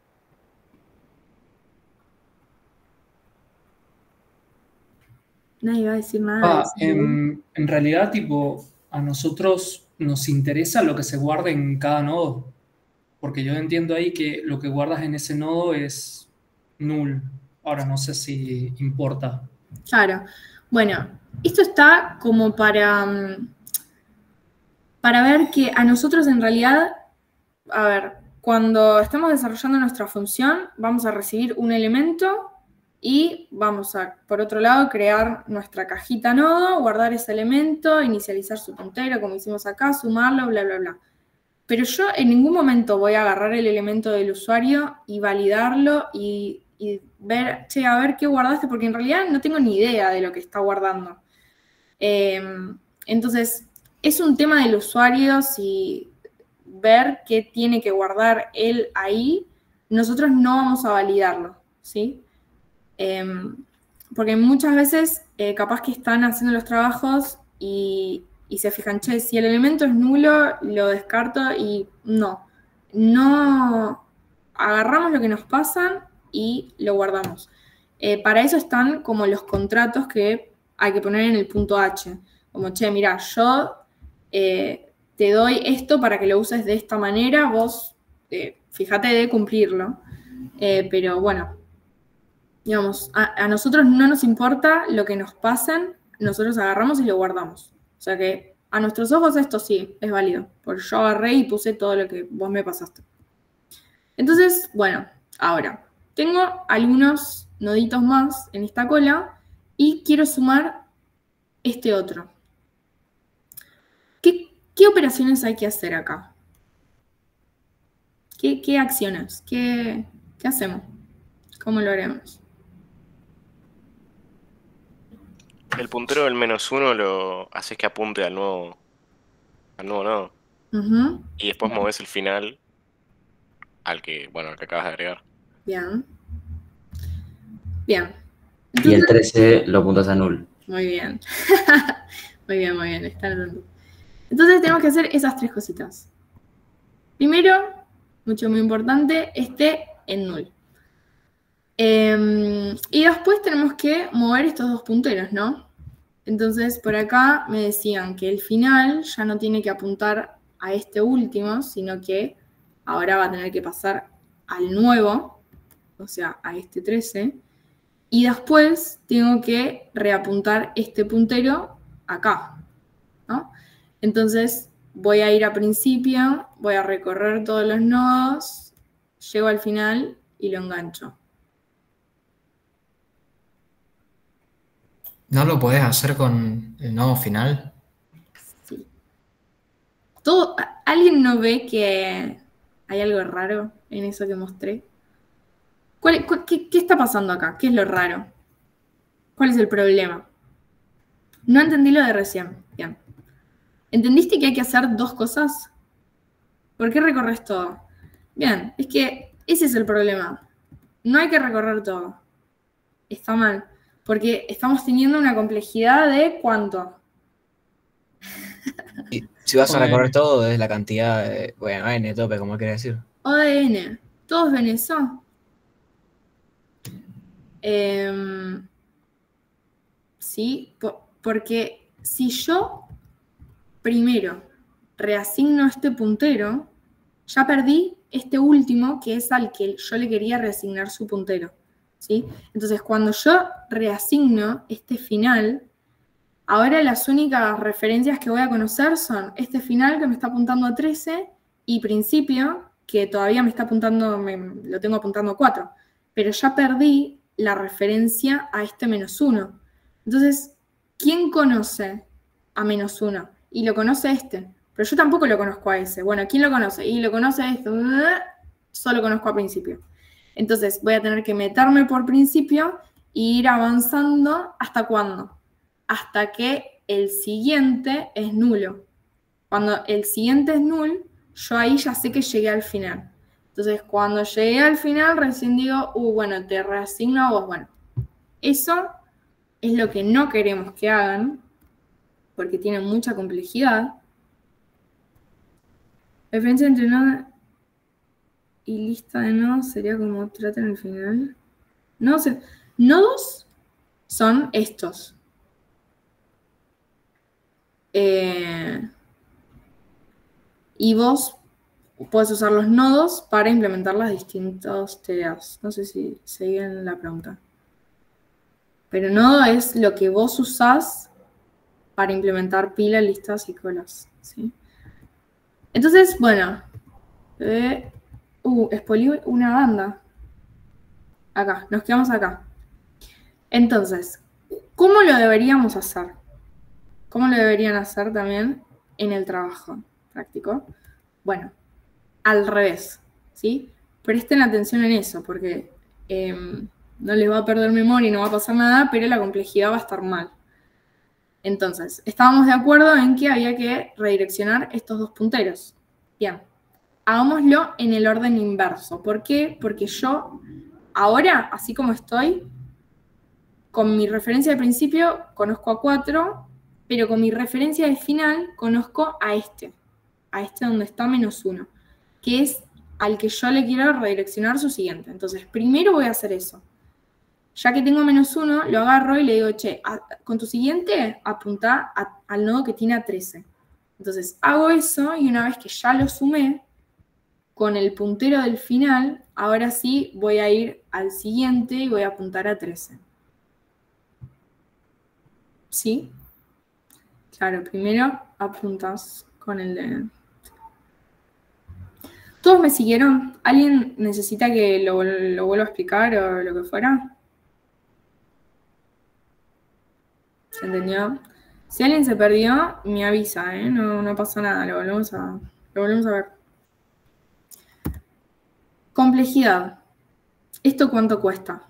Nadie va a decir nada. Ah, en, en realidad, tipo, a nosotros nos interesa lo que se guarde en cada nodo. Porque yo entiendo ahí que lo que guardas en ese nodo es null. Ahora no sé si importa. Claro. Bueno, esto está como para, mm, para ver que a nosotros en realidad, a ver, cuando estamos desarrollando nuestra función, vamos a recibir un elemento y vamos a, por otro lado, crear nuestra cajita nodo, guardar ese elemento, inicializar su puntero, como hicimos acá, sumarlo, bla, bla, bla. Pero yo en ningún momento voy a agarrar el elemento del usuario y validarlo y, y ver, che, a ver qué guardaste, porque en realidad no tengo ni idea de lo que está guardando. Eh, entonces, es un tema del usuario si ver qué tiene que guardar él ahí, nosotros no vamos a validarlo, ¿sí? Eh, porque muchas veces eh, capaz que están haciendo los trabajos y, y se fijan, che, si el elemento es nulo, lo descarto y no. No agarramos lo que nos pasan y lo guardamos. Eh, para eso están como los contratos que hay que poner en el punto H. Como, che, mira, yo eh, te doy esto para que lo uses de esta manera, vos eh, fíjate de cumplirlo. Eh, pero bueno, digamos, a, a nosotros no nos importa lo que nos pasan, nosotros agarramos y lo guardamos. O sea que a nuestros ojos esto sí es válido, porque yo agarré y puse todo lo que vos me pasaste. Entonces, bueno, ahora, tengo algunos noditos más en esta cola y quiero sumar este otro. ¿Qué, qué operaciones hay que hacer acá? ¿Qué, qué acciones? ¿Qué, qué hacemos? ¿Cómo lo haremos? El puntero del menos uno lo haces que apunte al nuevo, al nuevo nodo. Uh-huh. Y después moves el final al que, bueno, al que acabas de agregar. Bien. Bien. Y el trece lo apuntas a null. Muy bien. Muy bien, muy bien. Está anotando. Entonces tenemos que hacer esas tres cositas. Primero, mucho muy importante, esté en null. Eh, y después tenemos que mover estos dos punteros, ¿no? Entonces, por acá me decían que el final ya no tiene que apuntar a este último, sino que ahora va a tener que pasar al nuevo, o sea, a este trece. Y después tengo que reapuntar este puntero acá, ¿no? Entonces, voy a ir a principio, voy a recorrer todos los nodos, llego al final y lo engancho. ¿No lo podés hacer con el nodo final? Sí. Todo, ¿alguien no ve que hay algo raro en eso que mostré? ¿Cuál, cuál, qué, ¿Qué está pasando acá? ¿Qué es lo raro? ¿Cuál es el problema? No entendí lo de recién. Bien. ¿Entendiste que hay que hacer dos cosas? ¿Por qué recorres todo? Bien, es que ese es el problema. No hay que recorrer todo. Está mal. Porque estamos teniendo una complejidad de ¿cuánto? Y si vas a recorrer todo, es la cantidad de, bueno, n tope, como quiere decir. O de n. Todos ven eso. Eh, sí, por, porque si yo primero reasigno este puntero, ya perdí este último que es al que yo le quería reasignar su puntero. ¿Sí? Entonces, cuando yo reasigno este final, ahora las únicas referencias que voy a conocer son este final que me está apuntando a trece y principio que todavía me está apuntando, me, lo tengo apuntando a cuatro. Pero ya perdí la referencia a este menos uno. Entonces, ¿quién conoce a menos uno? Y lo conoce este. Pero yo tampoco lo conozco a ese. Bueno, ¿quién lo conoce? Y lo conoce a este. Solo conozco a principio. Entonces voy a tener que meterme por principio e ir avanzando ¿hasta cuándo? Hasta que el siguiente es nulo. Cuando el siguiente es null, yo ahí ya sé que llegué al final. Entonces cuando llegué al final recién digo, uh, bueno, te reasigno a vos. Bueno, eso es lo que no queremos que hagan, porque tiene mucha complejidad. La diferencia entre nodo y lista de nodos sería como trata en el final. No sé. Nodos son estos. Eh, y vos puedes usar los nodos para implementar las distintas tareas. No sé si siguen la pregunta. Pero nodo es lo que vos usás para implementar pilas, listas y colas. ¿Sí? Entonces, bueno. Eh, uh, expolió una banda. Acá, nos quedamos acá. Entonces, ¿cómo lo deberíamos hacer? ¿Cómo lo deberían hacer también en el trabajo práctico? Bueno, al revés, ¿sí? Presten atención en eso, porque eh, no les va a perder memoria y no va a pasar nada, pero la complejidad va a estar mal. Entonces, estábamos de acuerdo en que había que redireccionar estos dos punteros. Bien, hagámoslo en el orden inverso. ¿Por qué? Porque yo, ahora, así como estoy, con mi referencia de principio conozco a cuatro, pero con mi referencia de final conozco a este, a este donde está menos uno, que es al que yo le quiero redireccionar su siguiente. Entonces, primero voy a hacer eso. Ya que tengo menos uno, lo agarro y le digo, che, a, con tu siguiente apunta a, al nodo que tiene a trece. Entonces, hago eso y una vez que ya lo sumé, con el puntero del final, ahora sí voy a ir al siguiente y voy a apuntar a trece. ¿Sí? Claro, primero apuntas con el de... ¿Todos me siguieron? ¿Alguien necesita que lo, lo vuelva a explicar o lo que fuera? ¿Se entendió? Si alguien se perdió, me avisa, ¿eh? No, no pasa nada, lo volvemos a, lo volvemos a ver. Complejidad. ¿Esto cuánto cuesta?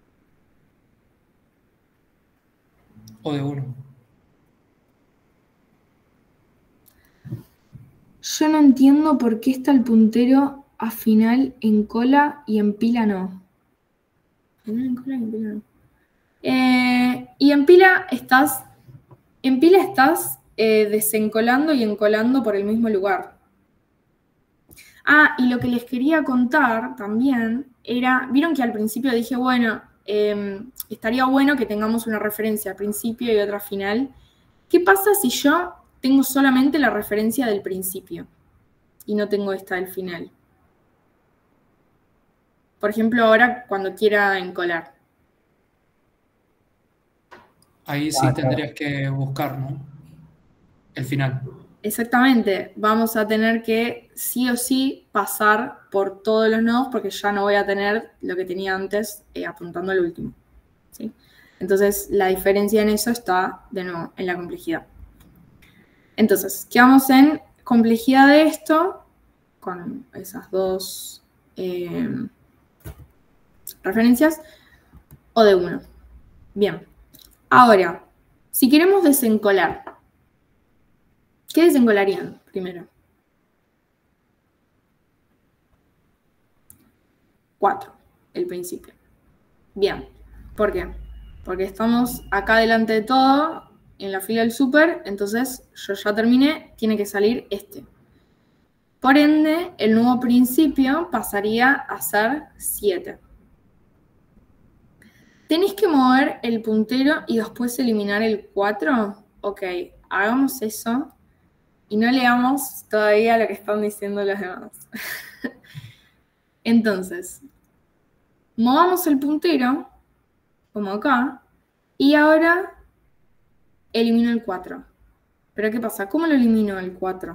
O de uno. Yo no entiendo por qué está el puntero a final en cola y en pila no. En cola y en pila no. Eh, y en pila estás, en pila estás eh, desencolando y encolando por el mismo lugar. Ah, y lo que les quería contar también era, vieron que al principio dije, bueno, eh, estaría bueno que tengamos una referencia al principio y otra final. ¿Qué pasa si yo tengo solamente la referencia del principio y no tengo esta del final? Por ejemplo, ahora cuando quiera encolar. Ahí sí tendrías que buscar, ¿no? El final. Exactamente. Vamos a tener que sí o sí pasar por todos los nodos porque ya no voy a tener lo que tenía antes eh, apuntando al último. ¿Sí? Entonces, la diferencia en eso está, de nuevo, en la complejidad. Entonces, quedamos en complejidad de esto con esas dos eh, referencias o de uno. Bien. Ahora, si queremos desencolar, ¿qué desencolarían primero? cuatro, el principio. Bien, ¿por qué? Porque estamos acá delante de todo, en la fila del súper, entonces yo ya terminé, tiene que salir este. Por ende, el nuevo principio pasaría a ser siete. ¿Tenés que mover el puntero y después eliminar el cuatro? Ok, hagamos eso. Y no leamos todavía lo que están diciendo los demás. Entonces, movamos el puntero, como acá, y ahora elimino el cuatro. ¿Pero qué pasa? ¿Cómo lo elimino el cuatro?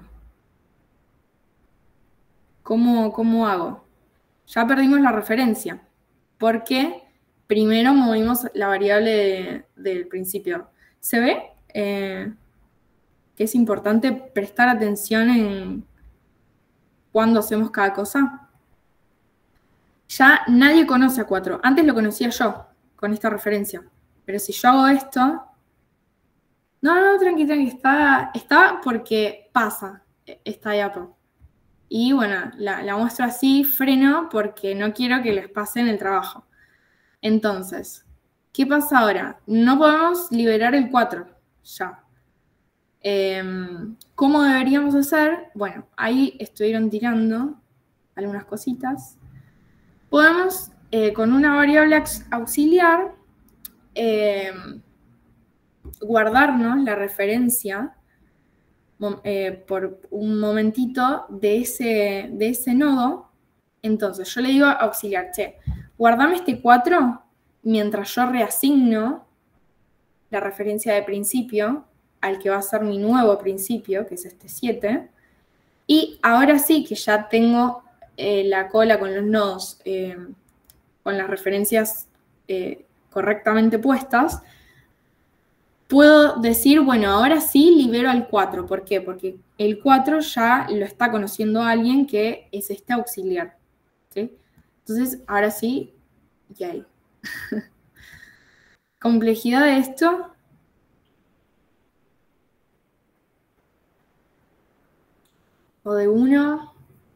¿Cómo, cómo hago? Ya perdimos la referencia, porque primero movimos la variable de, del principio. ¿Se ve? Eh, que es importante prestar atención en cuándo hacemos cada cosa. Ya nadie conoce a cuatro. Antes lo conocía yo, con esta referencia. Pero si yo hago esto... No, no, tranqui, tranqui. Está, está porque pasa esta diapo. Y bueno, la, la muestro así, freno, porque no quiero que les pase en el trabajo. Entonces, ¿qué pasa ahora? No podemos liberar el cuatro, ya. Eh, ¿Cómo deberíamos hacer? Bueno, ahí estuvieron tirando algunas cositas. Podemos, eh, con una variable auxiliar, eh, guardarnos la referencia eh, por un momentito de ese, de ese nodo. Entonces yo le digo auxiliar, che, guardame este cuatro mientras yo reasigno la referencia de principio al que va a ser mi nuevo principio, que es este siete. Y ahora sí que ya tengo eh, la cola con los nodos, eh, con las referencias eh, correctamente puestas, puedo decir, bueno, ahora sí libero al cuatro. ¿Por qué? Porque el cuatro ya lo está conociendo alguien que es este auxiliar. ¿Sí? Entonces, ahora sí, ya hay. Complejidad de esto. O de uno.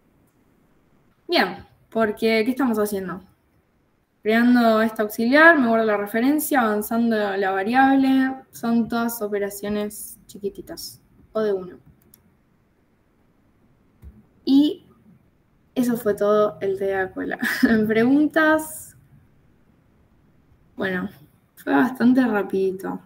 Bien, porque ¿qué estamos haciendo? Creando este auxiliar, me guardo la referencia, avanzando la variable. Son todas operaciones chiquititas. O de uno. Y eso fue todo el de la cola. ¿Preguntas? Bueno, fue bastante rapidito.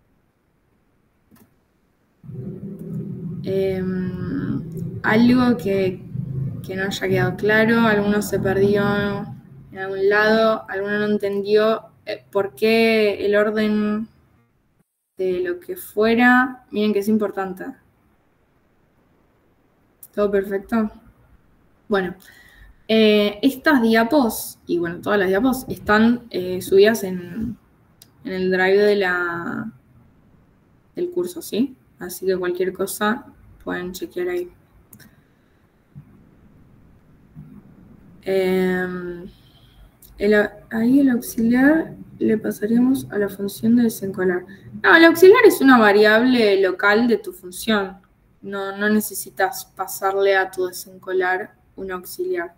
Eh, algo que, que no haya quedado claro, alguno se perdió en algún lado, alguno no entendió eh, por qué el orden de lo que fuera. Miren que es importante. ¿Todo perfecto? Bueno, eh, estas diapos, y bueno, todas las diapos, están eh, subidas en, en el drive de la, del curso, ¿sí? Así que cualquier cosa pueden chequear ahí. Eh, el, ahí el auxiliar le pasaríamos a la función de desencolar. No, el auxiliar es una variable local de tu función. No, no necesitas pasarle a tu desencolar un auxiliar.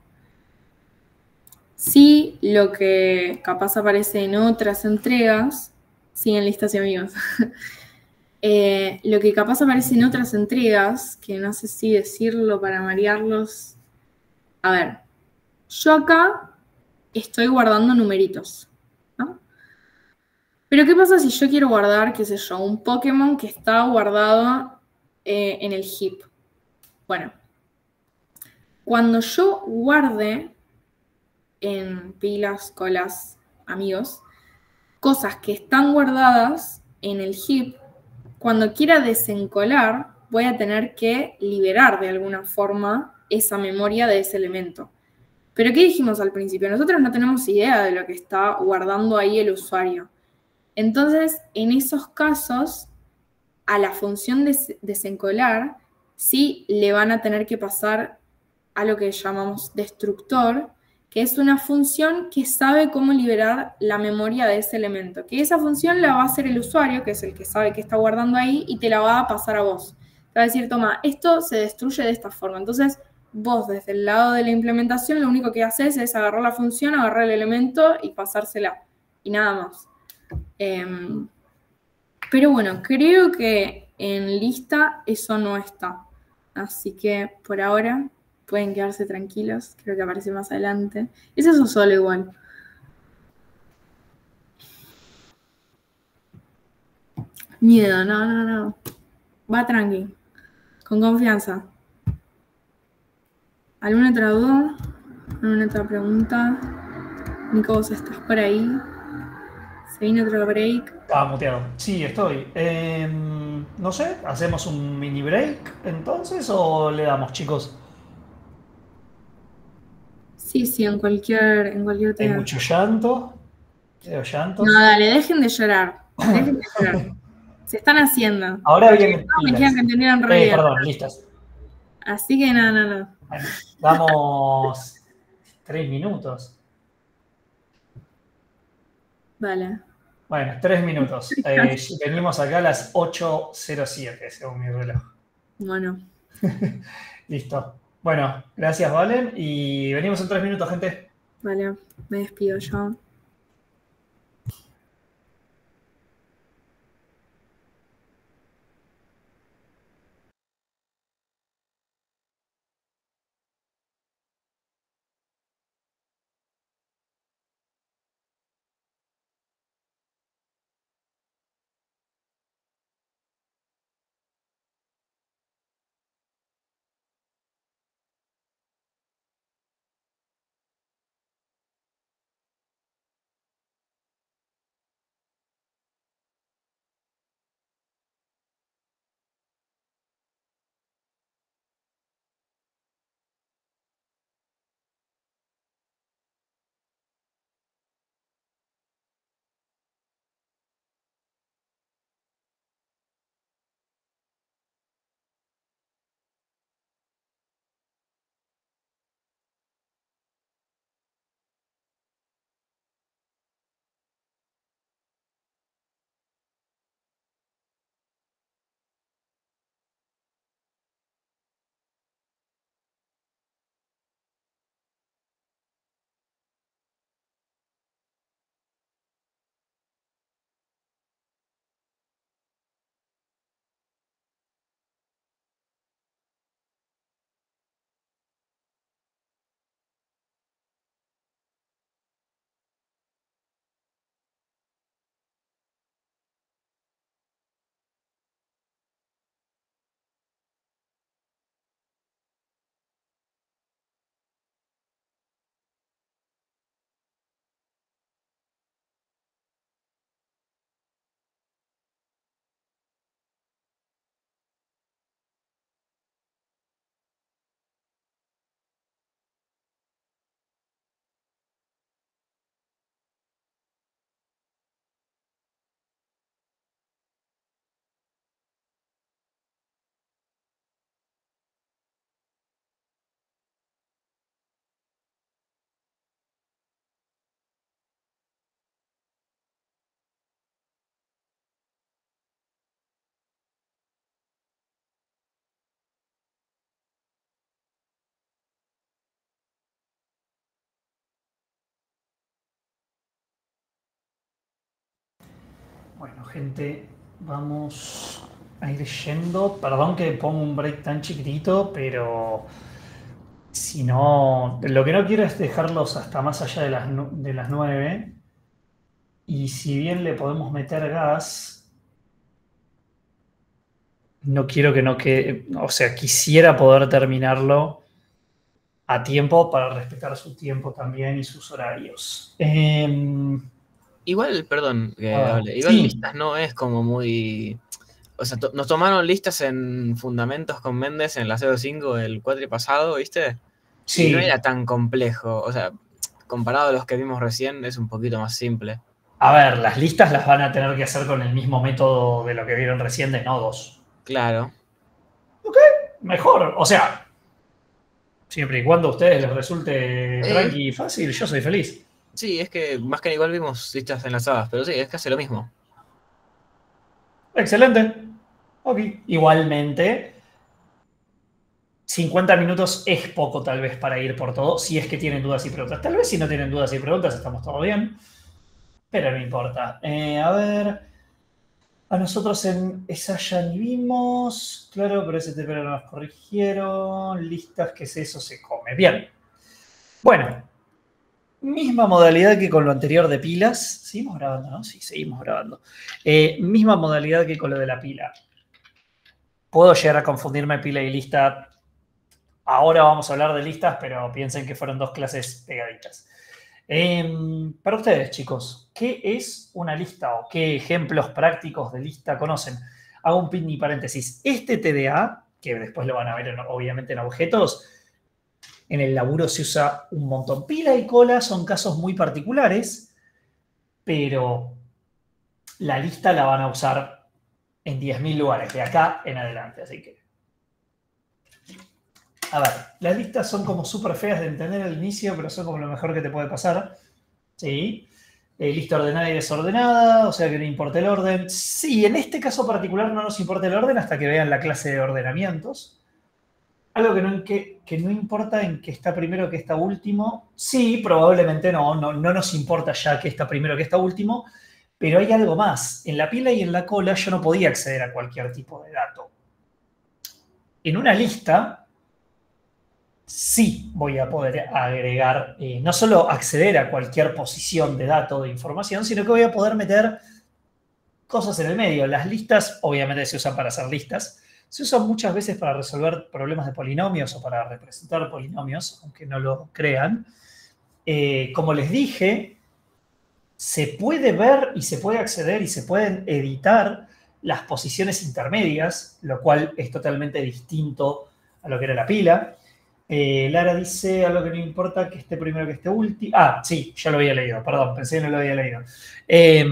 Sí, lo que capaz aparece en otras entregas, siguen listas y amigos. eh, lo que capaz aparece en otras entregas, que no sé si decirlo para marearlos. A ver, yo acá estoy guardando numeritos, ¿no? Pero ¿qué pasa si yo quiero guardar, qué sé yo, un Pokémon que está guardado eh, en el heap? Bueno, cuando yo guarde en pilas, colas, amigos, cosas que están guardadas en el heap, cuando quiera desencolar, voy a tener que liberar de alguna forma esa memoria de ese elemento. Pero ¿qué dijimos al principio? Nosotros no tenemos idea de lo que está guardando ahí el usuario. Entonces, en esos casos, a la función de desencolar, sí le van a tener que pasar a lo que llamamos destructor, que es una función que sabe cómo liberar la memoria de ese elemento. Que esa función la va a hacer el usuario, que es el que sabe que está guardando ahí, y te la va a pasar a vos. Te va a decir, toma, esto se destruye de esta forma. Entonces, vos desde el lado de la implementación, lo único que haces es agarrar la función, agarrar el elemento y pasársela. Y nada más. Eh, pero bueno, creo que en lista eso no está. Así que por ahora pueden quedarse tranquilos. Creo que aparece más adelante. Es eso solo igual. Miedo, no, no, no. Va tranqui. Con confianza. ¿Alguna otra duda? ¿Alguna otra pregunta? Nico, ¿vos estás por ahí? ¿Se viene otro break? Estaba muteado. Sí, estoy. Eh, no sé, ¿hacemos un mini break entonces o le damos, chicos? Sí, sí, en cualquier, en cualquier tema. Hay mucho llanto. Veo llantos. No, dale, dejen de llorar. Dejen de llorar. Se están haciendo. Ahora vienen no, me dijeron que entendieron re eh, bien. Perdón, listas. Así que no, no, no. Bueno, damos tres minutos. Vale. Bueno, tres minutos. Eh, venimos acá a las ocho cero siete, según mi reloj. Bueno. Listo. Bueno, gracias, Valen. Y venimos en tres minutos, gente. Vale, me despido yo. Bueno, gente, vamos a ir yendo. Perdón que pongo un break tan chiquitito, pero si no, lo que no quiero es dejarlos hasta más allá de las, de las nueve. Y si bien le podemos meter gas, no quiero que no quede, o sea, quisiera poder terminarlo a tiempo para respetar su tiempo también y sus horarios. Eh, Igual, perdón que ah, hable, igual sí. listas no es como muy... O sea, to- nos tomaron listas en Fundamentos con Méndez en la cero cinco el cuatri pasado, ¿viste? Sí. Y no era tan complejo, o sea, comparado a los que vimos recién, es un poquito más simple. A ver, las listas las van a tener que hacer con el mismo método de lo que vieron recién de nodos. Claro. Ok, mejor. O sea, siempre y cuando a ustedes les resulte Eh. tranqui y fácil, yo soy feliz. Sí, es que más que igual vimos listas enlazadas, pero sí, es casi lo mismo. Excelente. Ok. Igualmente, cincuenta minutos es poco tal vez para ir por todo, si es que tienen dudas y preguntas. Tal vez si no tienen dudas y preguntas estamos todo bien, pero no importa. Eh, a ver, a nosotros en esa ya ni vimos. Claro, pero ese T P no nos corrigieron. Listas, ¿qué es eso? Se come. Bien. Bueno, misma modalidad que con lo anterior de pilas. Seguimos grabando, ¿no? Sí, seguimos grabando. Eh, misma modalidad que con lo de la pila. Puedo llegar a confundirme pila y lista. Ahora vamos a hablar de listas, pero piensen que fueron dos clases pegaditas. Eh, para ustedes, chicos, ¿qué es una lista o qué ejemplos prácticos de lista conocen? Hago un mini paréntesis. Este T D A, que después lo van a ver en, obviamente en objetos, en el laburo se usa un montón. Pila y cola son casos muy particulares, pero la lista la van a usar en diez mil lugares, de acá en adelante. Así que, a ver, las listas son como súper feas de entender al inicio, pero son como lo mejor que te puede pasar. ¿Sí? Eh, lista ordenada y desordenada, o sea que no importa el orden. Sí, en este caso particular no nos importa el orden hasta que vean la clase de ordenamientos. Algo que no, que, que no importa en que está primero que está último. Sí, probablemente no, no, no nos importa ya que está primero que está último, pero hay algo más. En la pila y en la cola yo no podía acceder a cualquier tipo de dato. En una lista sí voy a poder agregar, eh, no solo acceder a cualquier posición de dato de información, sino que voy a poder meter cosas en el medio. Las listas obviamente se usan para hacer listas. Se usan muchas veces para resolver problemas de polinomios o para representar polinomios, aunque no lo crean. Eh, como les dije, se puede ver y se puede acceder y se pueden editar las posiciones intermedias, lo cual es totalmente distinto a lo que era la pila. Eh, Lara dice algo que no importa que esté primero que esté último. Ah, sí, ya lo había leído, perdón, pensé que no lo había leído. Eh,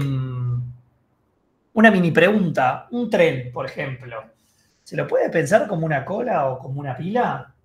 una mini pregunta, un tren, por ejemplo. ¿Se lo puede pensar como una cola o como una pila?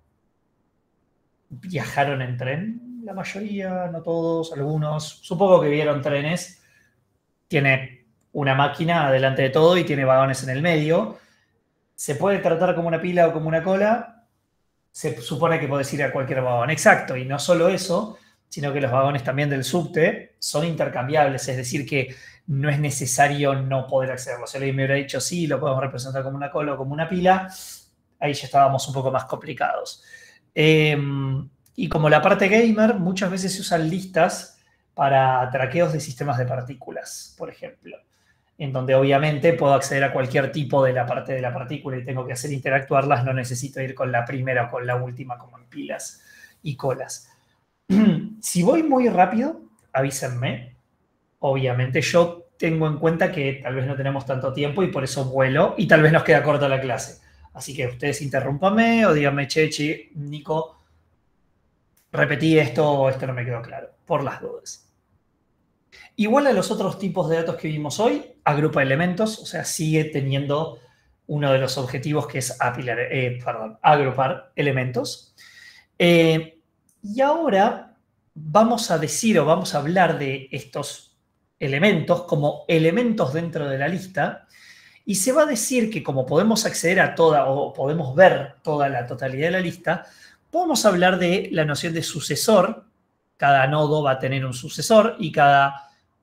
¿Viajaron en tren? La mayoría, no todos, algunos. Supongo que vieron trenes. Tiene una máquina delante de todo y tiene vagones en el medio. ¿Se puede tratar como una pila o como una cola? Se supone que podés ir a cualquier vagón. Exacto, y no solo eso, sino que los vagones también del subte son intercambiables, es decir que no es necesario no poder accederlo. Si alguien me hubiera dicho, sí, lo podemos representar como una cola o como una pila, ahí ya estábamos un poco más complicados. Eh, y como la parte gamer, muchas veces se usan listas para traqueos de sistemas de partículas, por ejemplo, en donde obviamente puedo acceder a cualquier tipo de la parte de la partícula y tengo que hacer interactuarlas, no necesito ir con la primera o con la última como en pilas y colas. Si voy muy rápido, avísenme. Obviamente yo tengo en cuenta que tal vez no tenemos tanto tiempo y por eso vuelo y tal vez nos queda corta la clase. Así que ustedes interrúmpame o díganme, che, che, Nico, repetí esto o esto no me quedó claro, por las dudas. Igual a los otros tipos de datos que vimos hoy, agrupa elementos, o sea, sigue teniendo uno de los objetivos que es apilar, eh, perdón, agrupar elementos. Eh, y ahora vamos a decir o vamos a hablar de estos elementos como elementos dentro de la lista y se va a decir que como podemos acceder a toda o podemos ver toda la totalidad de la lista, podemos hablar de la noción de sucesor. Cada nodo va a tener un sucesor y cada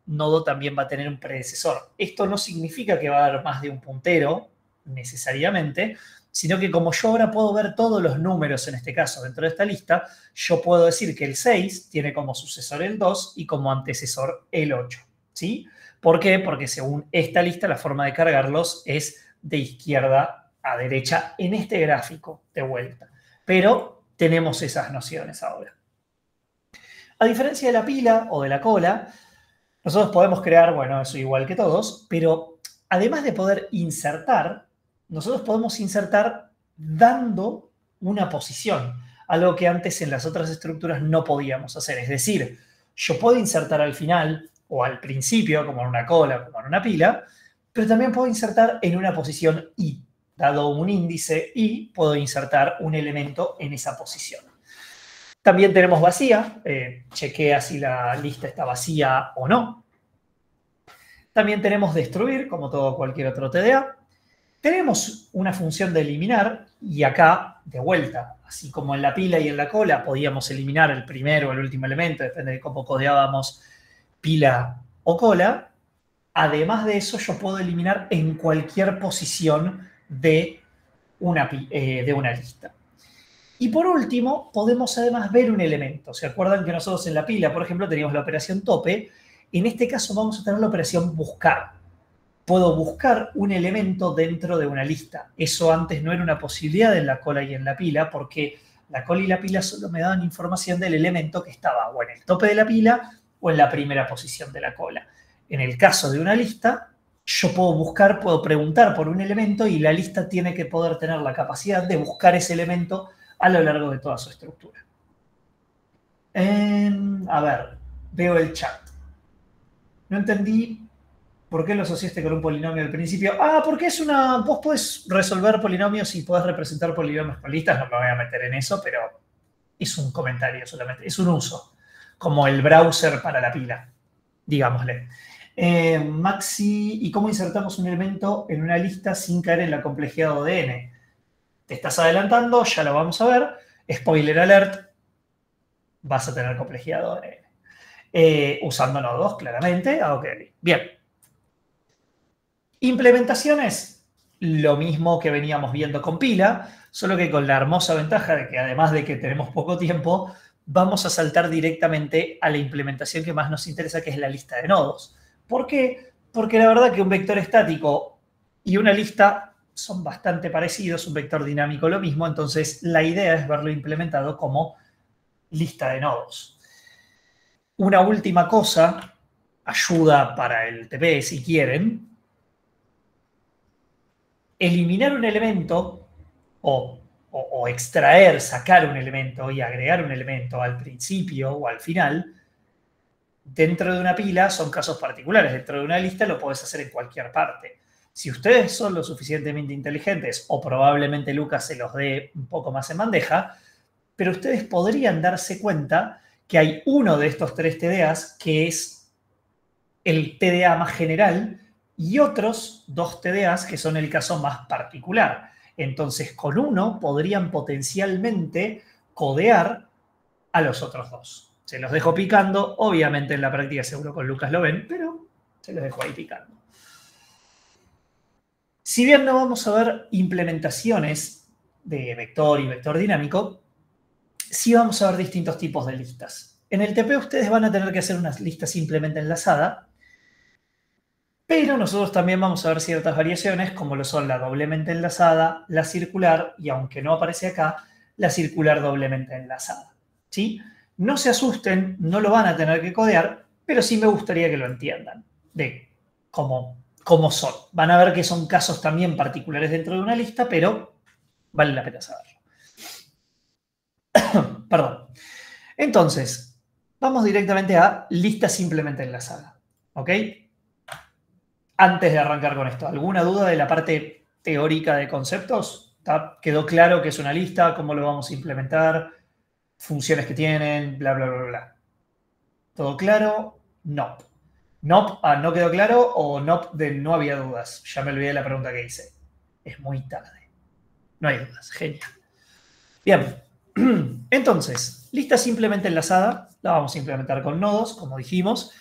nodo también va a tener un predecesor. Esto no significa que va a haber más de un puntero, necesariamente, sino que como yo ahora puedo ver todos los números, en este caso, dentro de esta lista, yo puedo decir que el seis tiene como sucesor el dos y como antecesor el ocho, ¿sí? ¿Por qué? Porque según esta lista, la forma de cargarlos es de izquierda a derecha en este gráfico de vuelta. Pero tenemos esas nociones ahora. A diferencia de la pila o de la cola, nosotros podemos crear, bueno, eso igual que todos, pero además de poder insertar, nosotros podemos insertar dando una posición, algo que antes en las otras estructuras no podíamos hacer. Es decir, yo puedo insertar al final o al principio, como en una cola, como en una pila, pero también puedo insertar en una posición i. Dado un índice i, puedo insertar un elemento en esa posición. También tenemos vacía, eh, chequea si la lista está vacía o no. También tenemos destruir, como todo cualquier otro T D A. Tenemos una función de eliminar, y acá, de vuelta, así como en la pila y en la cola, podíamos eliminar el primero o el último elemento, depende de cómo codeábamos pila o cola. Además de eso, yo puedo eliminar en cualquier posición de una, eh, de una lista. Y por último, podemos además ver un elemento. ¿Se acuerdan que nosotros en la pila, por ejemplo, teníamos la operación tope? En este caso vamos a tener la operación buscar. Puedo buscar un elemento dentro de una lista. Eso antes no era una posibilidad en la cola y en la pila, porque la cola y la pila solo me daban información del elemento que estaba o en el tope de la pila o en la primera posición de la cola. En el caso de una lista, yo puedo buscar, puedo preguntar por un elemento y la lista tiene que poder tener la capacidad de buscar ese elemento a lo largo de toda su estructura. Eh, a ver, veo el chat. No entendí por qué lo asociaste con un polinomio al principio. Ah, porque es una... Vos podés resolver polinomios y podés representar polinomios con listas. No me voy a meter en eso, pero es un comentario solamente. Es un uso, como el browser para la pila, digámosle. Eh, Maxi, ¿y cómo insertamos un elemento en una lista sin caer en la complejidad O D N? Te estás adelantando, ya lo vamos a ver. Spoiler alert, vas a tener complejidad O D N. Eh, usando nodos, claramente. Ah, ok, bien. Implementaciones, lo mismo que veníamos viendo con pila, solo que con la hermosa ventaja de que además de que tenemos poco tiempo, vamos a saltar directamente a la implementación que más nos interesa, que es la lista de nodos. ¿Por qué? Porque la verdad que un vector estático y una lista son bastante parecidos, un vector dinámico lo mismo, entonces la idea es verlo implementado como lista de nodos. Una última cosa, ayuda para el T P si quieren, eliminar un elemento o, o, o extraer, sacar un elemento y agregar un elemento al principio o al final, dentro de una pila son casos particulares. Dentro de una lista lo podés hacer en cualquier parte. Si ustedes son lo suficientemente inteligentes, o probablemente Lucas se los dé un poco más en bandeja, pero ustedes podrían darse cuenta que hay uno de estos tres T D As que es el T D A más general y otros dos T D As que son el caso más particular. Entonces, con uno podrían potencialmente codear a los otros dos. Se los dejo picando. Obviamente en la práctica seguro con Lucas lo ven, pero se los dejo ahí picando. Si bien no vamos a ver implementaciones de vector y vector dinámico, sí vamos a ver distintos tipos de listas. En el T P ustedes van a tener que hacer una lista simplemente enlazada, pero nosotros también vamos a ver ciertas variaciones, como lo son la doblemente enlazada, la circular, y aunque no aparece acá, la circular doblemente enlazada. ¿Sí? No se asusten, no lo van a tener que codear, pero sí me gustaría que lo entiendan de cómo, cómo son. Van a ver que son casos también particulares dentro de una lista, pero vale la pena saberlo. Perdón. Entonces, vamos directamente a lista simplemente enlazada. ¿Ok? Antes de arrancar con esto, ¿alguna duda de la parte teórica de conceptos? ¿Está? ¿Quedó claro qué es una lista? ¿Cómo lo vamos a implementar? ¿Funciones que tienen? Bla, bla, bla, bla. ¿Todo claro? No. No, ah, ¿no quedó claro? O no, de no había dudas. Ya me olvidé de la pregunta que hice. Es muy tarde. No hay dudas. Genial. Bien. Entonces, lista simplemente enlazada. La vamos a implementar con nodos, como dijimos.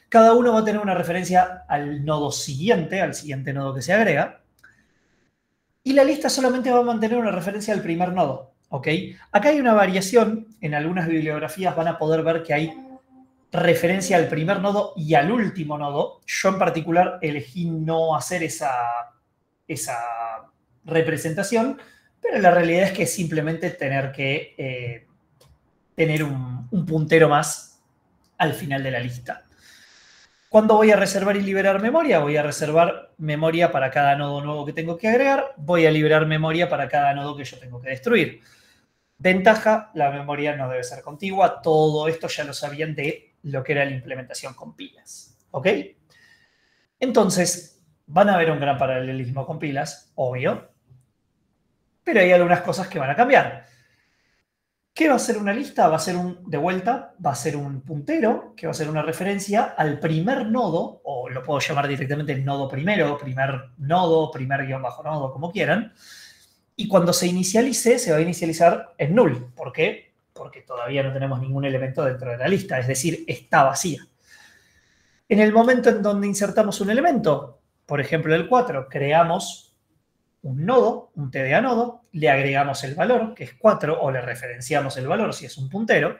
Cada uno va a tener una referencia al nodo siguiente, al siguiente nodo que se agrega. Y la lista solamente va a mantener una referencia al primer nodo. ¿Ok? Acá hay una variación. En algunas bibliografías van a poder ver que hay referencia al primer nodo y al último nodo. Yo en particular elegí no hacer esa, esa representación, pero la realidad es que es simplemente tener que eh, tener un, un puntero más al final de la lista. ¿Cuándo voy a reservar y liberar memoria? Voy a reservar memoria para cada nodo nuevo que tengo que agregar. Voy a liberar memoria para cada nodo que yo tengo que destruir. Ventaja, la memoria no debe ser contigua. Todo esto ya lo sabían de lo que era la implementación con pilas. ¿Ok? Entonces, van a haber un gran paralelismo con pilas, obvio. Pero hay algunas cosas que van a cambiar. ¿Qué va a ser una lista? Va a ser un, de vuelta, va a ser un puntero, que va a ser una referencia al primer nodo, o lo puedo llamar directamente el nodo primero, primer nodo, primer guión bajo nodo, como quieran. Y cuando se inicialice, se va a inicializar en null. ¿Por qué? Porque todavía no tenemos ningún elemento dentro de la lista, es decir, está vacía. En el momento en donde insertamos un elemento, por ejemplo el cuatro, creamos un nodo, un T D A nodo, le agregamos el valor, que es cuatro, o le referenciamos el valor si es un puntero.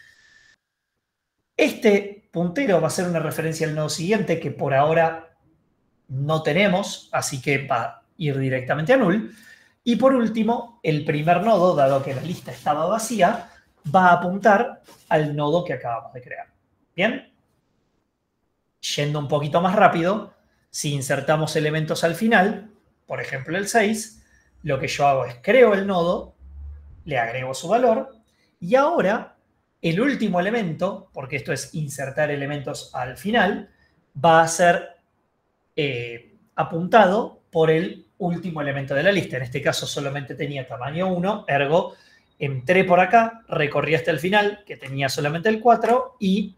Este puntero va a ser una referencia al nodo siguiente que por ahora no tenemos, así que va a ir directamente a null. Y por último, el primer nodo, dado que la lista estaba vacía, va a apuntar al nodo que acabamos de crear. ¿Bien? Yendo un poquito más rápido, si insertamos elementos al final, por ejemplo el seis, lo que yo hago es creo el nodo, le agrego su valor, y ahora el último elemento, porque esto es insertar elementos al final, va a ser eh, apuntado por el último elemento de la lista. En este caso solamente tenía tamaño uno, ergo entré por acá, recorrí hasta el final, que tenía solamente el cuatro, y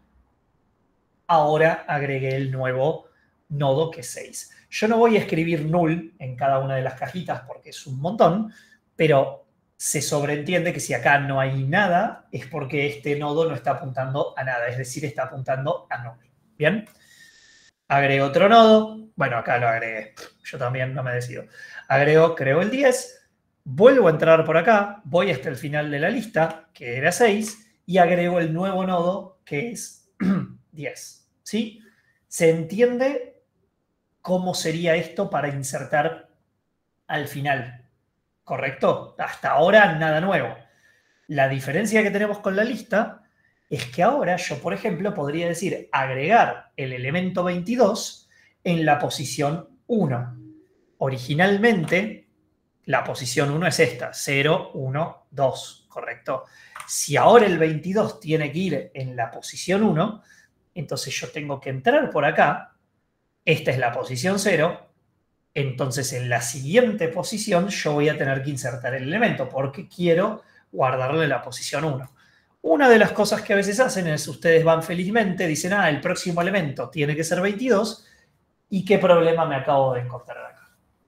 ahora agregué el nuevo nodo que es seis. Yo no voy a escribir null en cada una de las cajitas porque es un montón, pero se sobreentiende que si acá no hay nada es porque este nodo no está apuntando a nada, es decir, está apuntando a null. ¿Bien? Agrego otro nodo. Bueno, acá lo agregué. Yo también no me decido. Agrego, creo el diez, vuelvo a entrar por acá, voy hasta el final de la lista, que era seis, y agrego el nuevo nodo, que es diez. ¿Sí? ¿Se entiende cómo sería esto para insertar al final? ¿Correcto? Hasta ahora nada nuevo. La diferencia que tenemos con la lista es que ahora yo, por ejemplo, podría decir agregar el elemento veintidós en la posición uno. Originalmente, la posición uno es esta, cero, uno, dos, ¿correcto? Si ahora el veintidós tiene que ir en la posición uno, entonces yo tengo que entrar por acá. Esta es la posición cero, entonces en la siguiente posición yo voy a tener que insertar el elemento porque quiero guardarle la posición uno. Una de las cosas que a veces hacen es ustedes van felizmente, dicen, ah, el próximo elemento tiene que ser veintidós, ¿y qué problema me acabo de encontrar acá?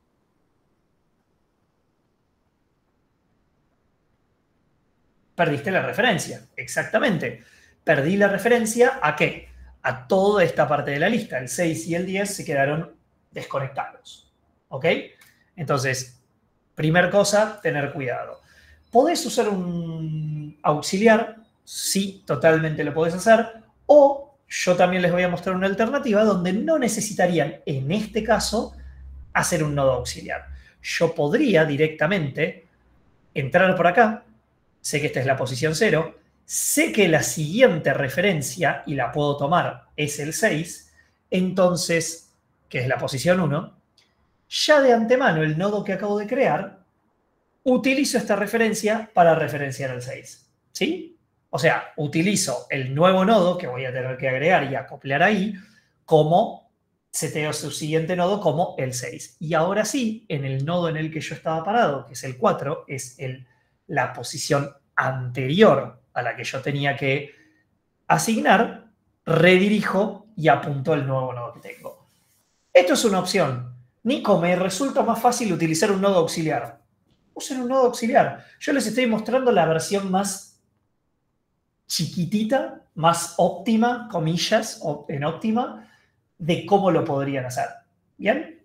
Perdiste la referencia, exactamente. Perdí la referencia ¿a qué? A toda esta parte de la lista. El seis y el diez se quedaron desconectados. ¿Ok? Entonces, primer cosa, tener cuidado. ¿Podés usar un auxiliar? Sí, totalmente lo podés hacer. O yo también les voy a mostrar una alternativa donde no necesitarían, en este caso, hacer un nodo auxiliar. Yo podría directamente entrar por acá. Sé que esta es la posición cero. Sé que la siguiente referencia, y la puedo tomar, es el seis, entonces, que es la posición uno, ya de antemano el nodo que acabo de crear, utilizo esta referencia para referenciar al seis. ¿Sí? O sea, utilizo el nuevo nodo que voy a tener que agregar y acoplar ahí, como seteo su siguiente nodo como el seis. Y ahora sí, en el nodo en el que yo estaba parado, que es el cuatro, es el, la posición anterior a la que yo tenía que asignar, redirijo y apunto el nuevo nodo que tengo. Esto es una opción. Nico, me resulta más fácil utilizar un nodo auxiliar. Usen un nodo auxiliar. Yo les estoy mostrando la versión más chiquitita, más óptima, comillas, en óptima, de cómo lo podrían hacer. ¿Bien?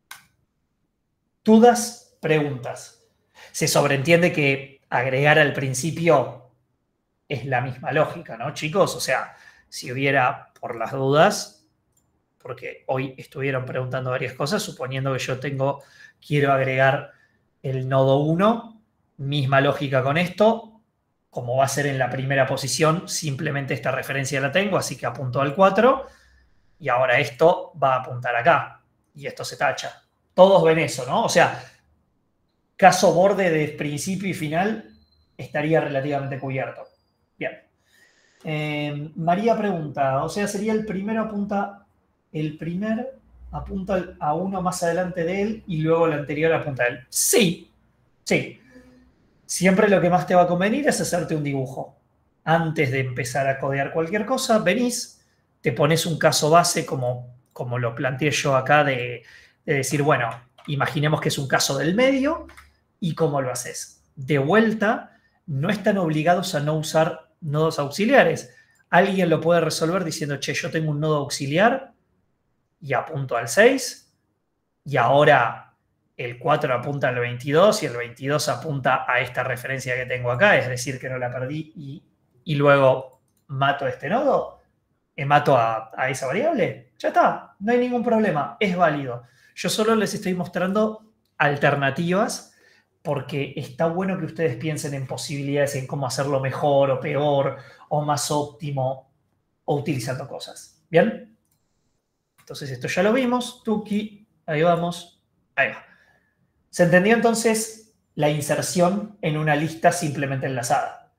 ¿Dudas? Preguntas. Se sobreentiende que agregar al principio es la misma lógica, ¿no, chicos? O sea, si hubiera, por las dudas, porque hoy estuvieron preguntando varias cosas, suponiendo que yo tengo, quiero agregar el nodo uno, misma lógica con esto, como va a ser en la primera posición, simplemente esta referencia la tengo, así que apunto al cuatro, y ahora esto va a apuntar acá, y esto se tacha. Todos ven eso, ¿no? O sea, caso borde de principio y final estaría relativamente cubierto. Bien. Eh, María pregunta, o sea, sería el primero apunta, el primer apunta a uno más adelante de él y luego el anterior apunta a él. Sí, sí. Siempre lo que más te va a convenir es hacerte un dibujo. Antes de empezar a codear cualquier cosa, venís, te pones un caso base como, como lo planteé yo acá de, de decir, bueno, imaginemos que es un caso del medio y cómo lo haces. De vuelta, no están obligados a no usar nodos auxiliares. Alguien lo puede resolver diciendo, che, yo tengo un nodo auxiliar y apunto al seis y ahora el cuatro apunta al veintidós y el veintidós apunta a esta referencia que tengo acá, es decir, que no la perdí y, y luego mato este nodo, y mato a, a esa variable. Ya está, no hay ningún problema, es válido. Yo solo les estoy mostrando alternativas porque está bueno que ustedes piensen en posibilidades, en cómo hacerlo mejor o peor o más óptimo o utilizando cosas. ¿Bien? Entonces esto ya lo vimos. Tuki, ahí vamos. Ahí va. ¿Se entendió entonces la inserción en una lista simplemente enlazada?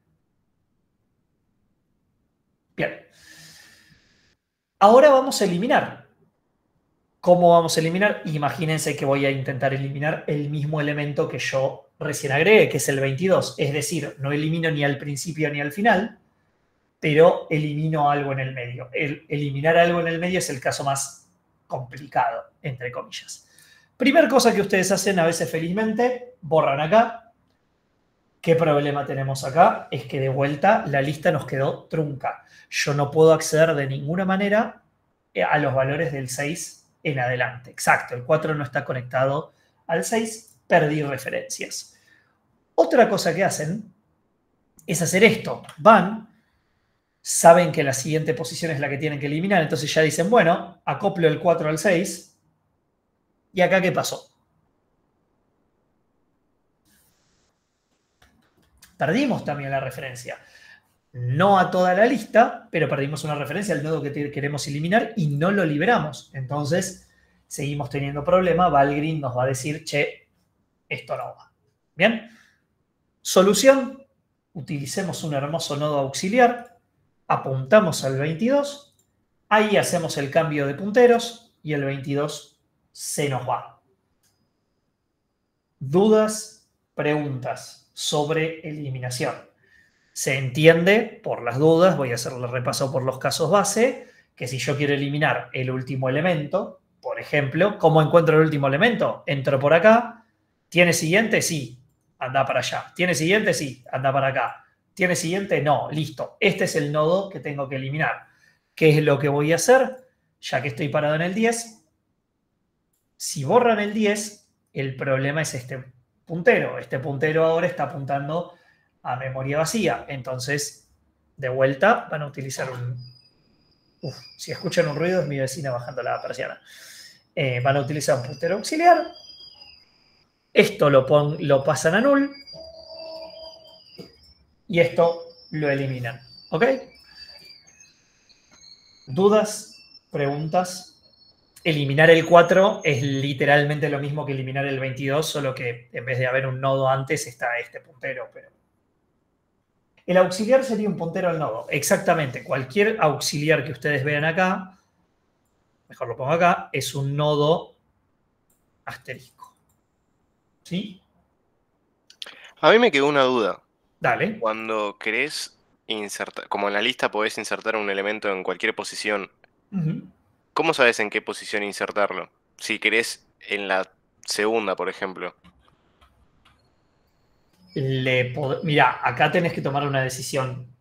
Bien. Ahora vamos a eliminar. ¿Cómo vamos a eliminar? Imagínense que voy a intentar eliminar el mismo elemento que yo recién agregué, que es el veintidós. Es decir, no elimino ni al principio ni al final, pero elimino algo en el medio. El eliminar algo en el medio es el caso más complicado, entre comillas. Primera cosa que ustedes hacen a veces felizmente, borran acá. ¿Qué problema tenemos acá? Es que de vuelta la lista nos quedó trunca. Yo no puedo acceder de ninguna manera a los valores del seis en adelante. Exacto, el cuatro no está conectado al seis, perdí referencias. Otra cosa que hacen es hacer esto. Van, saben que la siguiente posición es la que tienen que eliminar, entonces ya dicen, bueno, acoplo el cuatro al seis. ¿Y acá qué pasó? Perdimos también la referencia. No a toda la lista, pero perdimos una referencia al nodo que queremos eliminar y no lo liberamos. Entonces, seguimos teniendo problema. Valgrind nos va a decir, che, esto no va. ¿Bien? Solución. Utilicemos un hermoso nodo auxiliar. Apuntamos al veintidós. Ahí hacemos el cambio de punteros y el veintidós se nos va. ¿Dudas? Preguntas sobre eliminación. Se entiende, por las dudas, voy a hacerle repaso por los casos base, que si yo quiero eliminar el último elemento, por ejemplo, ¿cómo encuentro el último elemento? Entro por acá. ¿Tiene siguiente? Sí. Anda para allá. ¿Tiene siguiente? Sí. Anda para acá. ¿Tiene siguiente? No. Listo. Este es el nodo que tengo que eliminar. ¿Qué es lo que voy a hacer? Ya que estoy parado en el diez. Si borran el diez, el problema es este puntero. Este puntero ahora está apuntando a memoria vacía. Entonces, de vuelta, van a utilizar un... Uf, si escuchan un ruido, es mi vecina bajando la persiana. Eh, van a utilizar un puntero auxiliar. Esto lo, pon, lo pasan a null. Y esto lo eliminan. ¿Ok? ¿Dudas? ¿Preguntas? Eliminar el cuatro es literalmente lo mismo que eliminar el veintidós, solo que en vez de haber un nodo antes está este puntero, pero... El auxiliar sería un puntero al nodo. Exactamente. Cualquier auxiliar que ustedes vean acá, mejor lo pongo acá, es un nodo asterisco. ¿Sí? A mí me quedó una duda. Dale. Cuando querés insertar, como en la lista podés insertar un elemento en cualquier posición, Uh-huh. ¿cómo sabes en qué posición insertarlo? Si querés en la segunda, por ejemplo. Le pod- Mirá, acá tenés que tomar una decisión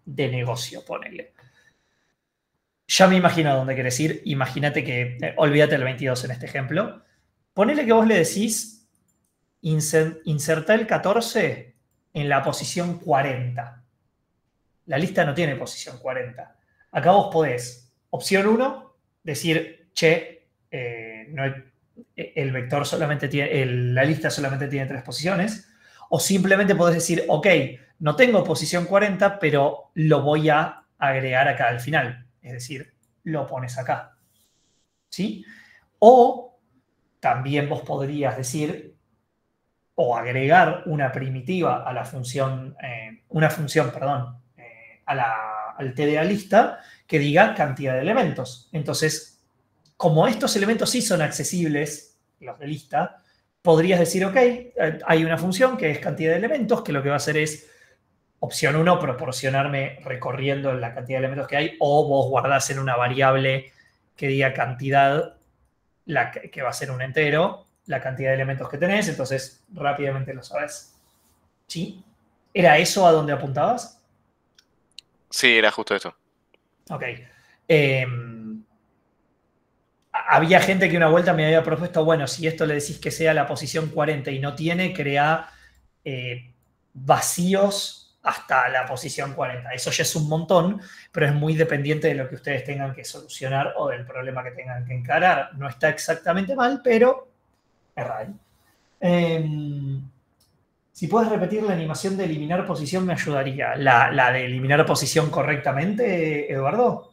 de negocio, ponele. Ya me imagino a dónde querés ir. Imagínate que, eh, olvídate el veintidós en este ejemplo. Ponele que vos le decís, insert, inserta el catorce en la posición cuarenta. La lista no tiene posición cuarenta. Acá vos podés, opción uno, decir, che, eh, no, el vector solamente tiene, el, la lista solamente tiene tres posiciones. O simplemente podés decir, ok, no tengo posición cuarenta, pero lo voy a agregar acá al final. Es decir, lo pones acá. ¿Sí? O también vos podrías decir, o agregar una primitiva a la función, eh, una función, perdón, eh, a la, al T de la lista que diga cantidad de elementos. Entonces, como estos elementos sí son accesibles, los de lista, podrías decir, ok, hay una función que es cantidad de elementos, que lo que va a hacer es, opción uno, proporcionarme recorriendo la cantidad de elementos que hay, o vos guardás en una variable que diga cantidad, la que, que va a ser un entero, la cantidad de elementos que tenés, entonces rápidamente lo sabes. ¿Sí? ¿Era eso a donde apuntabas? Sí, era justo eso. Ok. Eh, había gente que una vuelta me había propuesto, bueno, si esto le decís que sea la posición cuarenta y no tiene, crea eh, vacíos hasta la posición cuarenta. Eso ya es un montón, pero es muy dependiente de lo que ustedes tengan que solucionar o del problema que tengan que encarar. No está exactamente mal, pero es raro. Eh, si puedes repetir la animación de eliminar posición, me ayudaría. ¿La, la de eliminar posición correctamente, Eduardo?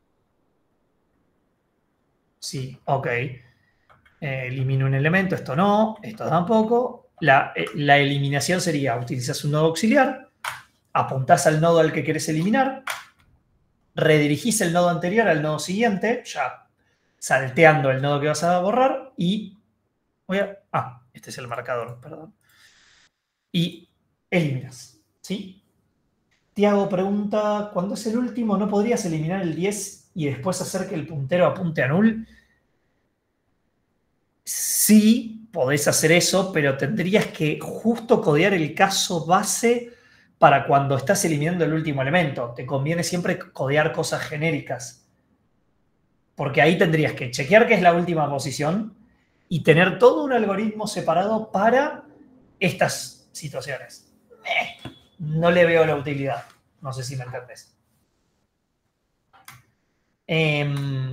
Sí, ok. Eh, elimino un elemento, esto no, esto tampoco. La, eh, la eliminación sería, utilizas un nodo auxiliar, apuntás al nodo al que querés eliminar, redirigís el nodo anterior al nodo siguiente, ya salteando el nodo que vas a borrar, y voy a... Ah, este es el marcador, perdón. Y eliminas, ¿sí? Tiago pregunta, ¿cuándo es el último, no podrías eliminar el diez y después hacer que el puntero apunte a null? Sí, podés hacer eso, pero tendrías que justo codear el caso base para cuando estás eliminando el último elemento. Te conviene siempre codear cosas genéricas. Porque ahí tendrías que chequear qué es la última posición y tener todo un algoritmo separado para estas situaciones. Eh, no le veo la utilidad. No sé si me entendés. Eh,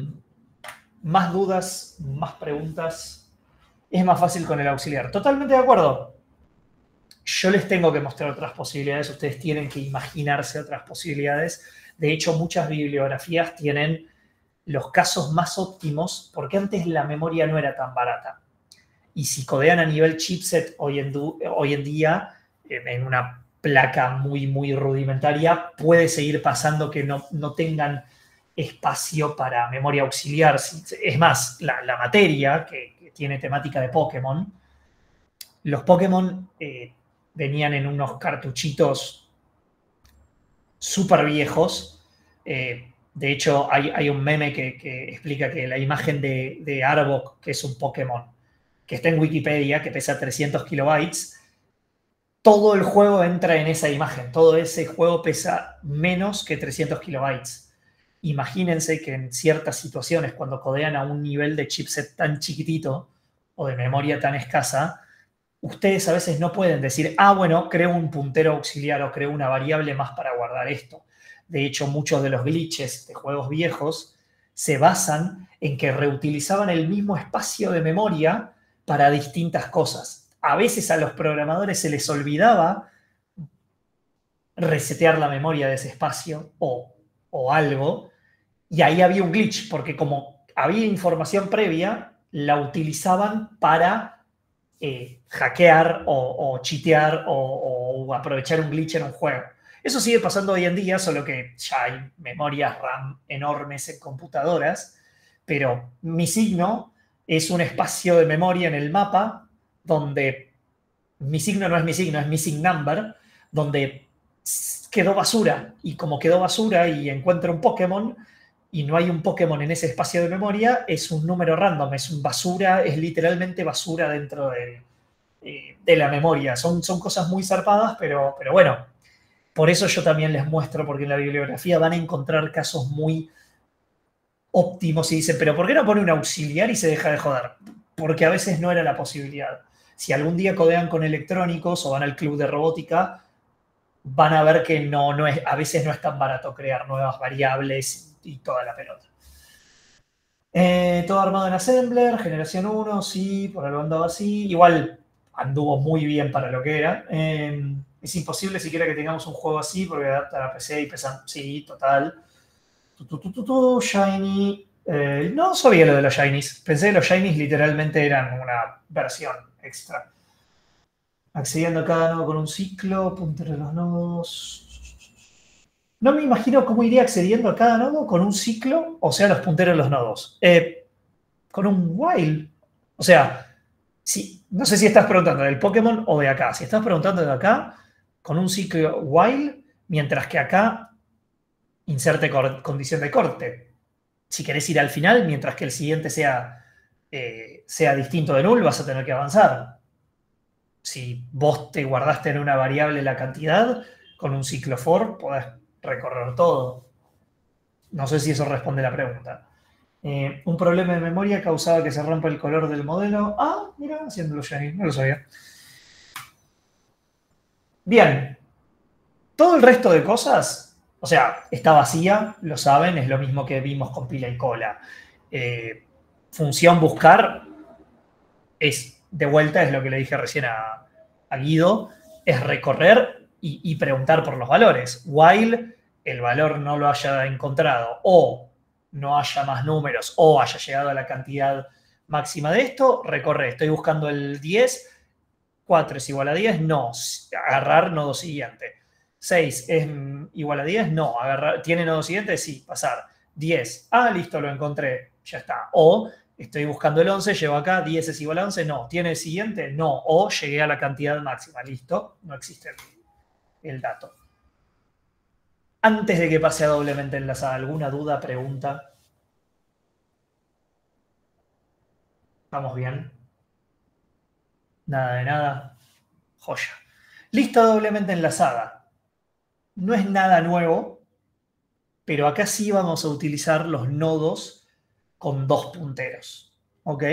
más dudas, más preguntas. Es más fácil con el auxiliar. Totalmente de acuerdo. Yo les tengo que mostrar otras posibilidades. Ustedes tienen que imaginarse otras posibilidades. De hecho, muchas bibliografías tienen los casos más óptimos porque antes la memoria no era tan barata. Y si codean a nivel chipset hoy en, hoy en día, en una placa muy, muy rudimentaria, puede seguir pasando que no, no tengan espacio para memoria auxiliar. Es más, la, la materia, que, que tiene temática de Pokémon, los Pokémon eh, venían en unos cartuchitos súper viejos. Eh, de hecho, hay, hay un meme que, que explica que la imagen de, de Arbok, que es un Pokémon, que está en Wikipedia, que pesa trescientos kilobytes, todo el juego entra en esa imagen. Todo ese juego pesa menos que trescientos kilobytes. Imagínense que en ciertas situaciones, cuando codean a un nivel de chipset tan chiquitito o de memoria tan escasa, ustedes a veces no pueden decir, ah, bueno, creo un puntero auxiliar o creo una variable más para guardar esto. De hecho, muchos de los glitches de juegos viejos se basan en que reutilizaban el mismo espacio de memoria para distintas cosas. A veces a los programadores se les olvidaba resetear la memoria de ese espacio o, o algo, y ahí había un glitch, porque como había información previa, la utilizaban para eh, hackear o, o chitear o, o aprovechar un glitch en un juego. Eso sigue pasando hoy en día, solo que ya hay memorias RAM enormes en computadoras, pero mi signo es un espacio de memoria en el mapa donde mi signo no es mi signo, es missing number, donde quedó basura. Y como quedó basura y encuentro un Pokémon y no hay un Pokémon en ese espacio de memoria, es un número random, es un basura, es literalmente basura dentro de, eh, de la memoria. Son, son cosas muy zarpadas, pero, pero bueno, Por eso yo también les muestro, porque en la bibliografía van a encontrar casos muy óptimos y dicen, pero ¿por qué no pone un auxiliar y se deja de joder? Porque a veces no era la posibilidad. Si algún día codean con electrónicos o van al club de robótica, van a ver que no, no es, a veces no es tan barato crear nuevas variables y toda la pelota. Eh, todo armado en Assembler, generación uno, sí, por algo andaba así. Igual anduvo muy bien para lo que era. Eh, es imposible siquiera que tengamos un juego así porque adapta a la P C y pesan, sí, total. Tu, tu, tu, tu, tu, Shiny. Eh, no sabía lo de los Shinies. Pensé que los Shinies literalmente eran una versión extra. Accediendo a cada nodo con un ciclo, puntero de los nodos. No me imagino cómo iría accediendo a cada nodo con un ciclo, o sea, los punteros de los nodos. Eh, con un while. O sea, si, no sé si estás preguntando del Pokémon o de acá. Si estás preguntando de acá, con un ciclo while, mientras que acá inserte condición de corte. Si querés ir al final, mientras que el siguiente sea, eh, sea distinto de null, vas a tener que avanzar. Si vos te guardaste en una variable la cantidad, con un ciclo for podés recorrer todo. No sé si eso responde la pregunta. Eh, un problema de memoria causaba que se rompa el color del modelo. Ah, mira, haciéndolo shiny, no lo sabía. Bien. Todo el resto de cosas, o sea, está vacía, lo saben, es lo mismo que vimos con pila y cola. Eh, función buscar es, de vuelta, es lo que le dije recién a, a Guido, es recorrer y, y preguntar por los valores. While el valor no lo haya encontrado o no haya más números o haya llegado a la cantidad máxima de esto, recorre. Estoy buscando el diez, cuatro es igual a diez, no. Agarrar nodo siguiente. seis es igual a diez, no. Agarrar, ¿tiene nodo siguiente? Sí, pasar. diez, ah, listo, lo encontré, ya está. O estoy buscando el once, llevo acá, diez es igual a once, no. ¿Tiene el siguiente? No. O llegué a la cantidad máxima, listo, no existe el, el dato. Antes de que pase a doblemente enlazada, ¿alguna duda, pregunta? ¿Vamos bien? Nada de nada. Joya. Lista doblemente enlazada. No es nada nuevo, pero acá sí vamos a utilizar los nodos con dos punteros. ¿Ok?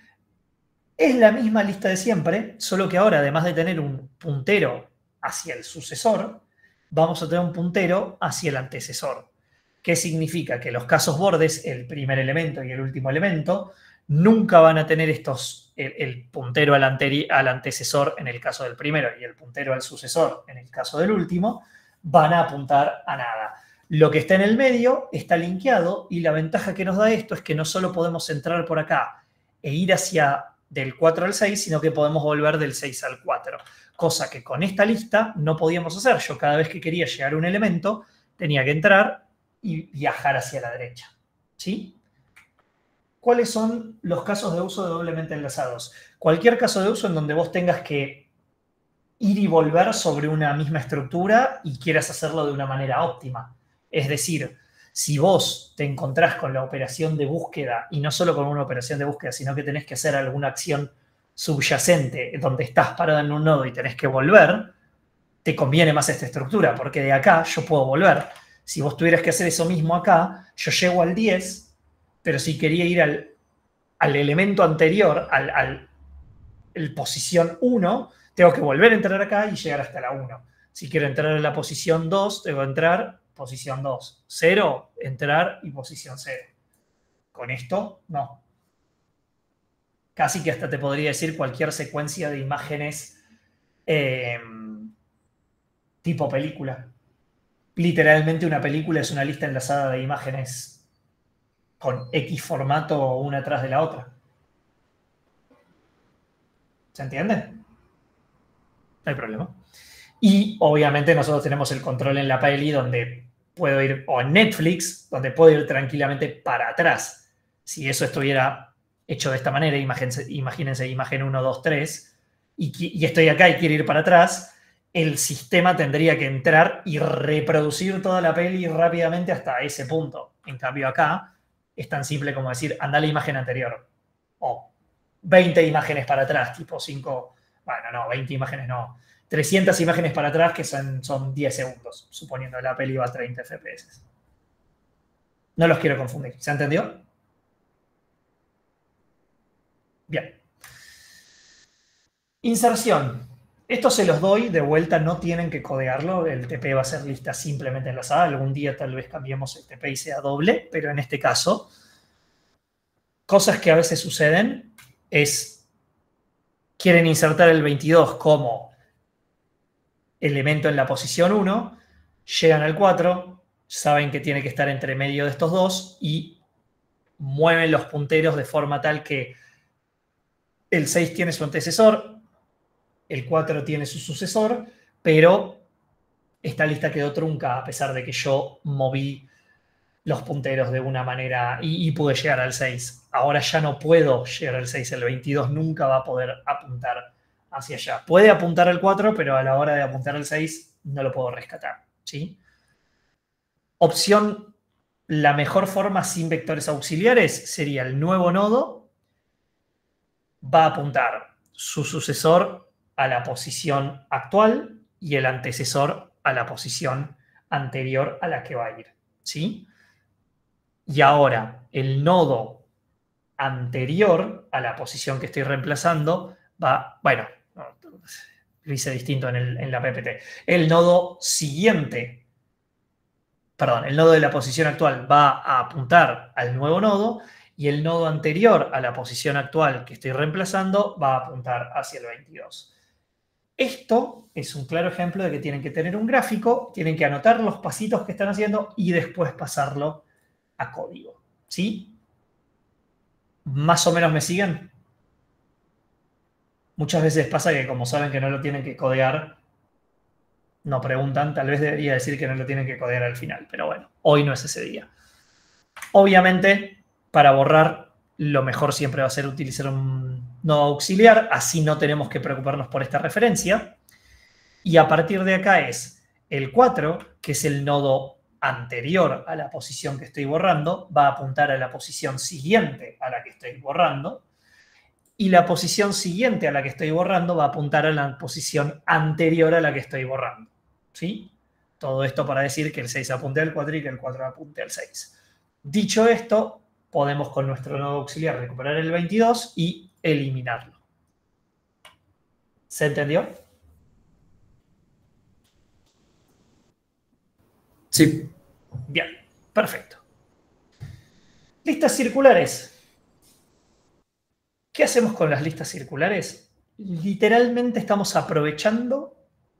Es la misma lista de siempre, solo que ahora, además de tener un puntero hacia el sucesor, vamos a tener un puntero hacia el antecesor. ¿Qué significa? Que los casos bordes, el primer elemento y el último elemento, nunca van a tener estos, el, el puntero al, anteri, al antecesor en el caso del primero y el puntero al sucesor en el caso del último, van a apuntar a nada. Lo que está en el medio está linkeado y la ventaja que nos da esto es que no solo podemos entrar por acá e ir hacia del cuatro al seis, sino que podemos volver del seis al cuatro. Cosa que con esta lista no podíamos hacer. Yo cada vez que quería llegar a un elemento tenía que entrar y viajar hacia la derecha. ¿Sí? ¿Cuáles son los casos de uso de doblemente enlazados? Cualquier caso de uso en donde vos tengas que ir y volver sobre una misma estructura y quieras hacerlo de una manera óptima. Es decir, si vos te encontrás con la operación de búsqueda, y no solo con una operación de búsqueda, sino que tenés que hacer alguna acción subyacente donde estás parado en un nodo y tenés que volver, te conviene más esta estructura, porque de acá yo puedo volver. Si vos tuvieras que hacer eso mismo acá, yo llego al diez, pero si quería ir al, al elemento anterior, al, al el posición uno, tengo que volver a entrar acá y llegar hasta la uno. Si quiero entrar en la posición dos, tengo que entrar posición dos. cero, entrar y posición cero. Con esto, no. Casi que hasta te podría decir cualquier secuencia de imágenes eh, tipo película. Literalmente una película es una lista enlazada de imágenes con X formato una atrás de la otra. ¿Se entiende? No hay problema. Y obviamente nosotros tenemos el control en la peli donde puedo ir, o en Netflix, donde puedo ir tranquilamente para atrás. Si eso estuviera hecho de esta manera, imagínense, imagínense imagen uno, dos, tres, y, y estoy acá y quiero ir para atrás, el sistema tendría que entrar y reproducir toda la peli rápidamente hasta ese punto. En cambio acá es tan simple como decir, anda a la imagen anterior. O veinte imágenes para atrás, tipo cinco, bueno, no, veinte imágenes no. trescientas imágenes para atrás, que son, son diez segundos, suponiendo la peli va a treinta F P S. No los quiero confundir. ¿Se entendió? Bien. Inserción. Esto se los doy de vuelta, no tienen que codearlo. El T P va a ser lista simplemente enlazada. Algún día tal vez cambiemos el T P y sea doble, pero en este caso, cosas que a veces suceden es, quieren insertar el veintidós como elemento en la posición uno, llegan al cuatro, saben que tiene que estar entre medio de estos dos y mueven los punteros de forma tal que el seis tiene su antecesor, el cuatro tiene su sucesor, pero esta lista quedó trunca a pesar de que yo moví los punteros de una manera y, y pude llegar al seis. Ahora ya no puedo llegar al seis, el veintidós nunca va a poder apuntar hacia allá. Puede apuntar al cuatro, pero a la hora de apuntar al seis no lo puedo rescatar, ¿sí? Opción, la mejor forma sin vectores auxiliares sería el nuevo nodo va a apuntar su sucesor a la posición actual y el antecesor a la posición anterior a la que va a ir, ¿sí? Y ahora el nodo anterior a la posición que estoy reemplazando va, bueno, lo hice distinto en, el, en la P P T. El nodo siguiente, perdón, el nodo de la posición actual va a apuntar al nuevo nodo y el nodo anterior a la posición actual que estoy reemplazando va a apuntar hacia el veintidós. Esto es un claro ejemplo de que tienen que tener un gráfico, tienen que anotar los pasitos que están haciendo y después pasarlo a código, ¿sí? ¿Más o menos me siguen? Muchas veces pasa que como saben que no lo tienen que codear, no preguntan, tal vez debería decir que no lo tienen que codear al final, pero bueno, hoy no es ese día. Obviamente, para borrar, lo mejor siempre va a ser utilizar un nodo auxiliar, así no tenemos que preocuparnos por esta referencia. Y a partir de acá es el cuatro, que es el nodo anterior a la posición que estoy borrando, va a apuntar a la posición siguiente a la que estoy borrando, y la posición siguiente a la que estoy borrando va a apuntar a la posición anterior a la que estoy borrando, ¿sí? Todo esto para decir que el seis apunte al cuatro y que el cuatro apunte al seis. Dicho esto, podemos con nuestro nodo auxiliar recuperar el veintidós y eliminarlo. ¿Se entendió? Sí. Bien, perfecto. Listas circulares. ¿Qué hacemos con las listas circulares? Literalmente estamos aprovechando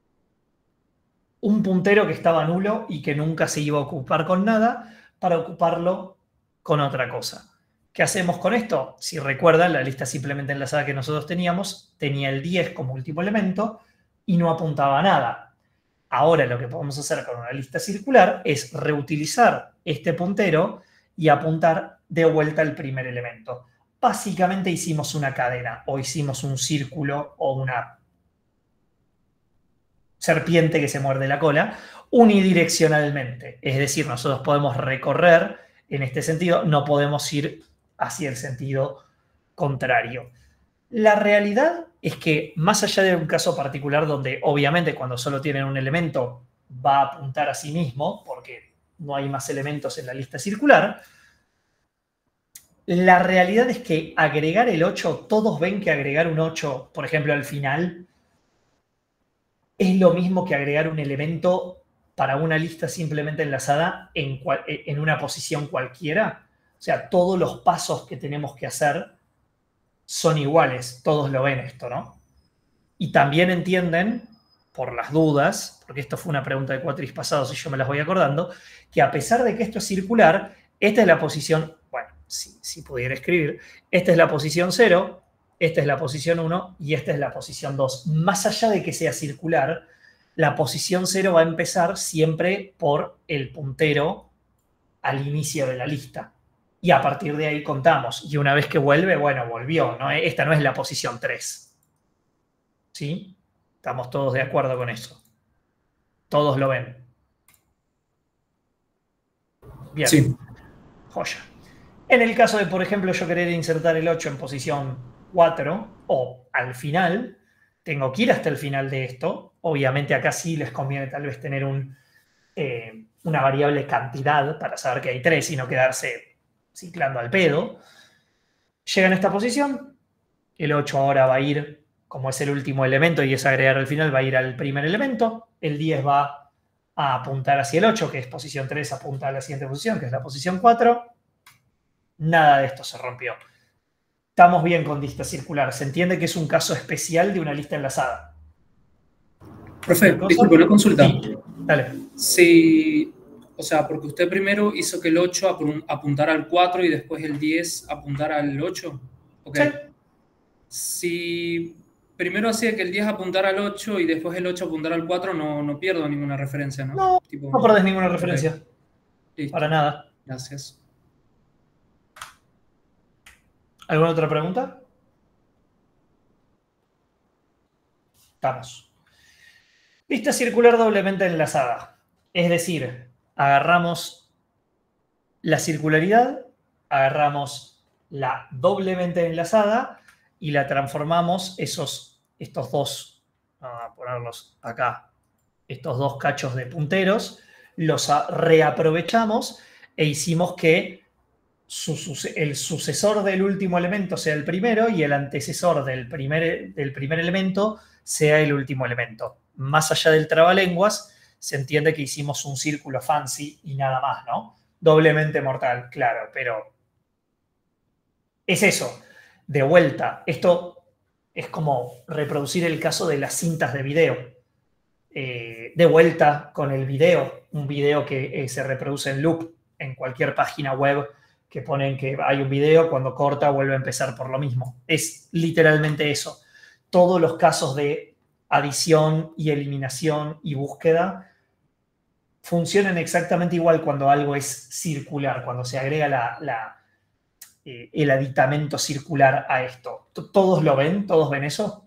un puntero que estaba nulo y que nunca se iba a ocupar con nada para ocuparlo con otra cosa. ¿Qué hacemos con esto? Si recuerdan, la lista simplemente enlazada que nosotros teníamos tenía el diez como último elemento y no apuntaba a nada. Ahora lo que podemos hacer con una lista circular es reutilizar este puntero y apuntar de vuelta al primer elemento. Básicamente hicimos una cadena o hicimos un círculo o una serpiente que se muerde la cola unidireccionalmente. Es decir, nosotros podemos recorrer en este sentido, no podemos ir hacia el sentido contrario. La realidad es que más allá de un caso particular donde obviamente cuando solo tienen un elemento va a apuntar a sí mismo porque no hay más elementos en la lista circular, la realidad es que agregar el ocho, todos ven que agregar un ocho, por ejemplo, al final, es lo mismo que agregar un elemento para una lista simplemente enlazada en, cual, en una posición cualquiera. O sea, todos los pasos que tenemos que hacer son iguales. Todos lo ven esto, ¿no? Y también entienden, por las dudas, porque esto fue una pregunta de cuatris pasados y yo me las voy acordando, que a pesar de que esto es circular, esta es la posición, bueno, si, si pudiera escribir, esta es la posición cero, esta es la posición uno y esta es la posición dos. Más allá de que sea circular, la posición cero va a empezar siempre por el puntero al inicio de la lista. Y a partir de ahí contamos. Y una vez que vuelve, bueno, volvió, ¿no? Esta no es la posición tres. ¿Sí? Estamos todos de acuerdo con eso. Todos lo ven. Bien. Sí. Joya. En el caso de, por ejemplo, yo querer insertar el ocho en posición cuatro, o al final, tengo que ir hasta el final de esto. Obviamente acá sí les conviene tal vez tener un, eh, una variable cantidad para saber que hay tres y no quedarse ciclando al pedo. Llegan a esta posición, el ocho ahora va a ir, como es el último elemento y es agregar al final, va a ir al primer elemento. El diez va a apuntar hacia el ocho, que es posición tres, apunta a la siguiente posición, que es la posición cuatro. Nada de esto se rompió. Estamos bien con lista circular. Se entiende que es un caso especial de una lista enlazada. Profe, disculpe, una consulta. Sí, dale. Sí, o sea, porque usted primero hizo que el ocho apuntara al cuatro y después el diez apuntara al ocho. Okay. Sí. Si primero hacía que el diez apuntara al ocho y después el ocho apuntara al cuatro, no, no pierdo ninguna referencia, ¿no? No, tipo, no perdés ninguna referencia. Okay. Para nada. Gracias. ¿Alguna otra pregunta? Estamos. Lista circular doblemente enlazada. Es decir, agarramos la circularidad, agarramos la doblemente enlazada y la transformamos esos, estos dos, vamos a ponerlos acá, estos dos cachos de punteros, los reaprovechamos e hicimos que Su, el sucesor del último elemento sea el primero y el antecesor del primer, del primer elemento sea el último elemento. Más allá del trabalenguas, se entiende que hicimos un círculo fancy y nada más, ¿no? Doblemente mortal, claro, pero es eso. De vuelta, esto es como reproducir el caso de las cintas de video. Eh, de vuelta con el video, un video que eh, se reproduce en loop en cualquier página web que ponen que hay un video, cuando corta vuelve a empezar por lo mismo. Es literalmente eso. Todos los casos de adición y eliminación y búsqueda funcionan exactamente igual cuando algo es circular, cuando se agrega la, la, eh, el aditamento circular a esto. ¿Todos lo ven? ¿Todos ven eso?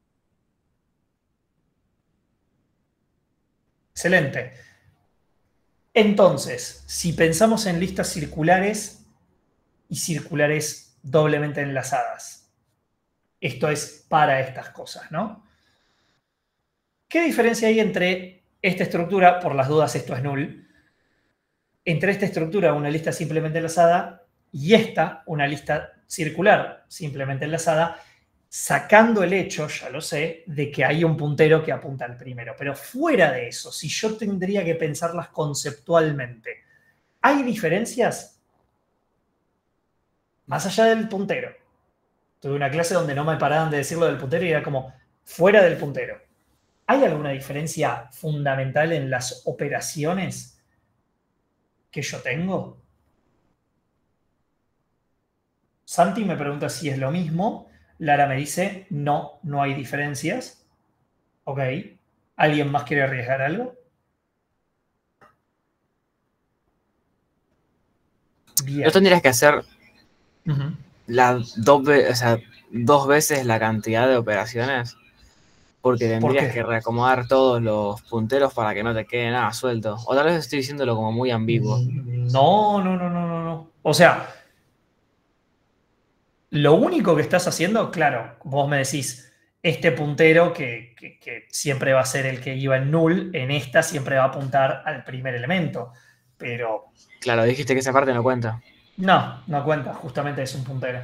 Excelente. Entonces, si pensamos en listas circulares y circulares doblemente enlazadas, esto es para estas cosas, ¿no? ¿Qué diferencia hay entre esta estructura, por las dudas esto es null, entre esta estructura, una lista simplemente enlazada, y esta, una lista circular simplemente enlazada, sacando el hecho, ya lo sé, de que hay un puntero que apunta al primero? Pero fuera de eso, si yo tendría que pensarlas conceptualmente, ¿hay diferencias? Más allá del puntero. Tuve una clase donde no me paraban de decirlo del puntero y era como fuera del puntero. ¿Hay alguna diferencia fundamental en las operaciones que yo tengo? Santi me pregunta si es lo mismo. Lara me dice, no, no hay diferencias. Ok. ¿Alguien más quiere arriesgar algo? Bien. ¿No tendrías que hacer uh-huh. la doble, o sea, dos veces la cantidad de operaciones? Porque tendrías ¿Por que reacomodar todos los punteros para que no te quede nada suelto. O tal vez estoy diciéndolo como muy ambiguo. No, no, no, no, no, no. O sea, lo único que estás haciendo, claro, vos me decís, este puntero que, que, que siempre va a ser el que iba en null, en esta siempre va a apuntar al primer elemento. Pero... Claro, dijiste que esa parte no cuenta. No, no cuenta, justamente es un puntero.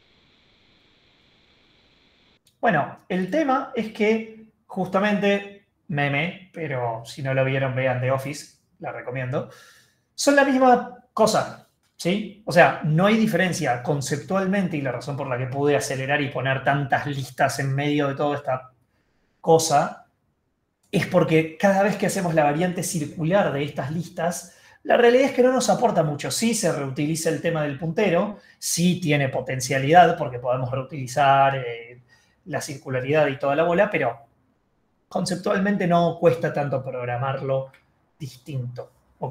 Bueno, el tema es que justamente, meme, pero si no lo vieron, vean The Office, la recomiendo, son la misma cosa, ¿sí? O sea, no hay diferencia conceptualmente, y la razón por la que pude acelerar y poner tantas listas en medio de toda esta cosa es porque cada vez que hacemos la variante circular de estas listas, la realidad es que no nos aporta mucho. Sí se reutiliza el tema del puntero, sí tiene potencialidad porque podemos reutilizar eh, la circularidad y toda la bola, pero conceptualmente no cuesta tanto programarlo distinto, ¿ok?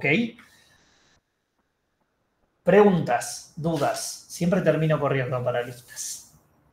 Preguntas, dudas. Siempre termino corriendo para listas.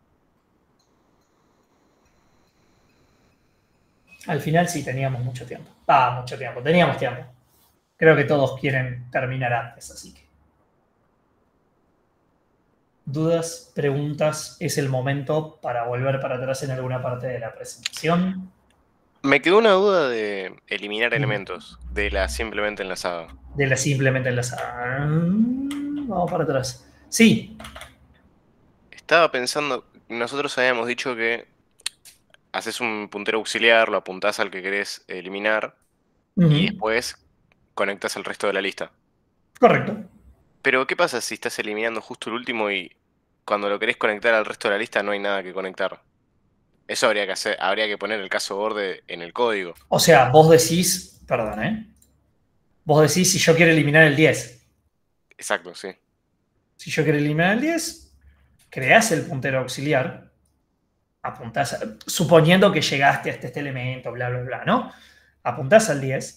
Al final sí teníamos mucho tiempo. Ah, mucho tiempo. Teníamos tiempo. Creo que todos quieren terminar antes, así que. dudas, preguntas, es el momento para volver para atrás en alguna parte de la presentación. Me quedó una duda de eliminar elementos de la simplemente enlazada. De la simplemente enlazada. Vamos para atrás. Sí. Estaba pensando, nosotros habíamos dicho que haces un puntero auxiliar, lo apuntás al que querés eliminar Uh-huh. y después conectás al resto de la lista. Correcto. Pero ¿qué pasa si estás eliminando justo el último y cuando lo querés conectar al resto de la lista no hay nada que conectar? Eso habría que hacer, habría que poner el caso borde en el código. O sea, vos decís, perdón, ¿eh? Vos decís si yo quiero eliminar el diez. Exacto, sí. Si yo quiero eliminar el diez, creás el puntero auxiliar, apuntás, suponiendo que llegaste hasta este elemento, bla, bla, bla, ¿no? Apuntás al diez.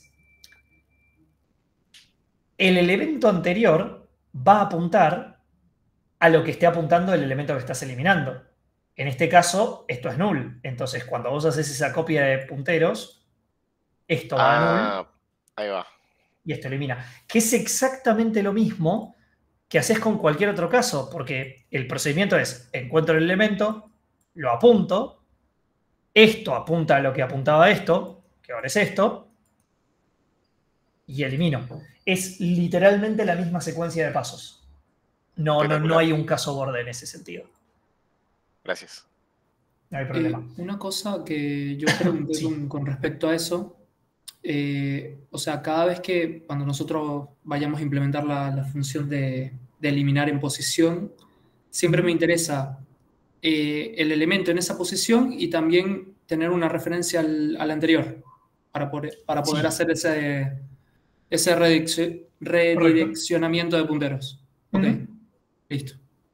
El elemento anterior va a apuntar a lo que esté apuntando el elemento que estás eliminando. En este caso, esto es null. Entonces, cuando vos haces esa copia de punteros, esto va ah, a null. Ahí va. Y esto elimina. Que es exactamente lo mismo que haces con cualquier otro caso, porque el procedimiento es, encuentro el elemento, lo apunto, esto apunta a lo que apuntaba esto, que ahora es esto, y elimino. Es literalmente la misma secuencia de pasos. No, no, no hay un caso borde en ese sentido. Gracias. No hay problema. Eh, una cosa que yo pregunté sí. con, con respecto a eso, eh, o sea, cada vez que cuando nosotros vayamos a implementar la, la función de, de eliminar en posición, siempre me interesa eh, el elemento en esa posición y también tener una referencia al, al anterior para poder, para poder sí. hacer ese, ese redireccio, redireccionamiento de punteros. Ok, uh-huh. Listo.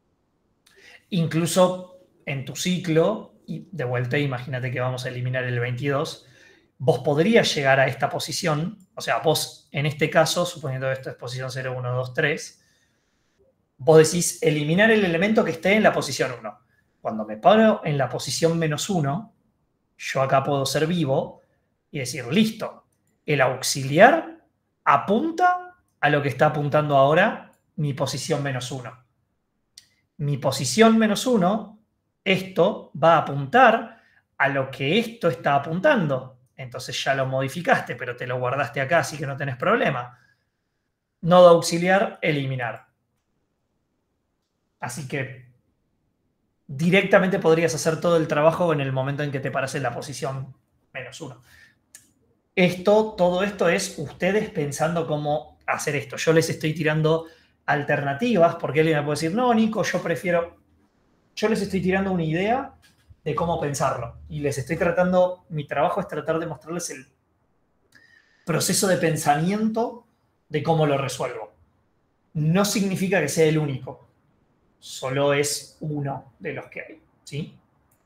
Incluso en tu ciclo, y de vuelta, imagínate que vamos a eliminar el veintidós, vos podrías llegar a esta posición, o sea, vos en este caso, suponiendo que esto es posición cero, uno, dos, tres, vos decís eliminar el elemento que esté en la posición uno. Cuando me paro en la posición menos uno, yo acá puedo ser vivo y decir, listo, el auxiliar apunta a lo que está apuntando ahora mi posición menos uno. Mi posición menos uno, esto va a apuntar a lo que esto está apuntando. Entonces ya lo modificaste, pero te lo guardaste acá, así que no tenés problema. Nodo auxiliar, eliminar. Así que directamente podrías hacer todo el trabajo en el momento en que te paras en la posición menos uno. Esto, todo esto es ustedes pensando cómo hacer esto. Yo les estoy tirando alternativas, porque alguien me puede decir, no, Nico, yo prefiero... Yo les estoy tirando una idea de cómo pensarlo. Y les estoy tratando, mi trabajo es tratar de mostrarles el proceso de pensamiento de cómo lo resuelvo. No significa que sea el único. Solo es uno de los que hay, ¿sí?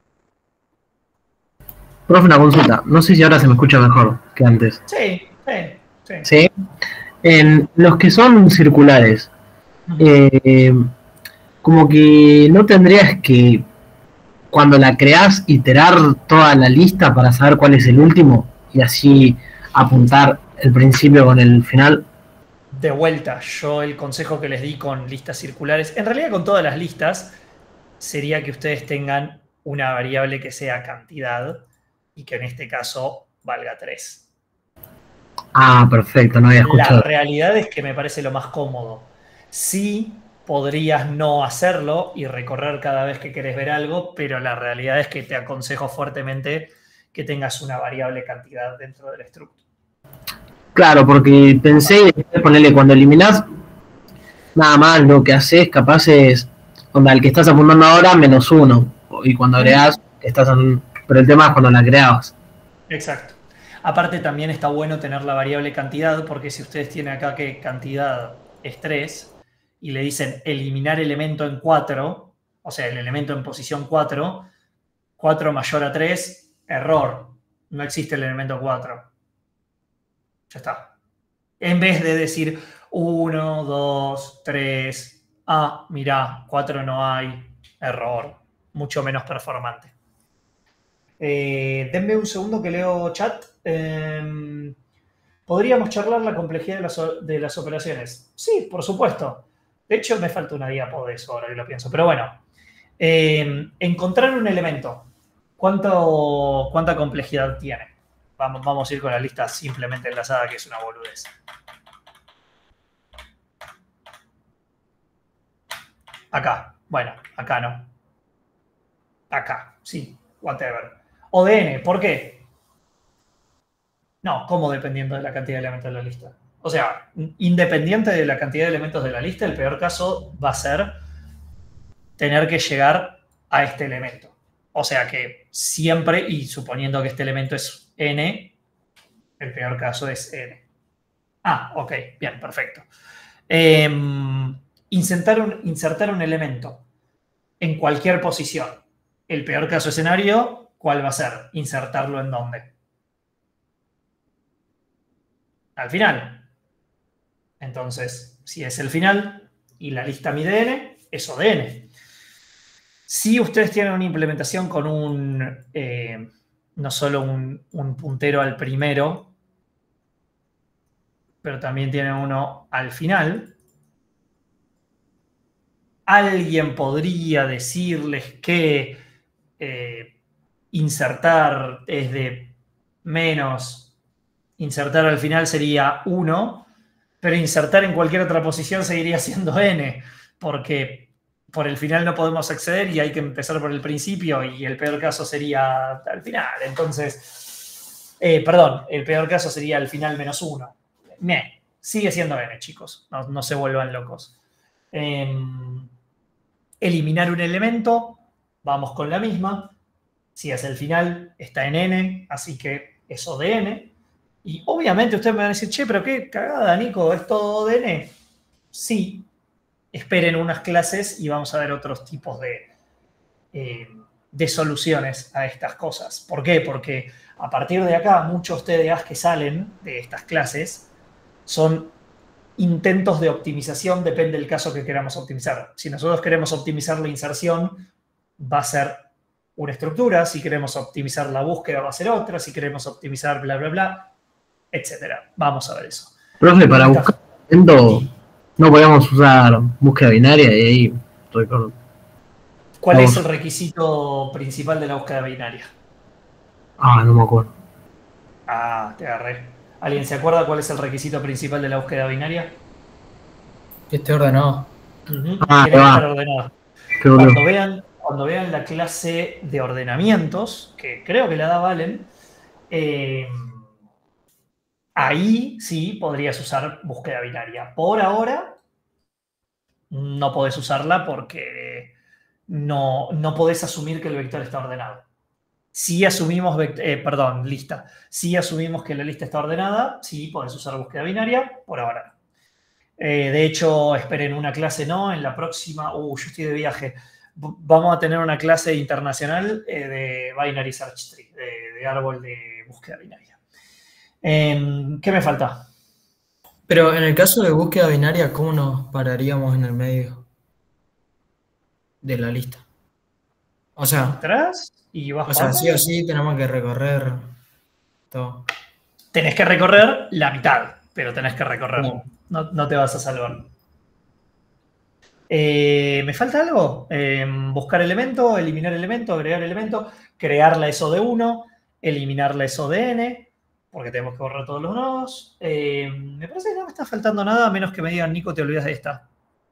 Profe, una consulta. No sé si ahora se me escucha mejor que antes. Sí, sí, sí. ¿Sí? En los que son circulares, eh, como que no tendrías que, cuando la creás, iterar toda la lista para saber cuál es el último y así apuntar el principio con el final. De vuelta, yo el consejo que les di con listas circulares, en realidad con todas las listas, sería que ustedes tengan una variable que sea cantidad y que en este caso valga tres. Ah, perfecto, no había escuchado. La realidad es que me parece lo más cómodo. Sí podrías no hacerlo y recorrer cada vez que querés ver algo, pero la realidad es que te aconsejo fuertemente que tengas una variable cantidad dentro del structure. Claro, porque pensé, ponerle cuando eliminás, nada más lo que haces capaz es, onda, el que estás apuntando ahora, menos uno, y cuando agregás, estás en, pero el tema es cuando la creabas. Exacto. Aparte también está bueno tener la variable cantidad, porque si ustedes tienen acá que cantidad es tres, y le dicen eliminar elemento en cuatro, o sea, el elemento en posición cuatro, cuatro mayor a tres, error, no existe el elemento cuatro. Ya está. En vez de decir uno, dos, tres, ah, mirá, cuatro no hay, error, mucho menos performante. Eh, denme un segundo que leo chat. Eh, ¿Podríamos charlar la complejidad de las, de las operaciones? Sí, por supuesto. De hecho, me falta una diapo de eso ahora que lo pienso. Pero bueno, eh, encontrar un elemento. ¿Cuánto, ¿Cuánta complejidad tiene? Vamos, vamos a ir con la lista simplemente enlazada, que es una boludez. Acá. Bueno, acá no. Acá, sí. Whatever. O D N, ¿por qué? No, ¿cómo dependiendo de la cantidad de elementos de la lista? O sea, independiente de la cantidad de elementos de la lista, el peor caso va a ser tener que llegar a este elemento. O sea que siempre, y suponiendo que este elemento es n, el peor caso es n. Ah, ok, bien, perfecto. Eh, insertar, un, insertar un elemento en cualquier posición. El peor caso escenario, ¿cuál va a ser? ¿Insertarlo en dónde? Al final. Entonces, si es el final y la lista mide n, es O de n. Si ustedes tienen una implementación con un, eh, no solo un, un puntero al primero, pero también tienen uno al final, alguien podría decirles que eh, insertar es de menos, insertar al final sería uno, pero insertar en cualquier otra posición seguiría siendo n, porque por el final no podemos acceder y hay que empezar por el principio y el peor caso sería al final. Entonces, eh, perdón, el peor caso sería al final menos uno. Me, sigue siendo n, chicos, no, no se vuelvan locos. Eh, eliminar un elemento, vamos con la misma. Si es el final, está en n, así que es O de n. Y obviamente ustedes me van a decir, che, pero qué cagada, Nico, ¿es todo O de n? Sí. Esperen unas clases y vamos a ver otros tipos de, eh, de soluciones a estas cosas. ¿Por qué? Porque a partir de acá, muchos T D As que salen de estas clases son intentos de optimización, depende del caso que queramos optimizar. Si nosotros queremos optimizar la inserción, va a ser una estructura. Si queremos optimizar la búsqueda, va a ser otra. Si queremos optimizar bla, bla, bla, etcétera. Vamos a ver eso. Profe, para buscar no podemos usar búsqueda binaria y ahí recuerdo. ¿Cuál Vamos. es el requisito principal de la búsqueda binaria? Ah, no me acuerdo. Ah, te agarré. ¿Alguien se acuerda cuál es el requisito principal de la búsqueda binaria? Que esté ordenado. Uh-huh. Ah, Tiene que va. estar ordenado. Qué bueno. Cuando vean, cuando vean la clase de ordenamientos, que creo que la da Valen, eh, ahí sí podrías usar búsqueda binaria. Por ahora no podés usarla porque no, no podés asumir que el vector está ordenado. Si asumimos, eh, perdón, lista. Si asumimos que la lista está ordenada, sí podés usar búsqueda binaria, por ahora. Eh, de hecho, esperen una clase, ¿no? En la próxima, uh, yo estoy de viaje. V- Vamos a tener una clase internacional eh, de Binary Search Tree, de, de árbol de búsqueda binaria. Eh, ¿Qué me falta? Pero en el caso de búsqueda binaria, ¿cómo nos pararíamos en el medio de la lista? O sea, Atrás y vas o sea, para sí o sí tenemos que recorrer todo. Tenés que recorrer la mitad, pero tenés que recorrer. No. No, no te vas a salvar. Eh, ¿Me falta algo? Eh, buscar elemento, eliminar elemento, agregar elemento, crear la S O de uno, eliminar la S O de n, porque tenemos que borrar todos los nodos. Eh, me parece que no me está faltando nada, a menos que me digan, Nico, te olvidas de esta.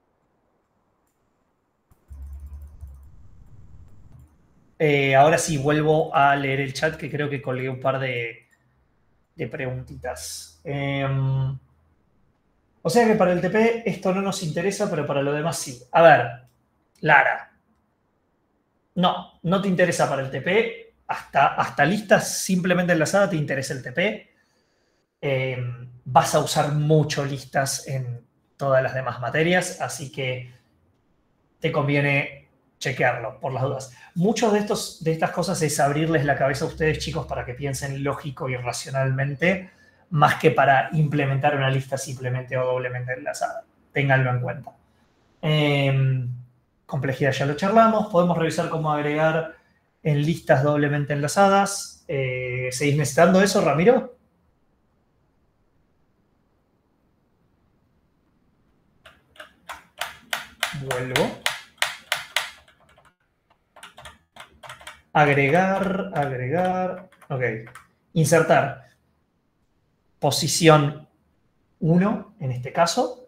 Eh, ahora sí, vuelvo a leer el chat, que creo que colgué un par de, de preguntitas. Eh, o sea que para el T P esto no nos interesa, pero para lo demás sí. A ver, Lara. No, no te interesa para el T P. Hasta, hasta listas simplemente enlazadas te interesa el T P. Eh, vas a usar mucho listas en todas las demás materias, así que te conviene chequearlo por las dudas. Muchos de, estos, de estas cosas es abrirles la cabeza a ustedes, chicos, para que piensen lógico y racionalmente, más que para implementar una lista simplemente o doblemente enlazada. Ténganlo en cuenta. Eh, complejidad ya lo charlamos. Podemos revisar cómo agregar en listas doblemente enlazadas. Eh, ¿Seguís necesitando eso, Ramiro? Vuelvo. Agregar, agregar. Ok. Insertar. Posición uno, en este caso.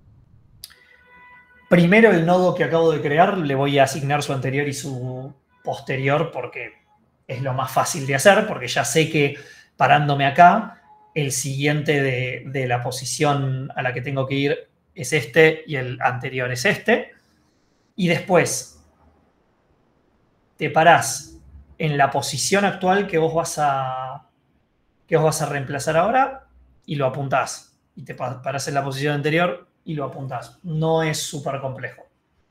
Primero el nodo que acabo de crear le voy a asignar su anterior y su posterior porque es lo más fácil de hacer, porque ya sé que parándome acá, el siguiente de, de la posición a la que tengo que ir es este y el anterior es este. Y después te parás en la posición actual que vos vas a, que vos vas a reemplazar ahora y lo apuntás. Y te parás en la posición anterior y lo apuntás. No es súper complejo.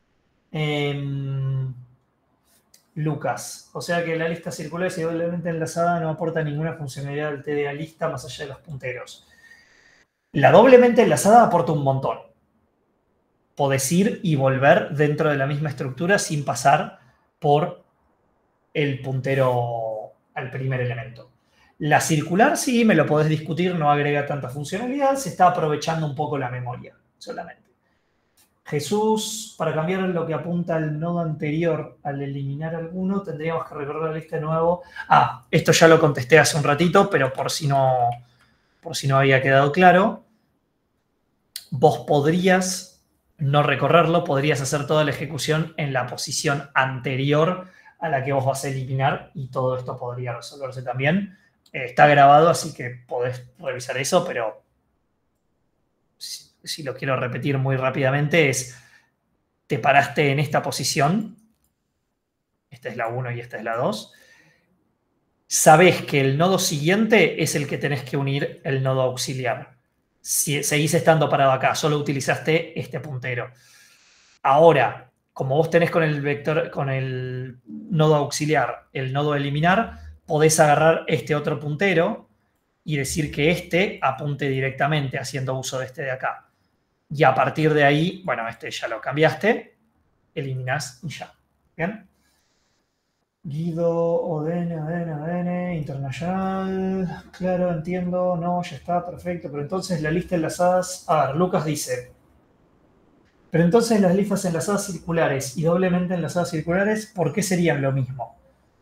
Eh, Lucas, o sea que la lista circular y doblemente enlazada no aporta ninguna funcionalidad del T D A lista más allá de los punteros. La doblemente enlazada aporta un montón. Podés ir y volver dentro de la misma estructura sin pasar por el puntero al primer elemento. La circular sí, me lo podés discutir, no agrega tanta funcionalidad, se está aprovechando un poco la memoria solamente. Jesús, para cambiar lo que apunta al nodo anterior al eliminar alguno, tendríamos que recorrer la lista de nuevo. Ah, esto ya lo contesté hace un ratito, pero por si no, por si no había quedado claro, vos podrías no recorrerlo, podrías hacer toda la ejecución en la posición anterior a la que vos vas a eliminar y todo esto podría resolverse también. Eh, está grabado, así que podés revisar eso, pero si, si lo quiero repetir muy rápidamente es, te paraste en esta posición, esta es la uno y esta es la dos, sabés que el nodo siguiente es el que tenés que unir el nodo auxiliar. Si seguís estando parado acá, solo utilizaste este puntero. Ahora, como vos tenés con el vector, con el nodo auxiliar, el nodo eliminar, podés agarrar este otro puntero y decir que este apunte directamente haciendo uso de este de acá. Y a partir de ahí, bueno, este ya lo cambiaste, eliminás y ya. ¿Bien? Guido, O D N, O D N, O D N, internacional, claro, entiendo, no, ya está, perfecto, pero entonces la lista de enlazadas, a ver, Lucas dice, pero entonces las listas enlazadas circulares y doblemente enlazadas circulares, ¿por qué serían lo mismo?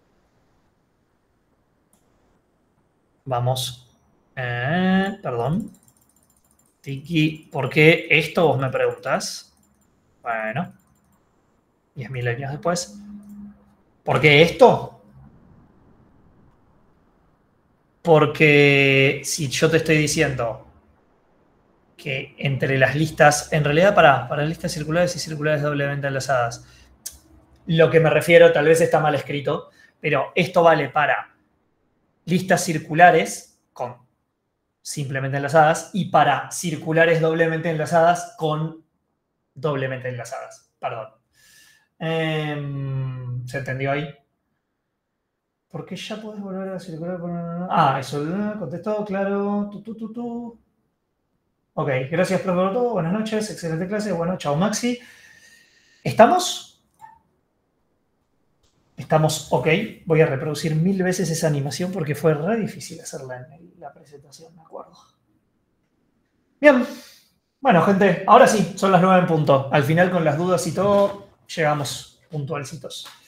Vamos, eh, perdón, Tiki, ¿por qué esto vos me preguntas? Bueno, diez mil años después. ¿Por qué esto? Porque si yo te estoy diciendo que entre las listas, en realidad para, para listas circulares y circulares doblemente enlazadas, lo que me refiero tal vez está mal escrito, pero esto vale para listas circulares con simplemente enlazadas y para circulares doblemente enlazadas con doblemente enlazadas. Perdón. Eh, ¿Se entendió ahí? Porque ya podés volver a circular por... Ah, eso, contestó, claro. Tu, tu, tu, tu. Ok, gracias, profe. Buenas noches, excelente clase. Bueno, chao, Maxi. ¿Estamos? Estamos, ok. Voy a reproducir mil veces esa animación porque fue re difícil hacerla en la presentación, me acuerdo. Bien. Bueno, gente, ahora sí, son las nueve en punto. Al final, con las dudas y todo, llegamos puntualcitos.